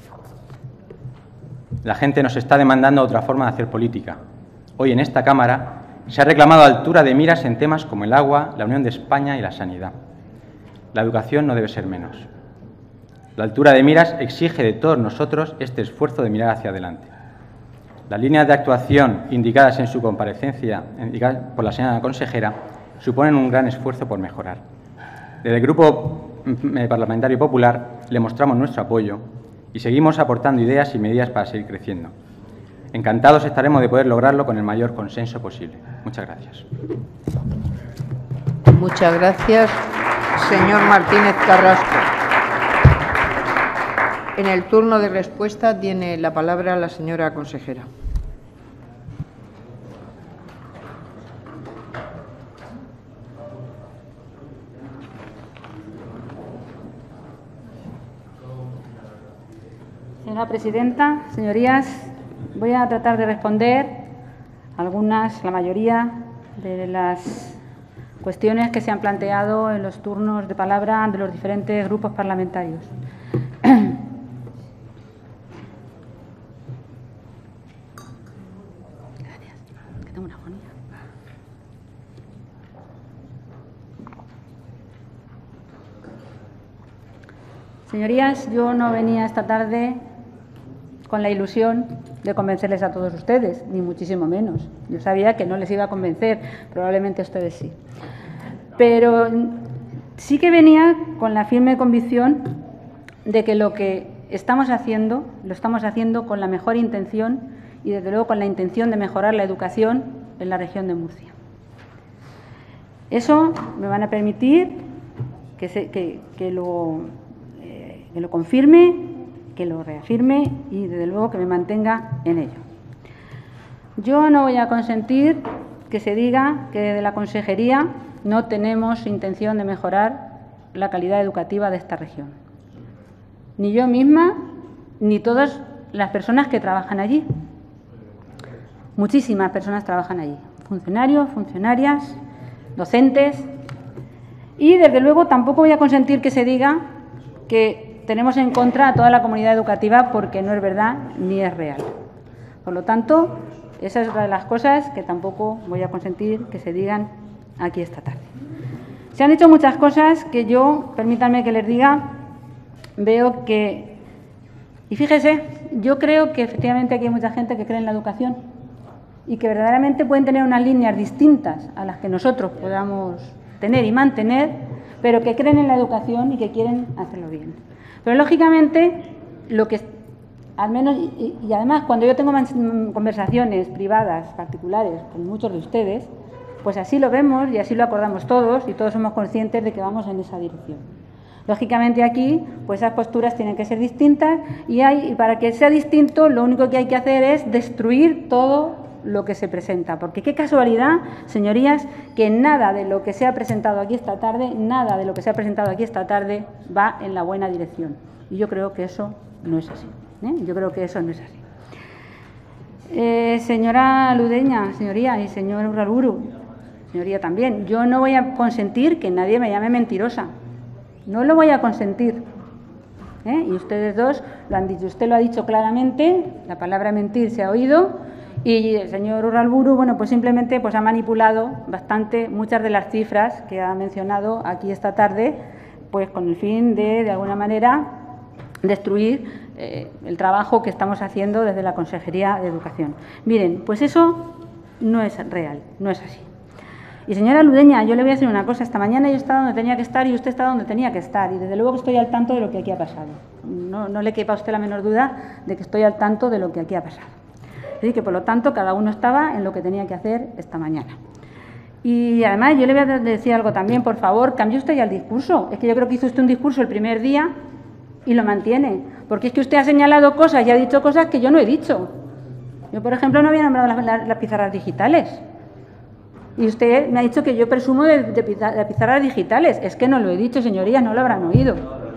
La gente nos está demandando otra forma de hacer política. Hoy en esta Cámara se ha reclamado altura de miras en temas como el agua, la Unión de España y la sanidad. La educación no debe ser menos. La altura de miras exige de todos nosotros este esfuerzo de mirar hacia adelante. Las líneas de actuación indicadas en su comparecencia indicadas por la señora consejera suponen un gran esfuerzo por mejorar. Desde el Grupo Parlamentario Popular le mostramos nuestro apoyo y seguimos aportando ideas y medidas para seguir creciendo. Encantados estaremos de poder lograrlo con el mayor consenso posible. Muchas gracias. Muchas gracias, señor Martínez Carrasco. En el turno de respuesta tiene la palabra la señora consejera. Señora presidenta, señorías, voy a tratar de responder algunas, la mayoría de las cuestiones que se han planteado en los turnos de palabra de los diferentes grupos parlamentarios. Gracias, que tengo una agonía. Señorías, yo no venía esta tarde con la ilusión de convencerles a todos ustedes, ni muchísimo menos. Yo sabía que no les iba a convencer, probablemente a ustedes sí. Pero sí que venía con la firme convicción de que lo que estamos haciendo, lo estamos haciendo con la mejor intención y, desde luego, con la intención de mejorar la educación en la región de Murcia. Eso me van a permitir que, se, que, que, lo, eh, que lo confirme, que lo reafirme y, desde luego, que me mantenga en ello. Yo no voy a consentir que se diga que desde la Consejería no tenemos intención de mejorar la calidad educativa de esta región. Ni yo misma, ni todas las personas que trabajan allí. Muchísimas personas trabajan allí, funcionarios, funcionarias, docentes. Y, desde luego, tampoco voy a consentir que se diga que tenemos en contra a toda la comunidad educativa, porque no es verdad ni es real. Por lo tanto, esa es una de las cosas que tampoco voy a consentir que se digan aquí esta tarde. Se han dicho muchas cosas que yo, permítanme que les diga, veo que... Y fíjese, yo creo que efectivamente aquí hay mucha gente que cree en la educación y que verdaderamente pueden tener unas líneas distintas a las que nosotros podamos tener y mantener, pero que creen en la educación y que quieren hacerlo bien. Pero, lógicamente, lo que, al menos, y, y además, cuando yo tengo conversaciones privadas, particulares, con muchos de ustedes, pues así lo vemos y así lo acordamos todos y todos somos conscientes de que vamos en esa dirección. Lógicamente, aquí, pues esas posturas tienen que ser distintas y, hay, y para que sea distinto, lo único que hay que hacer es destruir todo lo que se presenta, porque qué casualidad, señorías, que nada de lo que se ha presentado aquí esta tarde, nada de lo que se ha presentado aquí esta tarde va en la buena dirección. Y yo creo que eso no es así. ¿eh? Yo creo que eso no es así. Eh, señora Ludeña, señoría, y señor Urralburu, señoría también, yo no voy a consentir que nadie me llame mentirosa. No lo voy a consentir. ¿eh? Y ustedes dos lo han dicho. Usted lo ha dicho claramente, la palabra mentir se ha oído, y el señor Urralburu, bueno, pues simplemente pues ha manipulado bastante muchas de las cifras que ha mencionado aquí esta tarde, pues con el fin de, de alguna manera, destruir eh, el trabajo que estamos haciendo desde la Consejería de Educación. Miren, pues eso no es real, no es así. Y señora Ludeña, yo le voy a decir una cosa. Esta mañana yo estaba donde tenía que estar y usted está donde tenía que estar. Y desde luego que estoy al tanto de lo que aquí ha pasado. No, no le quepa a usted la menor duda de que estoy al tanto de lo que aquí ha pasado. Es decir, que por lo tanto cada uno estaba en lo que tenía que hacer esta mañana. Y además yo le voy a decir algo también, por favor, cambie usted ya el discurso. Es que yo creo que hizo usted un discurso el primer día y lo mantiene. Porque es que usted ha señalado cosas y ha dicho cosas que yo no he dicho. Yo, por ejemplo, no había nombrado las, las, las pizarras digitales. Y usted me ha dicho que yo presumo de, de, de pizarras digitales. Es que no lo he dicho, señorías, no lo habrán oído.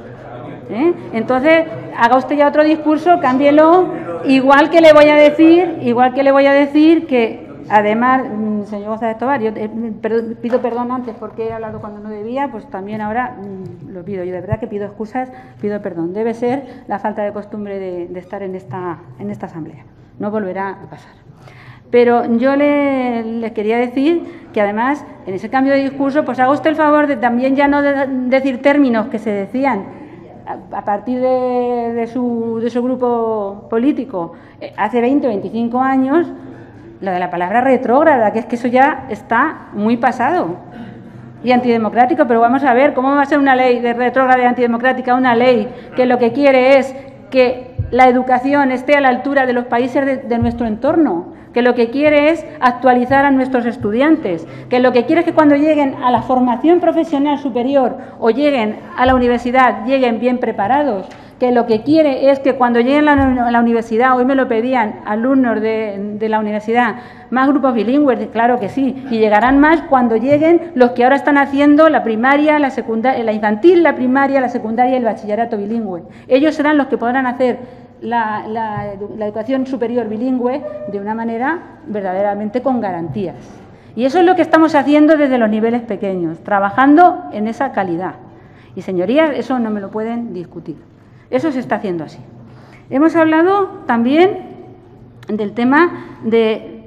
¿Eh? Entonces, haga usted ya otro discurso, cámbielo. Igual que le voy a decir, igual que le voy a decir que, además, señor González Tobar, yo eh, per, pido perdón antes porque he hablado cuando no debía, pues también ahora mmm, lo pido. Yo de verdad que pido excusas, pido perdón. Debe ser la falta de costumbre de, de estar en esta, en esta asamblea. No volverá a pasar. Pero yo le, les quería decir que además, en ese cambio de discurso, pues haga usted el favor de también ya no de decir términos que se decían a, a partir de, de, su, de su grupo político eh, hace veinte o veinticinco años, lo de la palabra retrógrada, que es que eso ya está muy pasado y antidemocrático. Pero vamos a ver, ¿cómo va a ser una ley de retrógrada y antidemocrática una ley que lo que quiere es que la educación esté a la altura de los países de, de nuestro entorno? Que lo que quiere es actualizar a nuestros estudiantes, que lo que quiere es que cuando lleguen a la formación profesional superior o lleguen a la universidad, lleguen bien preparados, que lo que quiere es que cuando lleguen a la, a la universidad, hoy me lo pedían alumnos de, de la universidad, más grupos bilingües, claro que sí, y llegarán más cuando lleguen los que ahora están haciendo la primaria, la secundaria, la infantil, la primaria, la secundaria y el bachillerato bilingüe. Ellos serán los que podrán hacer La, la, la educación superior bilingüe de una manera verdaderamente con garantías. Y eso es lo que estamos haciendo desde los niveles pequeños, trabajando en esa calidad. Y, señorías, eso no me lo pueden discutir. Eso se está haciendo así. Hemos hablado también del tema de,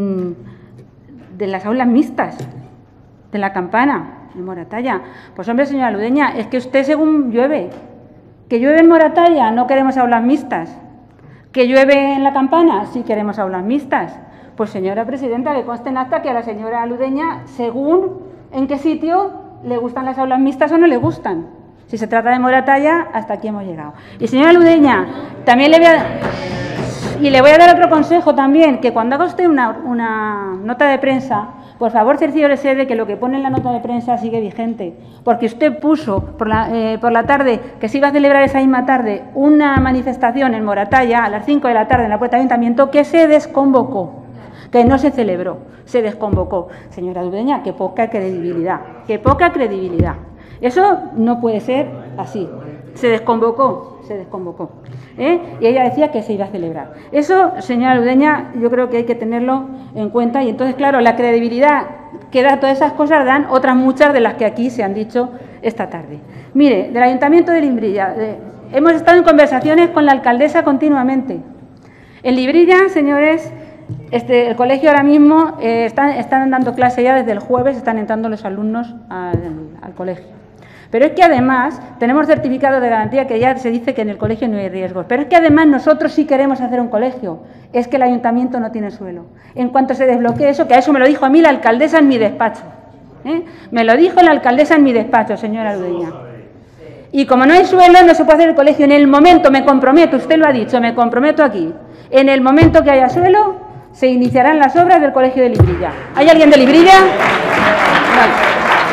de las aulas mixtas, de la campana, en Moratalla. Pues, hombre, señora Ludeña, es que usted según llueve. Que llueve en Moratalla, no queremos aulas mixtas. Que llueve en la campana, sí queremos aulas mixtas. Pues, señora presidenta, que conste en acta que a la señora Ludeña, según en qué sitio le gustan las aulas mixtas o no le gustan. Si se trata de Moratalla, hasta aquí hemos llegado. Y, señora Ludeña, también le voy a... Y le voy a dar otro consejo también, que cuando haga usted una, una nota de prensa, por favor, cerciórese de que lo que pone en la nota de prensa sigue vigente, porque usted puso por la, eh, por la tarde que se iba a celebrar esa misma tarde una manifestación en Moratalla a las cinco de la tarde en la puerta del Ayuntamiento que se desconvocó, que no se celebró, se desconvocó. Señora Ludeña, qué poca credibilidad, qué poca credibilidad. Eso no puede ser así. Se desconvocó, se desconvocó. ¿Eh? Y ella decía que se iba a celebrar. Eso, señora Ludeña, yo creo que hay que tenerlo en cuenta y entonces, claro, la credibilidad que da todas esas cosas dan otras muchas de las que aquí se han dicho esta tarde. Mire, del Ayuntamiento de Librilla, eh, hemos estado en conversaciones con la alcaldesa continuamente. En Librilla, señores, este, el colegio ahora mismo eh, están, están dando clase ya desde el jueves, están entrando los alumnos al, al colegio. Pero es que además tenemos certificado de garantía que ya se dice que en el colegio no hay riesgos. Pero es que además nosotros sí queremos hacer un colegio. Es que el ayuntamiento no tiene suelo. En cuanto se desbloquee eso, que a eso me lo dijo a mí la alcaldesa en mi despacho. ¿eh? Me lo dijo la alcaldesa en mi despacho, señora Ludeña. Y como no hay suelo, no se puede hacer el colegio. En el momento, me comprometo, usted lo ha dicho, me comprometo aquí. En el momento que haya suelo, se iniciarán las obras del colegio de Librilla. ¿Hay alguien de Librilla? Vale.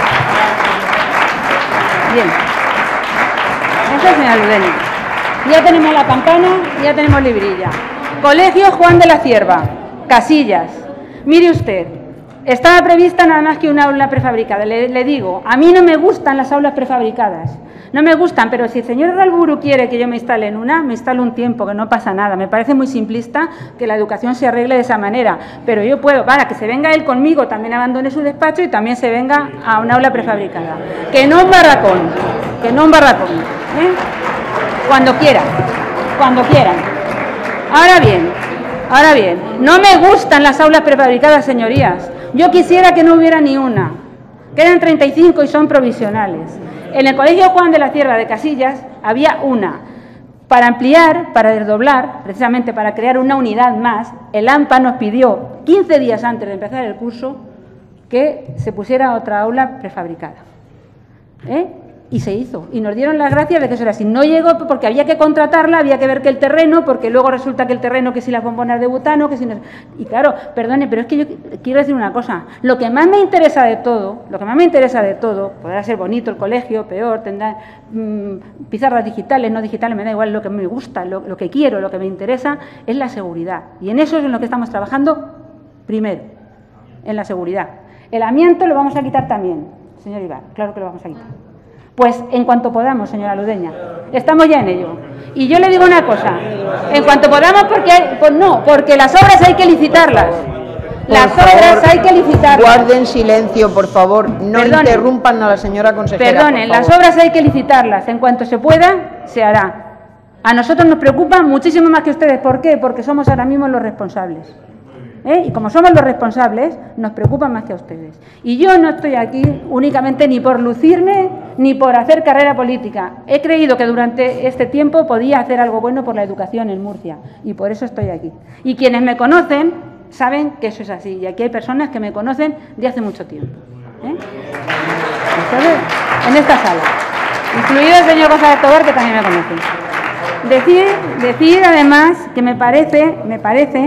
Bien. Eso, señora Ludeña. Ya tenemos la campana, ya tenemos Librilla. Colegio Juan de la Cierva. Casillas. Mire usted, estaba prevista nada más que una aula prefabricada. Le, le digo, a mí no me gustan las aulas prefabricadas. No me gustan, pero si el señor Urralburu quiere que yo me instale en una, me instalo un tiempo, que no pasa nada. Me parece muy simplista que la educación se arregle de esa manera. Pero yo puedo, para que se venga él conmigo, también abandone su despacho y también se venga a una aula prefabricada. Que no un barracón, que no un barracón. ¿eh? Cuando quieran, cuando quieran. Ahora bien, ahora bien, no me gustan las aulas prefabricadas, señorías. Yo quisiera que no hubiera ni una. Quedan treinta y cinco y son provisionales. En el Colegio Juan de la Cierva de Casillas había una. Para ampliar, para desdoblar, precisamente para crear una unidad más, el AMPA nos pidió, quince días antes de empezar el curso, que se pusiera otra aula prefabricada. ¿Eh? Y se hizo. Y nos dieron las gracias de que eso era así. No llegó porque había que contratarla, había que ver que el terreno, porque luego resulta que el terreno, que si las bombonas de butano, que si no... Y claro, perdone, pero es que yo quiero decir una cosa. Lo que más me interesa de todo, lo que más me interesa de todo, podrá ser bonito el colegio, peor, tendrá mmm, pizarras digitales, no digitales, me da igual, lo que me gusta, lo, lo que quiero, lo que me interesa, es la seguridad. Y en eso es en lo que estamos trabajando primero, en la seguridad. El amianto lo vamos a quitar también, señor Iván, claro que lo vamos a quitar. Pues en cuanto podamos, señora Ludeña, estamos ya en ello. Y yo le digo una cosa, en cuanto podamos, porque hay, pues no, porque las obras hay que licitarlas. Las por obras favor, hay que licitarlas. Guarden silencio, por favor, no Perdonen, interrumpan a la señora consejera. Perdonen, las obras hay que licitarlas, en cuanto se pueda, se hará. A nosotros nos preocupa muchísimo más que ustedes. ¿Por qué? Porque somos ahora mismo los responsables. ¿Eh? Y como somos los responsables, nos preocupa más que a ustedes. Y yo no estoy aquí únicamente ni por lucirme ni por hacer carrera política. He creído que durante este tiempo podía hacer algo bueno por la educación en Murcia y por eso estoy aquí. Y quienes me conocen saben que eso es así. Y aquí hay personas que me conocen de hace mucho tiempo. ¿Eh? Entonces, en esta sala, incluido el señor González Tobar, que también me conoce. Decir, decir además que me parece, me parece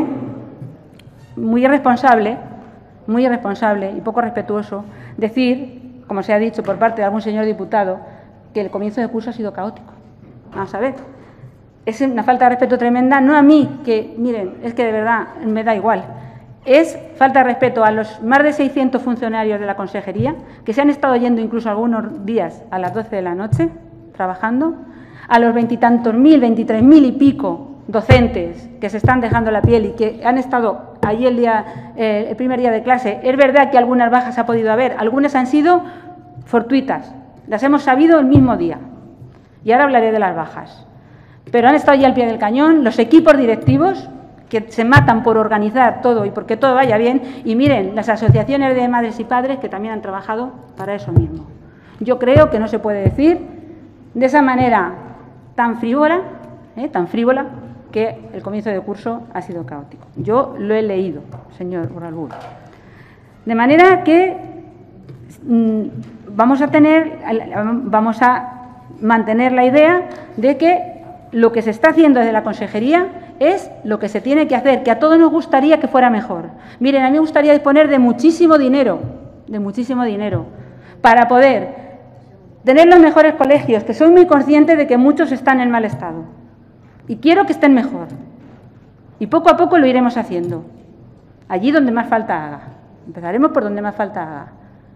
muy irresponsable, muy irresponsable y poco respetuoso decir, como se ha dicho por parte de algún señor diputado, que el comienzo de curso ha sido caótico. Vamos a ver, es una falta de respeto tremenda, no a mí, que miren, es que de verdad me da igual, es falta de respeto a los más de seiscientos funcionarios de la consejería, que se han estado yendo incluso algunos días a las doce de la noche, trabajando, a los veintitantos mil, veintitrés mil y pico docentes que se están dejando la piel y que han estado allí el, día, eh, el primer día de clase. Es verdad que algunas bajas ha podido haber, algunas han sido fortuitas, las hemos sabido el mismo día. Y ahora hablaré de las bajas. Pero han estado ya al pie del cañón los equipos directivos que se matan por organizar todo y porque todo vaya bien. Y miren, las asociaciones de madres y padres que también han trabajado para eso mismo. Yo creo que no se puede decir de esa manera tan frívola, eh, tan frívola, que el comienzo de curso ha sido caótico. Yo lo he leído, señor Urralburu. De manera que mmm, vamos a tener, vamos a mantener la idea de que lo que se está haciendo desde la consejería es lo que se tiene que hacer, que a todos nos gustaría que fuera mejor. Miren, a mí me gustaría disponer de muchísimo dinero, de muchísimo dinero, para poder tener los mejores colegios, que soy muy consciente de que muchos están en mal estado. Y quiero que estén mejor. Y poco a poco lo iremos haciendo. Allí donde más falta haga. Empezaremos por donde más falta haga.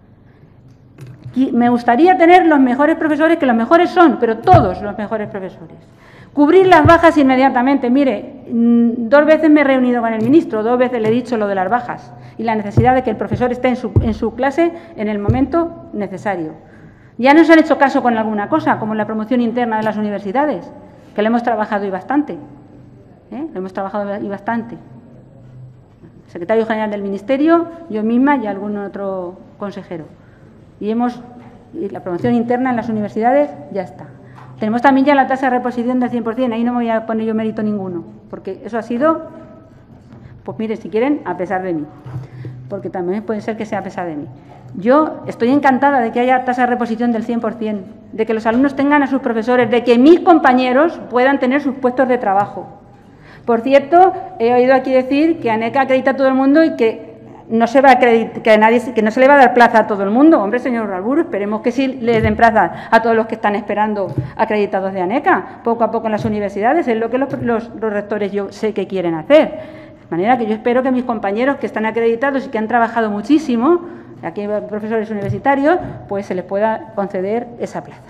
Y me gustaría tener los mejores profesores, que los mejores son, pero todos los mejores profesores. Cubrir las bajas inmediatamente. Mire, dos veces me he reunido con el ministro, dos veces le he dicho lo de las bajas y la necesidad de que el profesor esté en su, en su clase en el momento necesario. Ya nos han hecho caso con alguna cosa, como la promoción interna de las universidades, que lo hemos trabajado y bastante, ¿eh? Lo hemos trabajado y bastante. El secretario general del Ministerio, yo misma y algún otro consejero. Y hemos, y la promoción interna en las universidades ya está. Tenemos también ya la tasa de reposición del cien por cien, ahí no me voy a poner yo mérito ninguno, porque eso ha sido, pues mire, si quieren, a pesar de mí, porque también puede ser que sea a pesar de mí. Yo estoy encantada de que haya tasa de reposición del cien por cien, de que los alumnos tengan a sus profesores, de que mis compañeros puedan tener sus puestos de trabajo. Por cierto, he oído aquí decir que ANECA acredita a todo el mundo y que no se va a acreditar, que, nadie, que no se le va a dar plaza a todo el mundo. Hombre, señor Urralburu, esperemos que sí le den plaza a todos los que están esperando acreditados de ANECA, poco a poco en las universidades, es lo que los, los, los rectores yo sé que quieren hacer. manera que yo espero que mis compañeros que están acreditados y que han trabajado muchísimo, aquí hay profesores universitarios, pues se les pueda conceder esa plaza.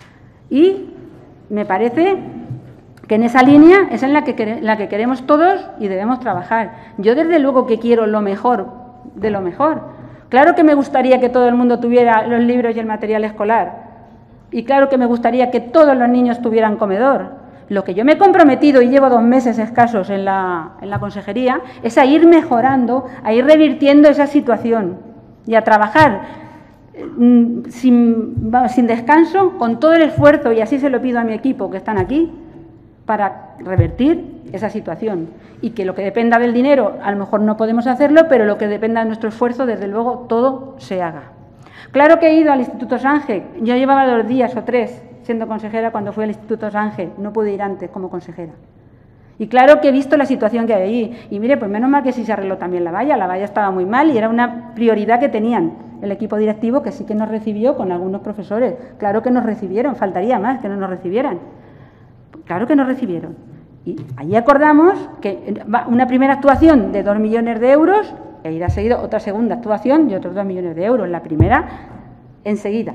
Y me parece que en esa línea es en la que, la que queremos todos y debemos trabajar. Yo desde luego que quiero lo mejor de lo mejor. Claro que me gustaría que todo el mundo tuviera los libros y el material escolar. Y claro que me gustaría que todos los niños tuvieran comedor. Lo que yo me he comprometido, y llevo dos meses escasos en la, en la consejería, es a ir mejorando, a ir revirtiendo esa situación y a trabajar mm, sin, sin descanso, con todo el esfuerzo, y así se lo pido a mi equipo que están aquí, para revertir esa situación. Y que lo que dependa del dinero, a lo mejor no podemos hacerlo, pero lo que dependa de nuestro esfuerzo, desde luego, todo se haga. Claro que he ido al Instituto Sánchez, yo llevaba dos días o tres siendo consejera cuando fui al Instituto Sánchez, no pude ir antes como consejera. Y claro que he visto la situación que hay allí. Y mire, pues menos mal que sí se arregló también la valla, la valla estaba muy mal y era una prioridad que tenían el equipo directivo, que sí que nos recibió con algunos profesores. Claro que nos recibieron, faltaría más que no nos recibieran. Claro que nos recibieron. Y allí acordamos que una primera actuación de dos millones de euros e irá seguido otra segunda actuación de otros dos millones de euros. La primera enseguida,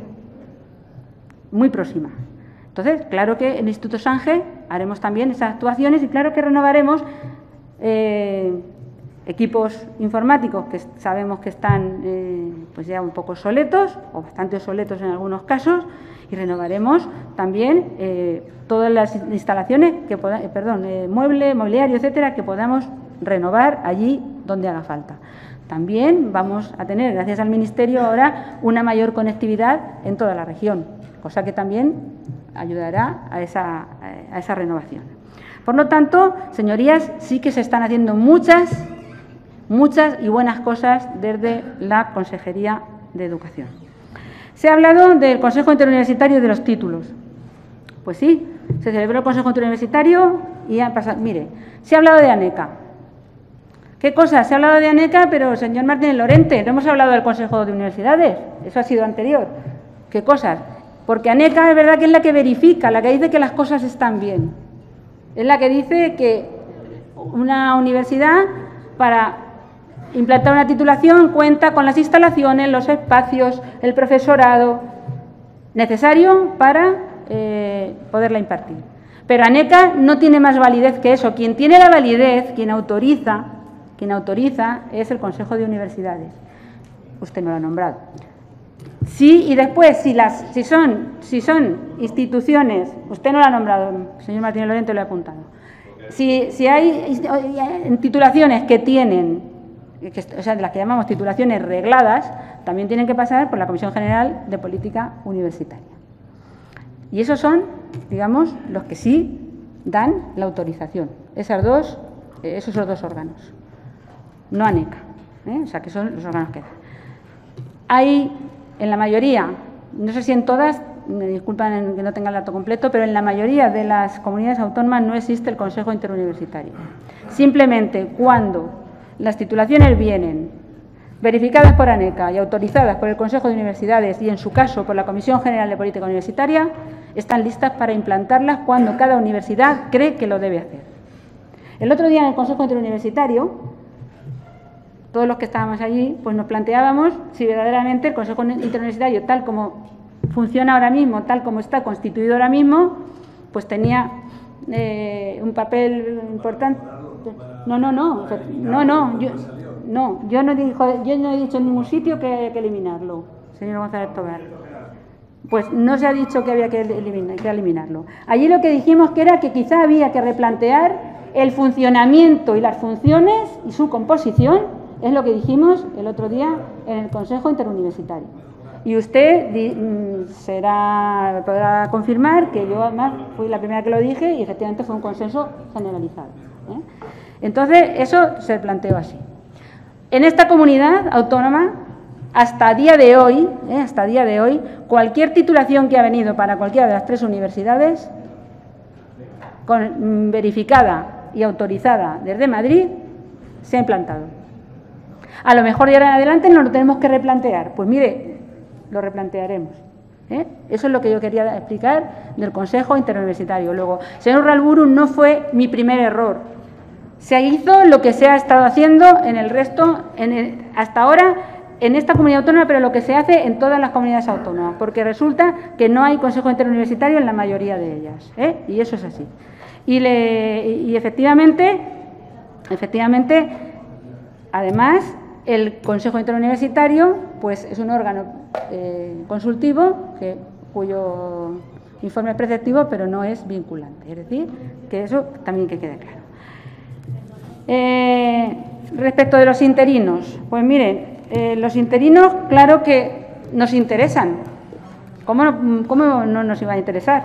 muy próxima. Entonces, claro que en el Instituto Sánchez haremos también esas actuaciones y claro que renovaremos eh, equipos informáticos que sabemos que están eh, pues ya un poco obsoletos o bastante obsoletos en algunos casos, y renovaremos también eh, todas las instalaciones, que poda, eh, perdón, eh, mueble, mobiliario, etcétera, que podamos renovar allí donde haga falta. También vamos a tener, gracias al Ministerio, ahora una mayor conectividad en toda la región, cosa que también ayudará a esa, a esa renovación. Por lo tanto, señorías, sí que se están haciendo muchas, muchas y buenas cosas desde la Consejería de Educación. Se ha hablado del Consejo Interuniversitario y de los títulos. Pues sí, se celebró el Consejo Interuniversitario y ha pasado. Mire, se ha hablado de ANECA. ¿Qué cosa? Se ha hablado de ANECA, pero, señor Martínez Lorente, no hemos hablado del Consejo de Universidades. Eso ha sido anterior. ¿Qué cosas? Porque ANECA es verdad que es la que verifica, la que dice que las cosas están bien. Es la que dice que una universidad, para implantar una titulación, cuenta con las instalaciones, los espacios, el profesorado necesario para eh, poderla impartir. Pero ANECA no tiene más validez que eso. Quien tiene la validez, quien autoriza, quien autoriza es el Consejo de Universidades. Usted me lo ha nombrado. Sí, y después, si, las, si, son, si son instituciones, usted no lo ha nombrado, señor Martínez Lorente, lo he apuntado. Si, si hay titulaciones que tienen, que, o sea, de las que llamamos titulaciones regladas, también tienen que pasar por la Comisión General de Política Universitaria. Y esos son, digamos, los que sí dan la autorización. Esas dos, esos son los dos órganos, no ANECA, ¿eh? O sea, que son los órganos que dan. Hay, en la mayoría, no sé si en todas, me disculpan que no tenga el dato completo, pero en la mayoría de las comunidades autónomas no existe el Consejo Interuniversitario. Simplemente cuando las titulaciones vienen verificadas por ANECA y autorizadas por el Consejo de Universidades y, en su caso, por la Comisión General de Política Universitaria, están listas para implantarlas cuando cada universidad cree que lo debe hacer. El otro día en el Consejo Interuniversitario, todos los que estábamos allí, pues nos planteábamos si verdaderamente el Consejo Interuniversitario, tal como funciona ahora mismo, tal como está constituido ahora mismo, pues tenía eh, un papel importante. No, no, no, no, no, yo no, yo no, dijo, yo no he dicho en ningún sitio que hay que eliminarlo, señor González Tobar. Pues no se ha dicho que había que, eliminar, que eliminarlo. Allí lo que dijimos que era que quizá había que replantear el funcionamiento y las funciones y su composición. Es lo que dijimos el otro día en el Consejo Interuniversitario. Y usted di, será, podrá confirmar que yo además fui la primera que lo dije y efectivamente fue un consenso generalizado, ¿eh? Entonces, eso se planteó así. En esta comunidad autónoma, hasta día de hoy, ¿eh? hasta día de hoy, cualquier titulación que ha venido para cualquiera de las tres universidades, con, verificada y autorizada desde Madrid, se ha implantado. A lo mejor de ahora en adelante nos lo tenemos que replantear. Pues mire, lo replantearemos, ¿eh? Eso es lo que yo quería explicar del Consejo Interuniversitario. Luego, señor Ralburu, no fue mi primer error. Se hizo lo que se ha estado haciendo en el resto, en el, hasta ahora, en esta comunidad autónoma, pero lo que se hace en todas las comunidades autónomas, porque resulta que no hay consejo interuniversitario en la mayoría de ellas, ¿eh? Y eso es así. Y, le, y efectivamente, efectivamente, además, el Consejo Interuniversitario pues, es un órgano eh, consultivo que, cuyo informe es preceptivo, pero no es vinculante. Es decir, que eso también que quede claro. Eh, respecto de los interinos, pues miren, eh, los interinos, claro que nos interesan. ¿Cómo no, cómo no nos iba a interesar?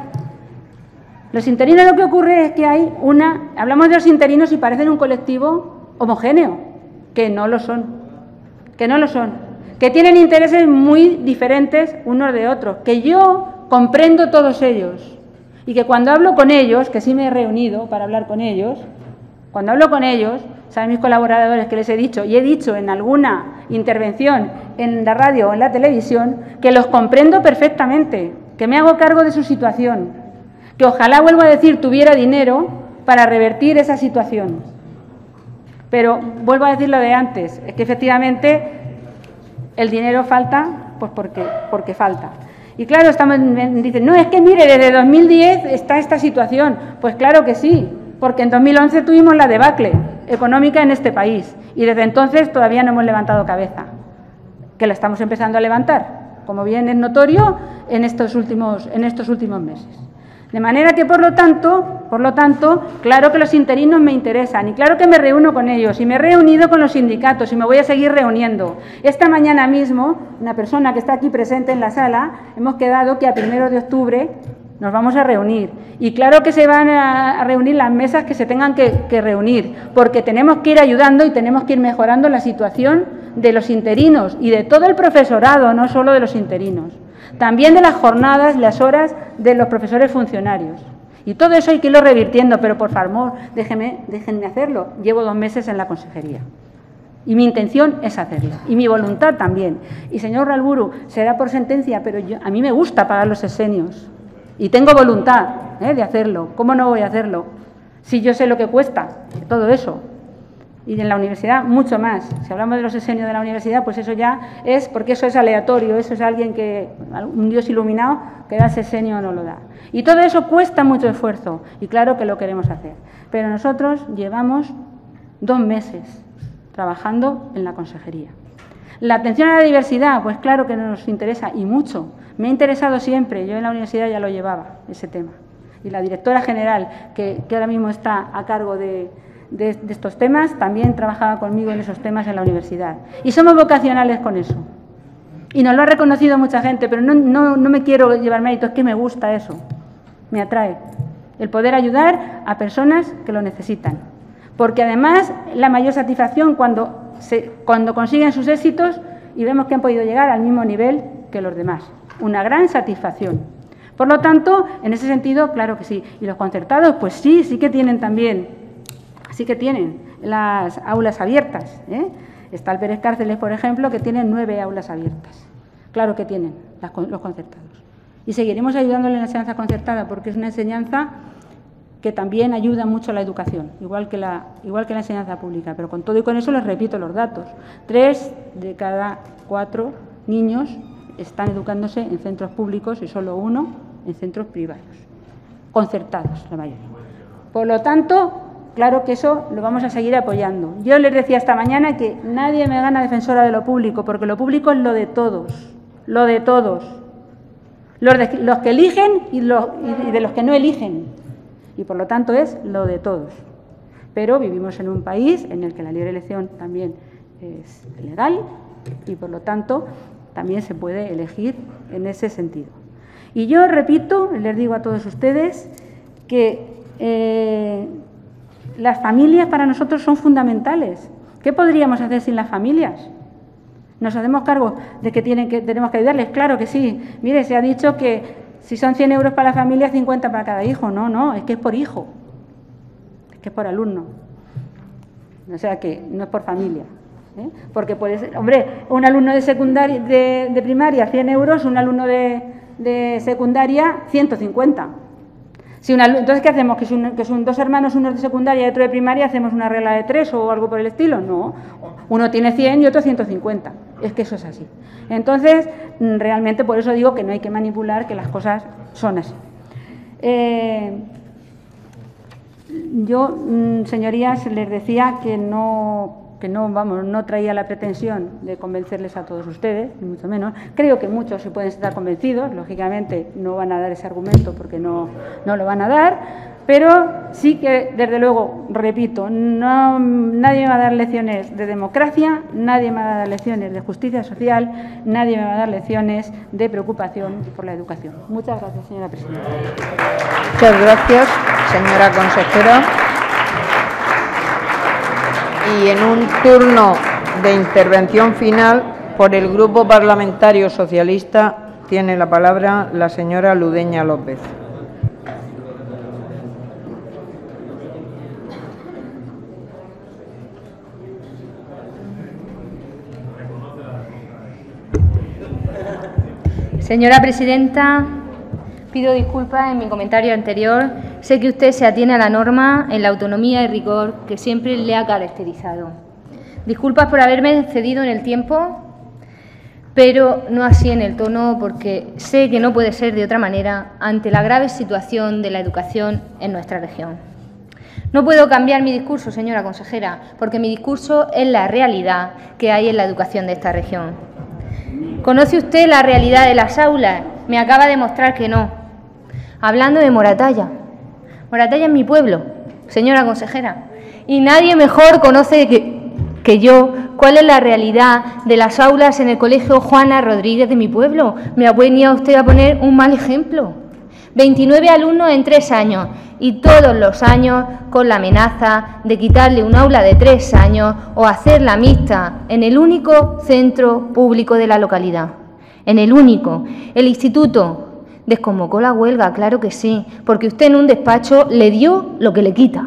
Los interinos, lo que ocurre es que hay una... Hablamos de los interinos y parecen un colectivo homogéneo, que no lo son, que no lo son, que tienen intereses muy diferentes unos de otros, que yo comprendo todos ellos y que cuando hablo con ellos, que sí me he reunido para hablar con ellos, cuando hablo con ellos, saben mis colaboradores que les he dicho, y he dicho en alguna intervención en la radio o en la televisión, que los comprendo perfectamente, que me hago cargo de su situación, que ojalá, vuelvo a decir, tuviera dinero para revertir esa situación. Pero vuelvo a decir lo de antes, es que efectivamente el dinero falta, pues porque, porque falta. Y claro, estamos, dicen, no, es que mire, desde dos mil diez está esta situación. Pues claro que sí, porque en dos mil once tuvimos la debacle económica en este país y desde entonces todavía no hemos levantado cabeza, que la estamos empezando a levantar, como bien es notorio en estos últimos, en estos últimos meses. De manera que, por lo tanto, por lo tanto, claro que los interinos me interesan y claro que me reúno con ellos y me he reunido con los sindicatos y me voy a seguir reuniendo. Esta mañana mismo, una persona que está aquí presente en la sala, hemos quedado que a primero de octubre nos vamos a reunir. Y claro que se van a reunir las mesas que se tengan que, que reunir, porque tenemos que ir ayudando y tenemos que ir mejorando la situación de los interinos y de todo el profesorado, no solo de los interinos. También de las jornadas, las horas de los profesores funcionarios. Y todo eso hay que irlo revirtiendo, pero por favor, déjenme, déjenme hacerlo. Llevo dos meses en la consejería. Y mi intención es hacerlo. Y mi voluntad también. Y señor Ralburu, será por sentencia, pero yo, a mí me gusta pagar los sesenios. Y tengo voluntad ¿eh? de hacerlo. ¿Cómo no voy a hacerlo? Si yo sé lo que cuesta todo eso. Y en la universidad mucho más. Si hablamos de los sesenios de la universidad, pues eso ya es, porque eso es aleatorio, eso es alguien que, un Dios iluminado, que da sesenio o no lo da. Y todo eso cuesta mucho esfuerzo, y claro que lo queremos hacer. Pero nosotros llevamos dos meses trabajando en la consejería. La atención a la diversidad, pues claro que nos interesa, y mucho. Me ha interesado siempre, yo en la universidad ya lo llevaba, ese tema. Y la directora general, que, que ahora mismo está a cargo de... De, de estos temas, también trabajaba conmigo en esos temas en la universidad. Y somos vocacionales con eso. Y nos lo ha reconocido mucha gente, pero no, no, no me quiero llevar mérito, es que me gusta eso, me atrae. El poder ayudar a personas que lo necesitan. Porque además la mayor satisfacción cuando, se, cuando consiguen sus éxitos y vemos que han podido llegar al mismo nivel que los demás. Una gran satisfacción. Por lo tanto, en ese sentido, claro que sí. Y los concertados, pues sí, sí que tienen también... Sí que tienen las aulas abiertas. ¿eh? Está el Pérez Cárceles, por ejemplo, que tiene nueve aulas abiertas. Claro que tienen las, los concertados. Y seguiremos ayudándole en la enseñanza concertada, porque es una enseñanza que también ayuda mucho a la educación, igual que la, igual que la enseñanza pública. Pero con todo y con eso les repito los datos. Tres de cada cuatro niños están educándose en centros públicos y solo uno en centros privados. Concertados, la mayoría. Por lo tanto... Claro que eso lo vamos a seguir apoyando. Yo les decía esta mañana que nadie me gana defensora de lo público, porque lo público es lo de todos, lo de todos. Los, de, los que eligen y, los, y de los que no eligen. Y por lo tanto es lo de todos. Pero vivimos en un país en el que la libre elección también es legal y por lo tanto también se puede elegir en ese sentido. Y yo repito, les digo a todos ustedes que... Eh, las familias para nosotros son fundamentales. ¿Qué podríamos hacer sin las familias? ¿Nos hacemos cargo de que, tienen que tenemos que ayudarles? Claro que sí. Mire, se ha dicho que si son cien euros para la familia, cincuenta para cada hijo. No, no, es que es por hijo. Es que es por alumno. O sea que no es por familia. ¿eh? Porque puede ser, hombre, un alumno de secundaria, de, de primaria, cien euros, un alumno de, de secundaria, ciento cincuenta. Si una, entonces, ¿qué hacemos? ¿Que son, que son dos hermanos, uno de secundaria y otro de primaria, hacemos una regla de tres o algo por el estilo? No. Uno tiene cien y otro ciento cincuenta. Es que eso es así. Entonces, realmente por eso digo que no hay que manipular, que las cosas son así. Eh, yo, señorías, les decía que no... que no, vamos, no traía la pretensión de convencerles a todos ustedes, ni mucho menos. Creo que muchos se pueden estar convencidos, lógicamente no van a dar ese argumento porque no, no lo van a dar, pero sí que, desde luego, repito, no, nadie me va a dar lecciones de democracia, nadie me va a dar lecciones de justicia social, nadie me va a dar lecciones de preocupación por la educación. Muchas gracias, señora presidenta. Muchas gracias, señora consejera. Y en un turno de intervención final, por el Grupo Parlamentario Socialista, tiene la palabra la señora Ludeña López. Señora presidenta, pido disculpas en mi comentario anterior. Sé que usted se atiene a la norma en la autonomía y rigor que siempre le ha caracterizado. Disculpas por haberme excedido en el tiempo, pero no así en el tono, porque sé que no puede ser de otra manera ante la grave situación de la educación en nuestra región. No puedo cambiar mi discurso, señora consejera, porque mi discurso es la realidad que hay en la educación de esta región. ¿Conoce usted la realidad de las aulas? Me acaba de mostrar que no. Hablando de Moratalla. Moratalla es mi pueblo, señora consejera, y nadie mejor conoce que, que yo cuál es la realidad de las aulas en el colegio Juana Rodríguez de mi pueblo. Me ha venido usted a poner un mal ejemplo. veintinueve alumnos en tres años y todos los años con la amenaza de quitarle un aula de tres años o hacerla mixta en el único centro público de la localidad. En el único. El instituto desconvocó la huelga, claro que sí, porque usted en un despacho le dio lo que le quita.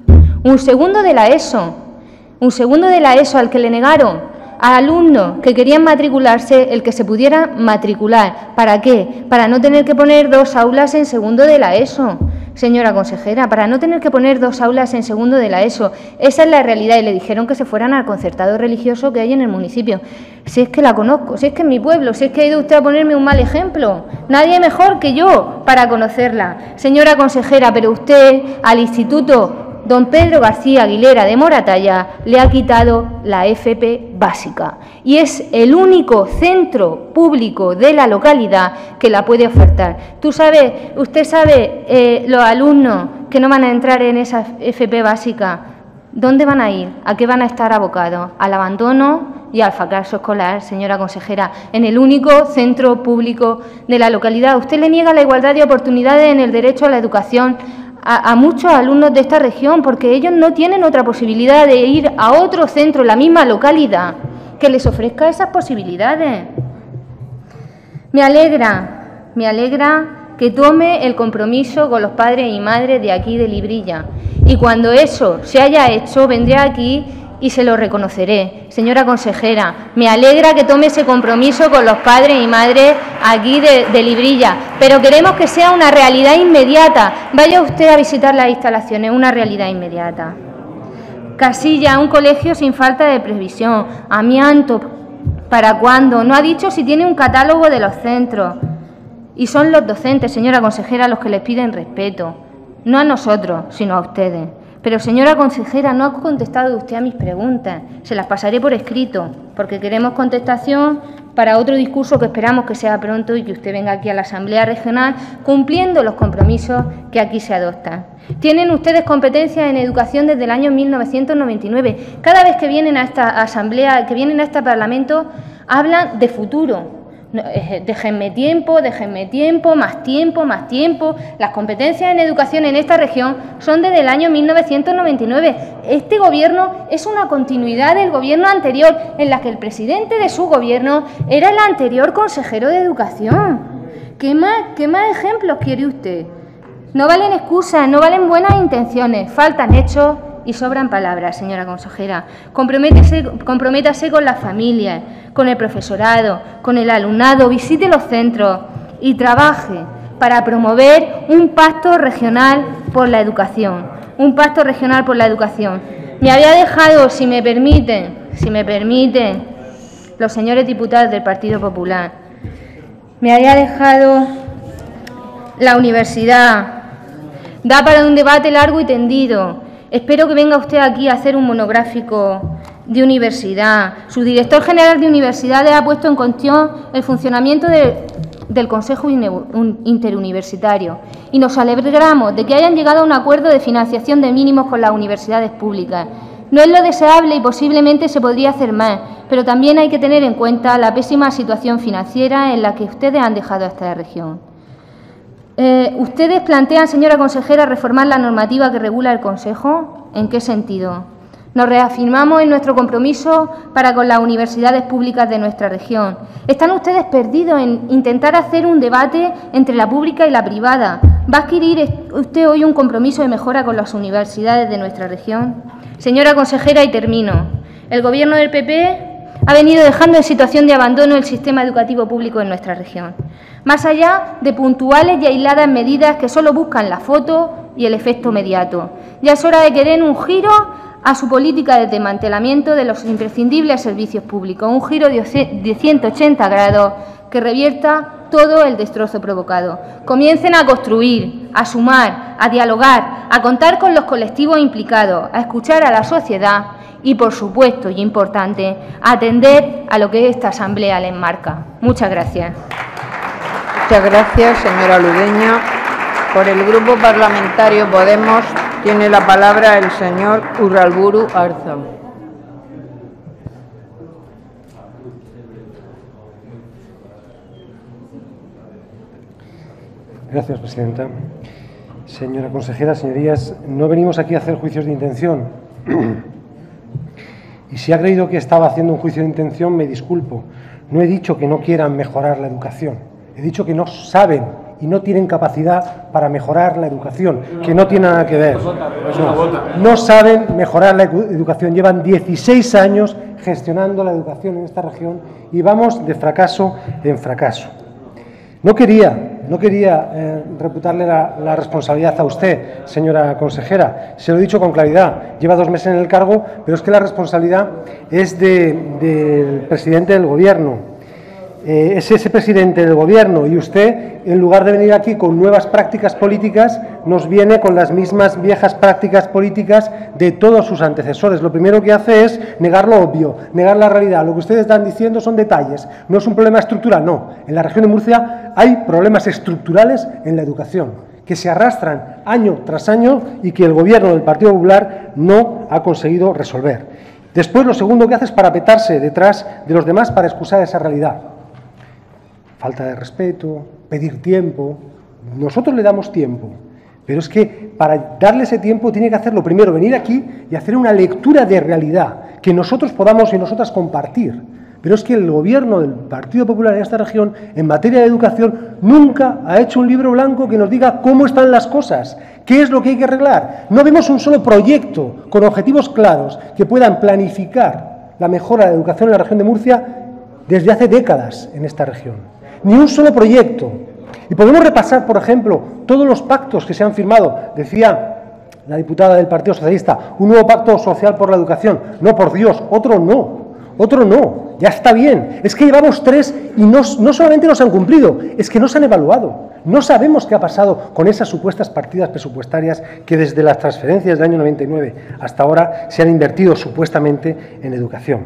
Un segundo de la ESO, un segundo de la ESO al que le negaron a alumnos que querían matricularse el que se pudiera matricular. ¿Para qué? Para no tener que poner dos aulas en segundo de la ESO. Señora consejera, para no tener que poner dos aulas en segundo de la ESO. Esa es la realidad y le dijeron que se fueran al concertado religioso que hay en el municipio. Si es que la conozco, si es que es mi pueblo, si es que ha ido usted a ponerme un mal ejemplo. Nadie mejor que yo para conocerla. Señora consejera, pero usted al instituto don Pedro García Aguilera de Moratalla le ha quitado la F P básica y es el único centro público de la localidad que la puede ofertar. Tú sabes, usted sabe, eh, los alumnos que no van a entrar en esa F P básica, ¿dónde van a ir? ¿A qué van a estar abocados? Al abandono y al fracaso escolar, señora consejera, en el único centro público de la localidad. Usted le niega la igualdad de oportunidades en el derecho a la educación A, a muchos alumnos de esta región, porque ellos no tienen otra posibilidad de ir a otro centro en la misma localidad que les ofrezca esas posibilidades. Me alegra, me alegra que tome el compromiso con los padres y madres de aquí de Librilla, y cuando eso se haya hecho vendré aquí y se lo reconoceré. Señora consejera, me alegra que tome ese compromiso con los padres y madres aquí de, de Librilla, pero queremos que sea una realidad inmediata. Vaya usted a visitar las instalaciones, una realidad inmediata. Casilla, un colegio sin falta de previsión. Amianto, ¿para cuándo? No ha dicho si tiene un catálogo de los centros. Y son los docentes, señora consejera, los que les piden respeto. No a nosotros, sino a ustedes. Pero, señora consejera, no ha contestado usted a mis preguntas. Se las pasaré por escrito, porque queremos contestación para otro discurso que esperamos que sea pronto y que usted venga aquí a la Asamblea Regional cumpliendo los compromisos que aquí se adoptan. Tienen ustedes competencias en educación desde el año mil novecientos noventa y nueve. Cada vez que vienen a esta Asamblea, que vienen a este Parlamento, hablan de futuro. Déjenme tiempo, déjenme tiempo, más tiempo, más tiempo. Las competencias en educación en esta región son desde el año mil novecientos noventa y nueve. Este gobierno es una continuidad del gobierno anterior, en la que el presidente de su gobierno era el anterior consejero de Educación. ¿Qué más, qué más ejemplos quiere usted? No valen excusas, no valen buenas intenciones, faltan hechos y sobran palabras, señora consejera. Comprométese, comprométase con las familias, con el profesorado, con el alumnado, visite los centros y trabaje para promover un pacto regional por la educación. Un pacto regional por la educación. Me había dejado, si me permiten, si me permiten, los señores diputados del Partido Popular, me había dejado la universidad. Da para un debate largo y tendido. Espero que venga usted aquí a hacer un monográfico de universidad. Su director general de universidades ha puesto en cuestión el funcionamiento de, del Consejo Interuniversitario y nos alegramos de que hayan llegado a un acuerdo de financiación de mínimos con las universidades públicas. No es lo deseable y posiblemente se podría hacer más, pero también hay que tener en cuenta la pésima situación financiera en la que ustedes han dejado a esta región. Eh, ¿Ustedes plantean, señora consejera, reformar la normativa que regula el Consejo? ¿En qué sentido? Nos reafirmamos en nuestro compromiso para con las universidades públicas de nuestra región. ¿Están ustedes perdidos en intentar hacer un debate entre la pública y la privada? ¿Va a adquirir usted hoy un compromiso de mejora con las universidades de nuestra región? Señora consejera, y termino. El Gobierno del P P ha venido dejando en situación de abandono el sistema educativo público en nuestra región, más allá de puntuales y aisladas medidas que solo buscan la foto y el efecto inmediato. Ya es hora de que den un giro a su política de desmantelamiento de los imprescindibles servicios públicos, un giro de ciento ochenta grados que revierta todo el destrozo provocado. Comiencen a construir, a sumar, a dialogar, a contar con los colectivos implicados, a escuchar a la sociedad y, por supuesto, y importante, a atender a lo que esta Asamblea les marca. Muchas gracias. Muchas gracias, señora Ludeña. Por el Grupo Parlamentario Podemos tiene la palabra el señor Urralburu Arza. Gracias, presidenta. Señora consejera, señorías, no venimos aquí a hacer juicios de intención. Y si ha creído que estaba haciendo un juicio de intención, me disculpo. No he dicho que no quieran mejorar la educación. He dicho que no saben y no tienen capacidad para mejorar la educación, que no tiene nada que ver. No, no saben mejorar la educación. Llevan dieciséis años gestionando la educación en esta región y vamos de fracaso en fracaso. No quería, no quería eh, reputarle la, la responsabilidad a usted, señora consejera. Se lo he dicho con claridad. Lleva dos meses en el cargo, pero es que la responsabilidad es de, del presidente del Gobierno. Eh, es ese presidente del Gobierno y usted, en lugar de venir aquí con nuevas prácticas políticas, nos viene con las mismas viejas prácticas políticas de todos sus antecesores. Lo primero que hace es negar lo obvio, negar la realidad. Lo que ustedes están diciendo son detalles, no es un problema estructural, no. En la región de Murcia hay problemas estructurales en la educación que se arrastran año tras año y que el Gobierno del Partido Popular no ha conseguido resolver. Después, lo segundo que hace es parapetarse detrás de los demás para excusar esa realidad. Falta de respeto, pedir tiempo. Nosotros le damos tiempo, pero es que para darle ese tiempo tiene que hacerlo primero, venir aquí y hacer una lectura de realidad que nosotros podamos y nosotras compartir. Pero es que el Gobierno del Partido Popular en esta región, en materia de educación, nunca ha hecho un libro blanco que nos diga cómo están las cosas, qué es lo que hay que arreglar. No vemos un solo proyecto con objetivos claros que puedan planificar la mejora de la educación en la región de Murcia desde hace décadas en esta región. Ni un solo proyecto. Y podemos repasar, por ejemplo, todos los pactos que se han firmado. Decía la diputada del Partido Socialista, un nuevo pacto social por la educación. No, por Dios, otro no, otro no, ya está bien. Es que llevamos tres y no, no solamente no se han cumplido, es que no se han evaluado. No sabemos qué ha pasado con esas supuestas partidas presupuestarias que desde las transferencias del año noventa y nueve hasta ahora se han invertido supuestamente en educación.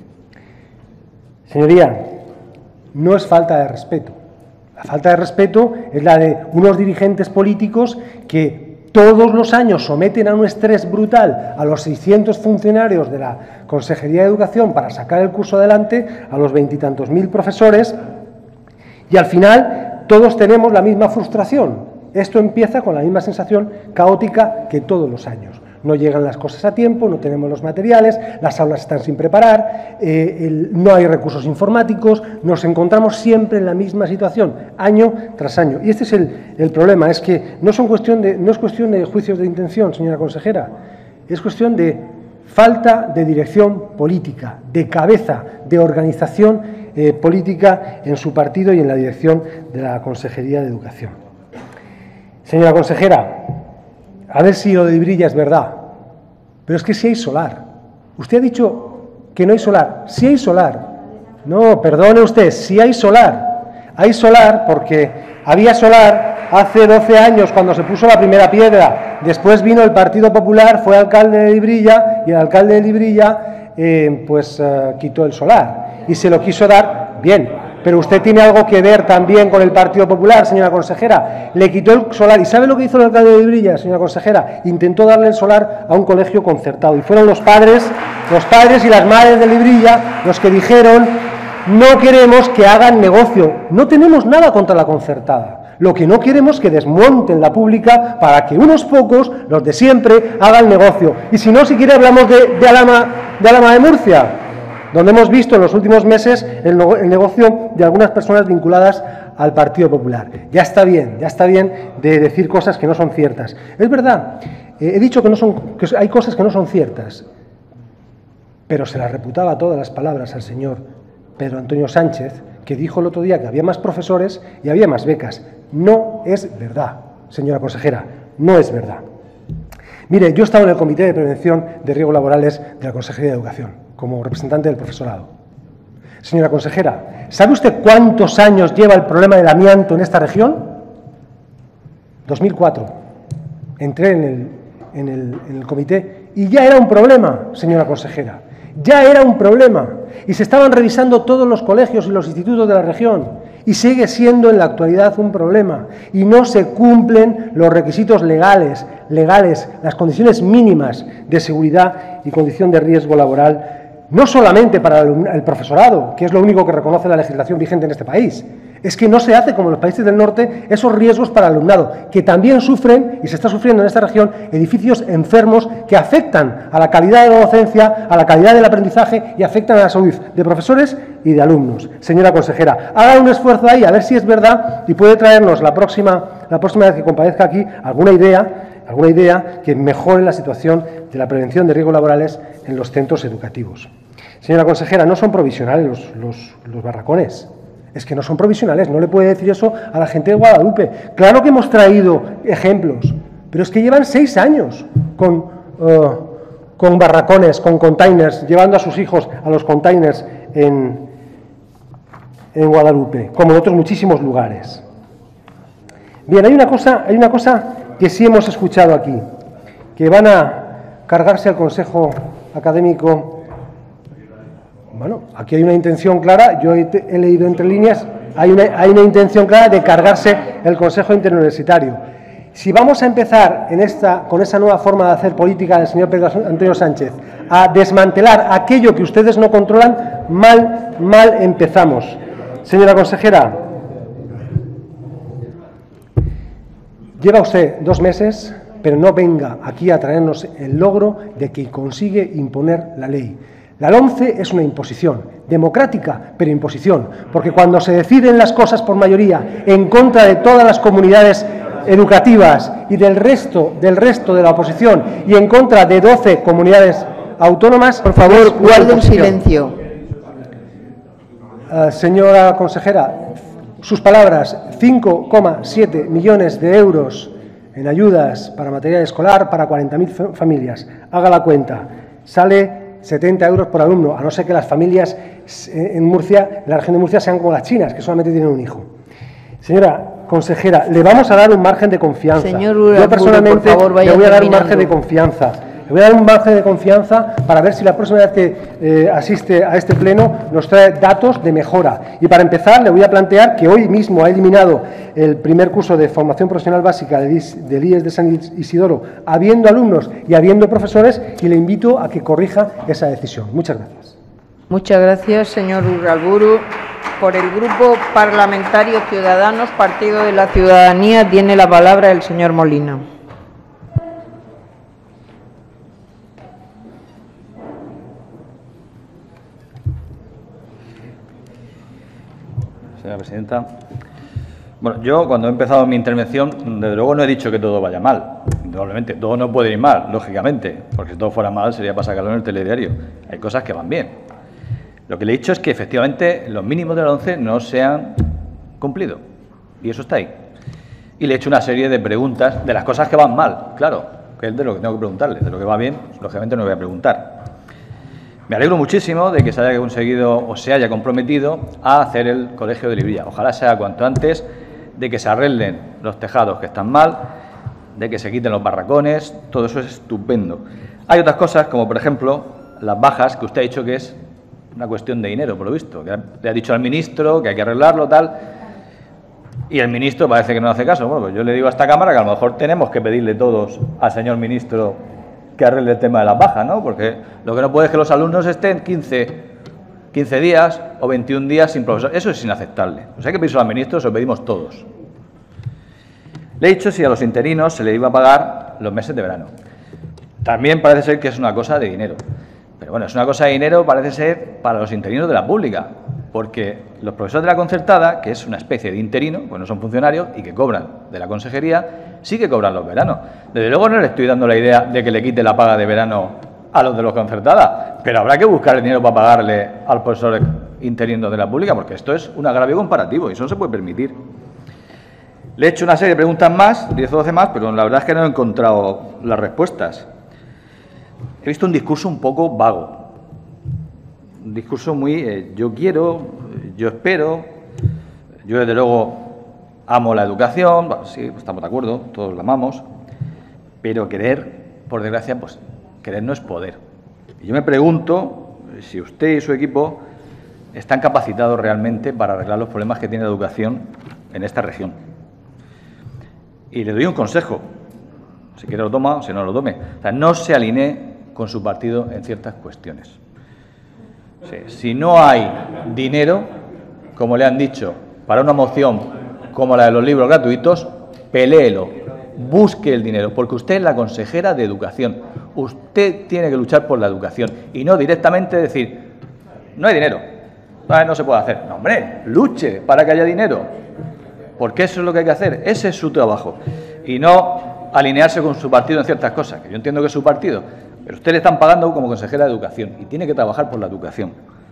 Señoría, no es falta de respeto. La falta de respeto es la de unos dirigentes políticos que todos los años someten a un estrés brutal a los seiscientos funcionarios de la Consejería de Educación para sacar el curso adelante, a los veintitantos mil profesores, y al final todos tenemos la misma frustración. Esto empieza con la misma sensación caótica que todos los años. No llegan las cosas a tiempo, no tenemos los materiales, las aulas están sin preparar, eh, el, no hay recursos informáticos, nos encontramos siempre en la misma situación, año tras año. Y este es el, el problema, es que no, son cuestión de, no es cuestión de juicios de intención, señora consejera, es cuestión de falta de dirección política, de cabeza, de organización eh, política en su partido y en la dirección de la Consejería de Educación. Señora consejera, a ver si lo de Librilla es verdad, pero es que sí hay solar. Usted ha dicho que no hay solar. Sí hay solar. No, perdone usted, sí hay solar. Hay solar porque había solar hace doce años cuando se puso la primera piedra. Después vino el Partido Popular, fue alcalde de Librilla y el alcalde de Librilla eh, pues uh, quitó el solar y se lo quiso dar bien. Pero usted tiene algo que ver también con el Partido Popular, señora consejera. Le quitó el solar. ¿Y sabe lo que hizo el alcalde de Librilla, señora consejera? Intentó darle el solar a un colegio concertado. Y fueron los padres, los padres y las madres de Librilla los que dijeron: no queremos que hagan negocio. No tenemos nada contra la concertada. Lo que no queremos es que desmonten la pública para que unos pocos, los de siempre, hagan negocio. Y si no, si quiere, hablamos de, de, Alhama, de Alhama de Murcia, donde hemos visto en los últimos meses el, el negocio de algunas personas vinculadas al Partido Popular. Ya está bien, ya está bien de decir cosas que no son ciertas. Es verdad, eh, he dicho que, no son, que hay cosas que no son ciertas, pero se las reputaba todas las palabras al señor Pedro Antonio Sánchez, que dijo el otro día que había más profesores y había más becas. No es verdad, señora consejera, no es verdad. Mire, yo he estado en el Comité de Prevención de Riesgos Laborales de la Consejería de Educación, como representante del profesorado. Señora consejera, ¿sabe usted cuántos años lleva el problema del amianto en esta región? dos mil cuatro. Entré en el, en el, en el comité y ya era un problema, señora consejera. Ya era un problema. Y se estaban revisando todos los colegios y los institutos de la región. Y sigue siendo en la actualidad un problema. Y no se cumplen los requisitos legales, legales, las condiciones mínimas de seguridad y condición de riesgo laboral, no solamente para el profesorado, que es lo único que reconoce la legislación vigente en este país. Es que no se hace, como en los países del norte, esos riesgos para el alumnado, que también sufren, y se está sufriendo en esta región, edificios enfermos que afectan a la calidad de la docencia, a la calidad del aprendizaje y afectan a la salud de profesores y de alumnos. Señora consejera, haga un esfuerzo ahí, a ver si es verdad, y puede traernos la próxima, la próxima vez que comparezca aquí alguna idea, alguna idea que mejore la situación de la prevención de riesgos laborales en los centros educativos. Señora consejera, no son provisionales los, los, los barracones. Es que no son provisionales, no le puede decir eso a la gente de Guadalupe. Claro que hemos traído ejemplos, pero es que llevan seis años con, uh, con barracones, con containers, llevando a sus hijos a los containers en, en Guadalupe, como en otros muchísimos lugares. Bien, hay una cosa, hay una cosa que sí hemos escuchado aquí, que van a cargarse al Consejo Académico. Bueno, aquí hay una intención clara, yo he, he leído entre líneas, hay una, hay una intención clara de cargarse el Consejo Interuniversitario. Si vamos a empezar en esta, con esa nueva forma de hacer política del señor Pedro Antonio Sánchez, a desmantelar aquello que ustedes no controlan, mal, mal empezamos. Señora consejera, lleva usted dos meses, pero no venga aquí a traernos el logro de que consigue imponer la ley. La LOMCE es una imposición, democrática, pero imposición, porque cuando se deciden las cosas por mayoría en contra de todas las comunidades educativas y del resto, del resto de la oposición y en contra de doce comunidades autónomas... Por favor, guarden silencio. Uh, señora consejera, sus palabras, cinco coma siete millones de euros en ayudas para material escolar para cuarenta mil familias. Haga la cuenta, sale setenta euros por alumno, a no ser que las familias en Murcia, en la región de Murcia, sean como las chinas, que solamente tienen un hijo. Señora consejera, le vamos a dar un margen de confianza. Señor Uramburu, yo personalmente por favor, vaya le voy a dar terminando. un margen de confianza. Le voy a dar un margen de confianza para ver si la próxima vez que eh, asiste a este pleno nos trae datos de mejora. Y para empezar, le voy a plantear que hoy mismo ha eliminado el primer curso de formación profesional básica del I E S de San Isidoro, habiendo alumnos y habiendo profesores, y le invito a que corrija esa decisión. Muchas gracias. Muchas gracias, señor Uramburu. Por el Grupo Parlamentario Ciudadanos, Partido de la Ciudadanía, tiene la palabra el señor Molina. Señora presidenta. Bueno, yo cuando he empezado mi intervención, desde luego no he dicho que todo vaya mal. Indudablemente, todo no puede ir mal, lógicamente, porque si todo fuera mal sería para sacarlo en el telediario. Hay cosas que van bien. Lo que le he dicho es que efectivamente los mínimos de la ONCE no se han cumplido. Y eso está ahí. y le he hecho una serie de preguntas de las cosas que van mal, claro, que es de lo que tengo que preguntarle. De lo que va bien, pues, lógicamente no voy a preguntar. Me alegro muchísimo de que se haya conseguido o se haya comprometido a hacer el Colegio de Librilla. Ojalá sea cuanto antes, de que se arreglen los tejados que están mal, de que se quiten los barracones, todo eso es estupendo. Hay otras cosas, como por ejemplo las bajas, que usted ha dicho que es una cuestión de dinero, por lo visto, que le ha dicho al ministro que hay que arreglarlo, tal, y el ministro parece que no hace caso. Bueno, pues yo le digo a esta Cámara que a lo mejor tenemos que pedirle todos al señor ministro que arregle el tema de las bajas, ¿no? Porque lo que no puede es que los alumnos estén quince, quince días o veintiún días sin profesor. Eso es inaceptable. Pues hay que pedirlo al ministro, se lo pedimos todos. Le he dicho si a los interinos se le iba a pagar los meses de verano. También parece ser que es una cosa de dinero. Pero bueno, es una cosa de dinero, parece ser, para los interinos de la pública, porque los profesores de la concertada, que es una especie de interino, pues no son funcionarios y que cobran de la consejería, sí que cobran los veranos. Desde luego no le estoy dando la idea de que le quite la paga de verano a los de los concertada, pero habrá que buscar el dinero para pagarle al profesor interino de la pública, porque esto es un agravio comparativo y eso no se puede permitir. Le he hecho una serie de preguntas más, diez o doce más, pero la verdad es que no he encontrado las respuestas. He visto un discurso un poco vago, un discurso muy eh, yo quiero, yo espero, yo desde luego amo la educación, bueno, sí, estamos de acuerdo, todos la amamos, pero querer, por desgracia, pues querer no es poder. Y yo me pregunto si usted y su equipo están capacitados realmente para arreglar los problemas que tiene la educación en esta región. Y le doy un consejo, si quiere lo toma o si no lo tome, o sea, no se alinee con su partido en ciertas cuestiones. Sí, si no hay dinero, como le han dicho, para una moción como la de los libros gratuitos, peléelo, busque el dinero, porque usted es la consejera de Educación. Usted tiene que luchar por la educación y no directamente decir, no hay dinero, no, no se puede hacer. No, hombre, luche para que haya dinero, porque eso es lo que hay que hacer, ese es su trabajo. Y no alinearse con su partido en ciertas cosas, que yo entiendo que es su partido, pero usted le están pagando como consejera de Educación y tiene que trabajar por la educación.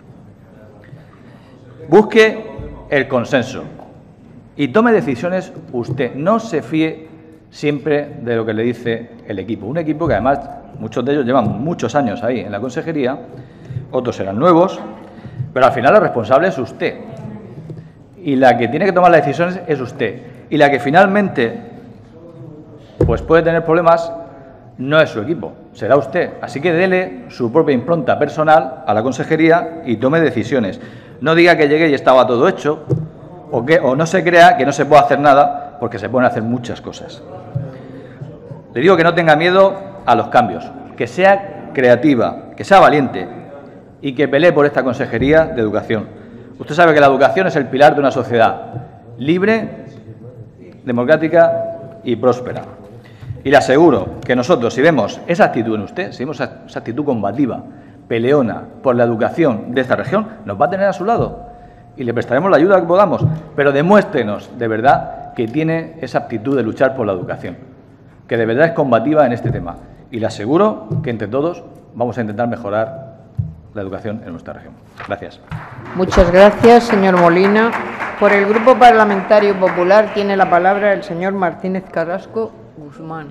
Busque el consenso y tome decisiones usted. No se fíe siempre de lo que le dice el equipo. Un equipo que además muchos de ellos llevan muchos años ahí en la consejería, otros serán nuevos, pero al final la responsable es usted. Y la que tiene que tomar las decisiones es usted. Y la que finalmente pues puede tener problemas no es su equipo, será usted. Así que dele su propia impronta personal a la consejería y tome decisiones. No diga que llegué y estaba todo hecho, o, que, o no se crea que no se puede hacer nada, porque se pueden hacer muchas cosas. Le digo que no tenga miedo a los cambios, que sea creativa, que sea valiente y que pelee por esta consejería de Educación. Usted sabe que la educación es el pilar de una sociedad libre, democrática y próspera. Y le aseguro que nosotros, si vemos esa actitud en usted, si vemos esa actitud combativa, peleona por la educación de esta región, nos va a tener a su lado y le prestaremos la ayuda que podamos, pero demuéstrenos de verdad que tiene esa actitud de luchar por la educación, que de verdad es combativa en este tema. Y le aseguro que entre todos vamos a intentar mejorar la educación en nuestra región. Gracias. Muchas gracias, señor Molina. Por el Grupo Parlamentario Popular tiene la palabra el señor Martínez Carrasco Guzmán.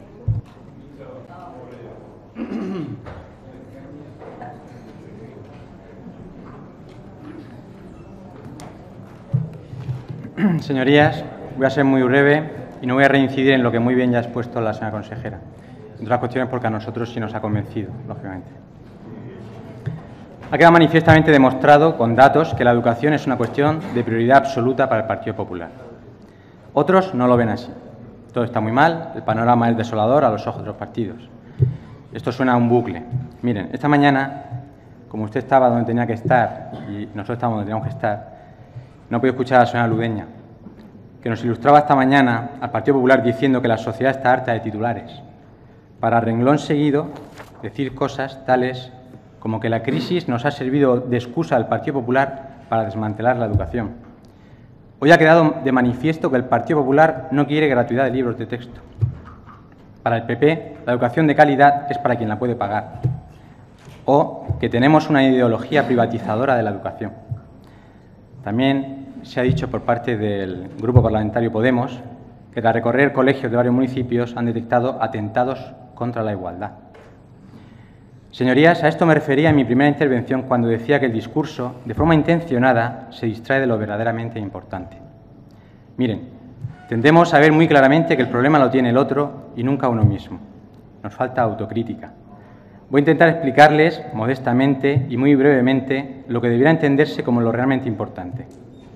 Señorías, voy a ser muy breve y no voy a reincidir en lo que muy bien ya ha expuesto la señora consejera. Entre otras cuestiones porque a nosotros sí nos ha convencido, lógicamente. Ha quedado manifiestamente demostrado con datos que la educación es una cuestión de prioridad absoluta para el Partido Popular. Otros no lo ven así. Todo está muy mal, el panorama es desolador a los ojos de los partidos. Esto suena a un bucle. Miren, esta mañana, como usted estaba donde tenía que estar y nosotros estábamos donde teníamos que estar, no he podido escuchar a la señora Ludeña, que nos ilustraba esta mañana al Partido Popular diciendo que la sociedad está harta de titulares, para renglón seguido decir cosas tales como que la crisis nos ha servido de excusa al Partido Popular para desmantelar la educación. Hoy ha quedado de manifiesto que el Partido Popular no quiere gratuidad de libros de texto. Para el P P, la educación de calidad es para quien la puede pagar. O que tenemos una ideología privatizadora de la educación. También se ha dicho por parte del Grupo Parlamentario Podemos que tras recorrer colegios de varios municipios han detectado atentados contra la igualdad. Señorías, a esto me refería en mi primera intervención cuando decía que el discurso, de forma intencionada, se distrae de lo verdaderamente importante. Miren, tendemos a ver muy claramente que el problema lo tiene el otro y nunca uno mismo. Nos falta autocrítica. Voy a intentar explicarles, modestamente y muy brevemente, lo que debiera entenderse como lo realmente importante.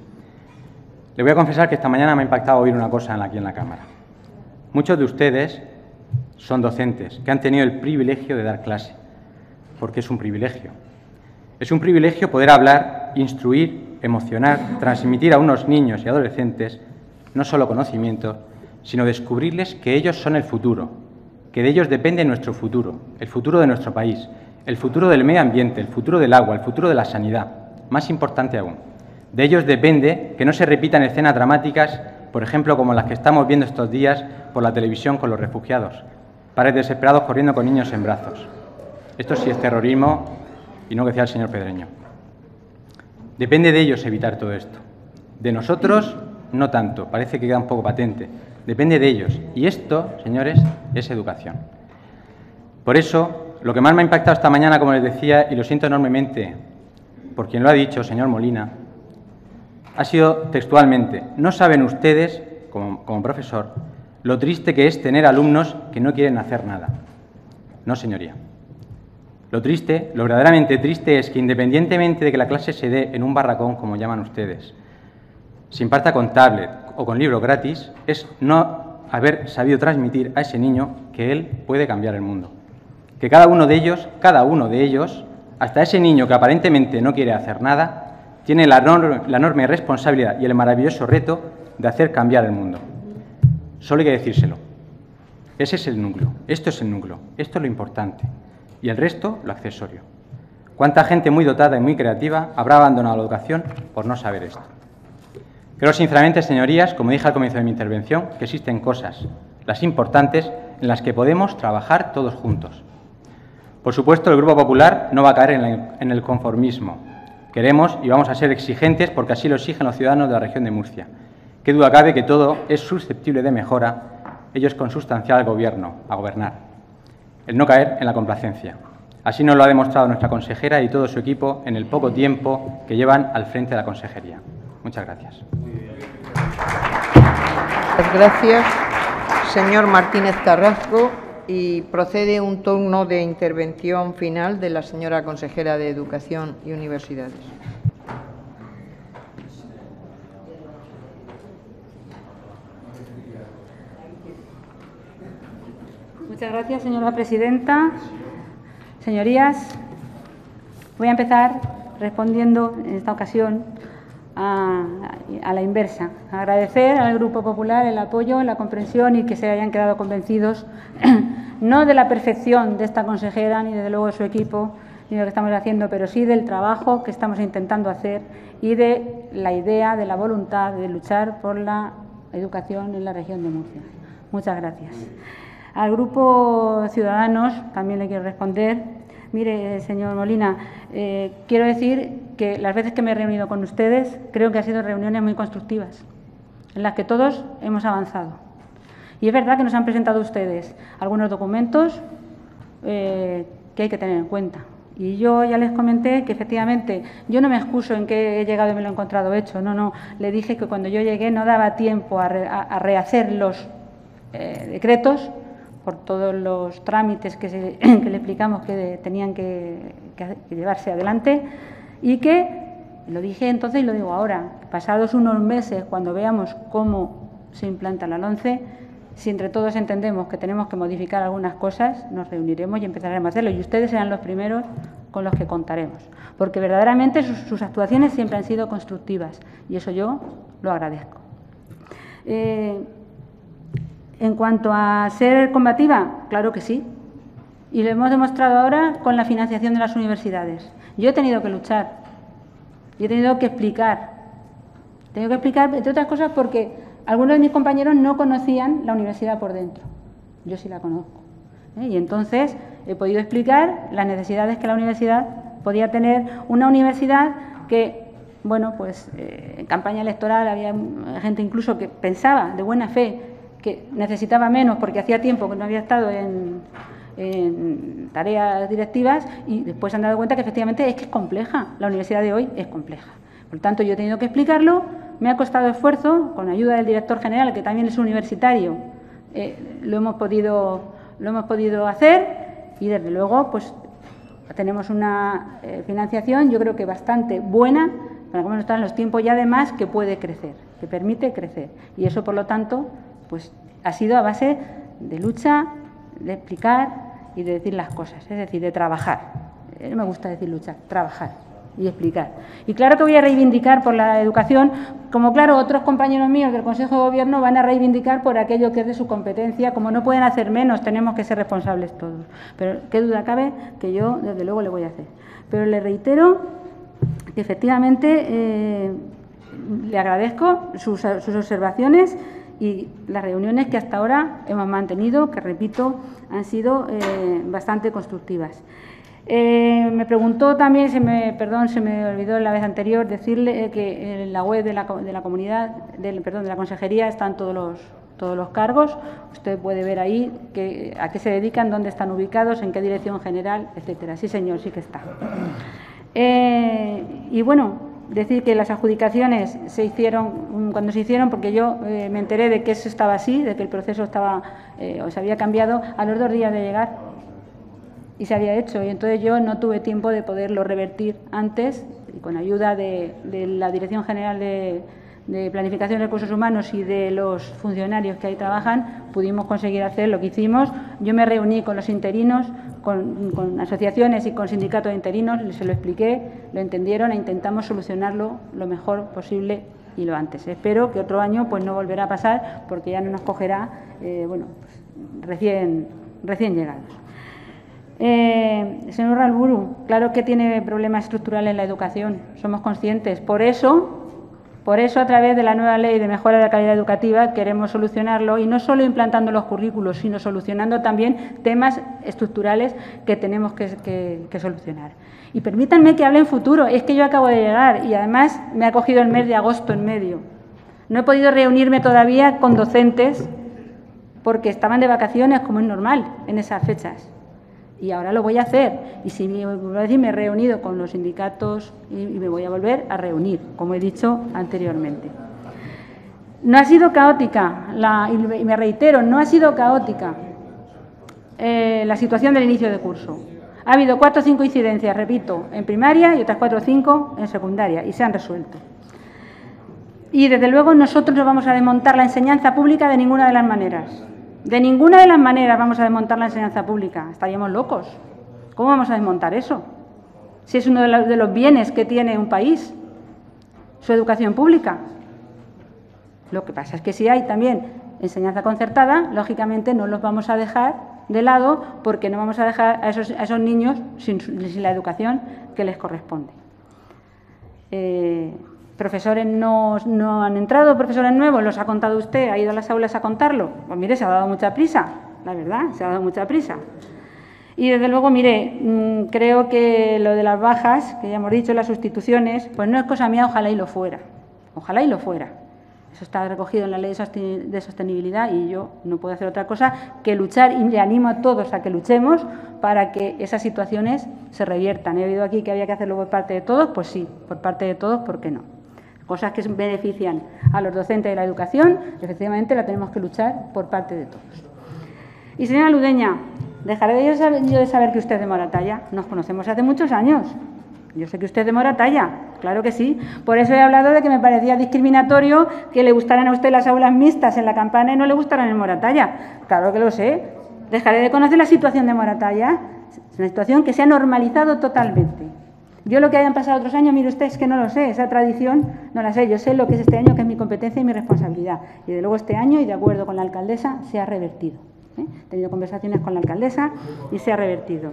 Le voy a confesar que esta mañana me ha impactado oír una cosa aquí en la Cámara. Muchos de ustedes son docentes que han tenido el privilegio de dar clase, porque es un privilegio. Es un privilegio poder hablar, instruir, emocionar, transmitir a unos niños y adolescentes no solo conocimiento, sino descubrirles que ellos son el futuro, que de ellos depende nuestro futuro, el futuro de nuestro país, el futuro del medio ambiente, el futuro del agua, el futuro de la sanidad. Más importante aún, de ellos depende que no se repitan escenas dramáticas, por ejemplo, como las que estamos viendo estos días por la televisión con los refugiados, padres desesperados corriendo con niños en brazos. Esto sí es terrorismo y no que decía el señor Pedreño. Depende de ellos evitar todo esto. De nosotros, no tanto, parece que queda un poco patente. Depende de ellos. Y esto, señores, es educación. Por eso, lo que más me ha impactado esta mañana, como les decía, y lo siento enormemente por quien lo ha dicho, señor Molina, ha sido textualmente: no saben ustedes, como, como profesor, lo triste que es tener alumnos que no quieren hacer nada. No, señoría. Lo triste, lo verdaderamente triste es que, independientemente de que la clase se dé en un barracón, como llaman ustedes, se imparta con tablet o con libro gratis, es no haber sabido transmitir a ese niño que él puede cambiar el mundo. Que cada uno de ellos, cada uno de ellos, hasta ese niño que aparentemente no quiere hacer nada, tiene la enorme, la enorme responsabilidad y el maravilloso reto de hacer cambiar el mundo. Solo hay que decírselo. Ese es el núcleo, esto es el núcleo, esto es lo importante. Y el resto, lo accesorio. ¿Cuánta gente muy dotada y muy creativa habrá abandonado la educación por no saber esto? Creo sinceramente, señorías, como dije al comienzo de mi intervención, que existen cosas, las importantes, en las que podemos trabajar todos juntos. Por supuesto, el Grupo Popular no va a caer en, la, en el conformismo. Queremos y vamos a ser exigentes porque así lo exigen los ciudadanos de la región de Murcia. Qué duda cabe que todo es susceptible de mejora, ellos consustancial al Gobierno, a gobernar. El no caer en la complacencia. Así nos lo ha demostrado nuestra consejera y todo su equipo en el poco tiempo que llevan al frente de la consejería. Muchas gracias. Muchas gracias, señor Martínez Carrasco. Y procede un turno de intervención final de la señora consejera de Educación y Universidades. Muchas gracias, señora presidenta. Señorías, voy a empezar respondiendo en esta ocasión a, a la inversa. Agradecer al Grupo Popular el apoyo, la comprensión y que se hayan quedado convencidos no de la perfección de esta consejera ni desde luego de su equipo ni de lo que estamos haciendo, pero sí del trabajo que estamos intentando hacer y de la idea, de la voluntad de luchar por la educación en la región de Murcia. Muchas gracias. Al Grupo Ciudadanos también le quiero responder. Mire, señor Molina, eh, quiero decir que las veces que me he reunido con ustedes creo que han sido reuniones muy constructivas, en las que todos hemos avanzado. Y es verdad que nos han presentado ustedes algunos documentos eh, que hay que tener en cuenta. Y yo ya les comenté que, efectivamente, yo no me excuso en que he llegado y me lo he encontrado hecho. No, no. Le dije que cuando yo llegué no daba tiempo a, re, a, a rehacer los eh, decretos por todos los trámites que, se, que le explicamos que tenían que, que, que llevarse adelante y que, lo dije entonces y lo digo ahora, pasados unos meses, cuando veamos cómo se implanta la LOMCE, si entre todos entendemos que tenemos que modificar algunas cosas, nos reuniremos y empezaremos a hacerlo. Y ustedes serán los primeros con los que contaremos. Porque verdaderamente sus, sus actuaciones siempre han sido constructivas. Y eso yo lo agradezco. Eh, en cuanto a ser combativa, claro que sí. Y lo hemos demostrado ahora con la financiación de las universidades. Yo he tenido que luchar. Yo he tenido que explicar. He tenido que explicar, entre otras cosas, porque algunos de mis compañeros no conocían la universidad por dentro. Yo sí la conozco. ¿eh? Y entonces he podido explicar las necesidades que la universidad podía tener. Una universidad que, bueno, pues eh, en campaña electoral había gente incluso que pensaba de buena fe que necesitaba menos porque hacía tiempo que no había estado en, en tareas directivas, y después se han dado cuenta que efectivamente es que es compleja, la universidad de hoy es compleja. Por lo tanto, yo he tenido que explicarlo, me ha costado esfuerzo, con ayuda del director general, que también es universitario, eh, lo hemos podido, lo hemos podido hacer, y desde luego pues tenemos una eh, financiación, yo creo que bastante buena, para cómo están los tiempos, y además que puede crecer, que permite crecer. Y eso, por lo tanto, pues ha sido a base de lucha, de explicar y de decir las cosas, es decir, de trabajar. No me gusta decir luchar, trabajar y explicar. Y claro que voy a reivindicar por la educación, como claro, otros compañeros míos del Consejo de Gobierno van a reivindicar por aquello que es de su competencia, como no pueden hacer menos, tenemos que ser responsables todos. Pero qué duda cabe que yo, desde luego, le voy a hacer. Pero le reitero que efectivamente eh, le agradezco sus, sus observaciones y las reuniones que hasta ahora hemos mantenido, que repito, han sido eh, bastante constructivas. Eh, me preguntó también, se me, perdón, se me olvidó la vez anterior decirle eh, que en la web de la, de la comunidad, del, perdón, de la consejería están todos los, todos los cargos. Usted puede ver ahí que, a qué se dedican, dónde están ubicados, en qué dirección general, etcétera. Sí, señor, sí que está. Eh, y bueno, decir que las adjudicaciones se hicieron cuando se hicieron, porque yo eh, me enteré de que eso estaba así, de que el proceso estaba eh, o se había cambiado a los dos días de llegar. Y se había hecho, y entonces yo no tuve tiempo de poderlo revertir antes, y con ayuda de, de la Dirección General de, de Planificación de Recursos Humanos y de los funcionarios que ahí trabajan, pudimos conseguir hacer lo que hicimos. Yo me reuní con los interinos, con, con asociaciones y con sindicatos de interinos, se lo expliqué, lo entendieron e intentamos solucionarlo lo mejor posible y lo antes. Espero que otro año pues no volverá a pasar, porque ya no nos cogerá eh, bueno, pues, recién, recién llegados. Eh, señor Ralburu, claro que tiene problemas estructurales en la educación, somos conscientes. Por eso, por eso, a través de la nueva ley de mejora de la calidad educativa, queremos solucionarlo, y no solo implantando los currículos, sino solucionando también temas estructurales que tenemos que, que, que solucionar. Y permítanme que hable en futuro, es que yo acabo de llegar y además me ha cogido el mes de agosto en medio. No he podido reunirme todavía con docentes porque estaban de vacaciones, como es normal en esas fechas. Y ahora lo voy a hacer. Y si me, me he reunido con los sindicatos y, y me voy a volver a reunir, como he dicho anteriormente. No ha sido caótica, la, y me reitero, no ha sido caótica eh, la situación del inicio de curso. Ha habido cuatro o cinco incidencias, repito, en primaria y otras cuatro o cinco en secundaria, y se han resuelto. Y desde luego nosotros no vamos a desmontar la enseñanza pública de ninguna de las maneras. De ninguna de las maneras vamos a desmontar la enseñanza pública. Estaríamos locos. ¿Cómo vamos a desmontar eso? Si es uno de los, de los bienes que tiene un país, su educación pública. Lo que pasa es que si hay también enseñanza concertada, lógicamente no los vamos a dejar de lado, porque no vamos a dejar a esos, a esos niños sin, sin la educación que les corresponde. Eh, Profesores no, no han entrado, profesores nuevos, los ha contado usted, ha ido a las aulas a contarlo. Pues mire, se ha dado mucha prisa, la verdad, se ha dado mucha prisa. Y desde luego, mire, mmm, creo que lo de las bajas, que ya hemos dicho, las sustituciones, pues no es cosa mía, ojalá y lo fuera. Ojalá y lo fuera. Eso está recogido en la ley de sostenibilidad y yo no puedo hacer otra cosa que luchar, y le animo a todos a que luchemos para que esas situaciones se reviertan. He oído aquí que había que hacerlo por parte de todos, pues sí, por parte de todos, ¿por qué no? Cosas que benefician a los docentes de la educación, efectivamente la tenemos que luchar por parte de todos. Y señora Ludeña, dejaré yo, saber, yo de saber que usted es de Moratalla. Nos conocemos hace muchos años. Yo sé que usted es de Moratalla, claro que sí. Por eso he hablado de que me parecía discriminatorio que le gustaran a usted las aulas mixtas en La Campana y no le gustaran en Moratalla. Claro que lo sé. Dejaré de conocer la situación de Moratalla. Es una situación que se ha normalizado totalmente. Yo lo que hayan pasado otros años, mire usted, es que no lo sé, esa tradición no la sé. Yo sé lo que es este año, que es mi competencia y mi responsabilidad. Y de luego este año, y de acuerdo con la alcaldesa, se ha revertido. ¿eh? He tenido conversaciones con la alcaldesa y se ha revertido.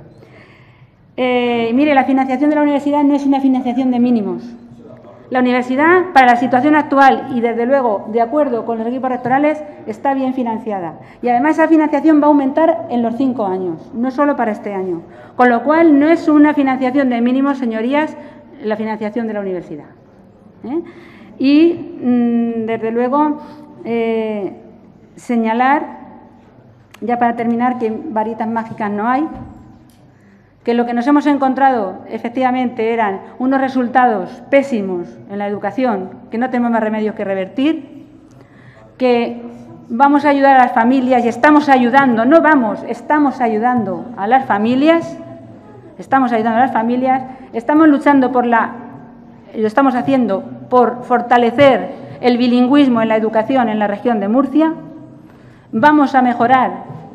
Eh, mire, la financiación de la universidad no es una financiación de mínimos. La universidad, para la situación actual y, desde luego, de acuerdo con los equipos rectorales, está bien financiada. Y, además, esa financiación va a aumentar en los cinco años, no solo para este año. Con lo cual, no es una financiación de mínimos, señorías, la financiación de la universidad. ¿eh? Y, mmm, desde luego, eh, señalar, ya para terminar, que varitas mágicas no hay, que lo que nos hemos encontrado efectivamente eran unos resultados pésimos en la educación que no tenemos más remedios que revertir, que vamos a ayudar a las familias y estamos ayudando, no vamos, estamos ayudando a las familias, estamos ayudando a las familias, estamos luchando por la, lo estamos haciendo por fortalecer el bilingüismo en la educación en la región de Murcia, vamos a mejorar,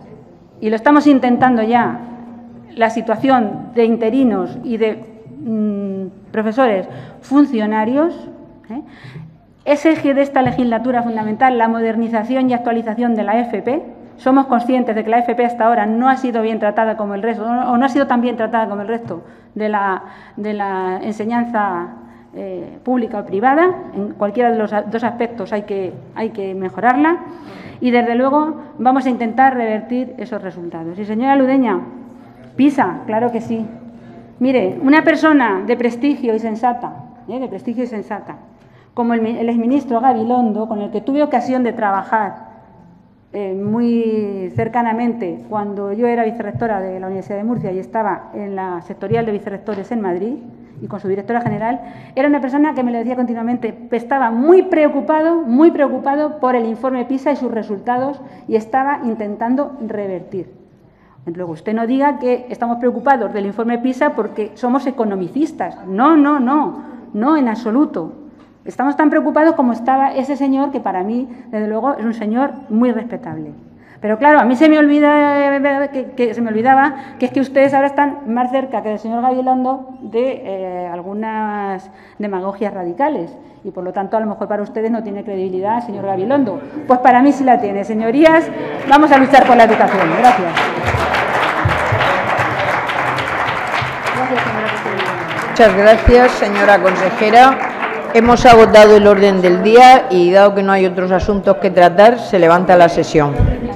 y lo estamos intentando ya, la situación de interinos y de mmm, profesores funcionarios. ¿eh? Es eje de esta legislatura fundamental la modernización y actualización de la F P. Somos conscientes de que la F P hasta ahora no ha sido bien tratada como el resto, o no ha sido tan bien tratada como el resto de la, de la enseñanza eh, pública o privada. En cualquiera de los dos aspectos hay que, hay que mejorarla y, desde luego, vamos a intentar revertir esos resultados. Y, señora Ludeña, PISA, claro que sí. Mire, una persona de prestigio y sensata, ¿eh? de prestigio y sensata, como el, el exministro Gabilondo, con el que tuve ocasión de trabajar eh, muy cercanamente cuando yo era vicerrectora de la Universidad de Murcia y estaba en la sectorial de vicerrectores en Madrid, y con su directora general, era una persona que me lo decía continuamente, estaba muy preocupado, muy preocupado por el informe PISA y sus resultados, y estaba intentando revertir. Luego, usted no diga que estamos preocupados del informe PISA porque somos economicistas. No, no, no, no en absoluto. Estamos tan preocupados como estaba ese señor, que para mí, desde luego, es un señor muy respetable. Pero claro, a mí se me olvida que, que se me olvidaba que es que ustedes ahora están más cerca que el señor Gabilondo de eh, algunas demagogias radicales. Y, por lo tanto, a lo mejor para ustedes no tiene credibilidad el señor Gabilondo. Pues para mí sí la tiene. Señorías, vamos a luchar por la educación. Gracias. Muchas gracias, señora consejera. Hemos agotado el orden del día y, dado que no hay otros asuntos que tratar, se levanta la sesión.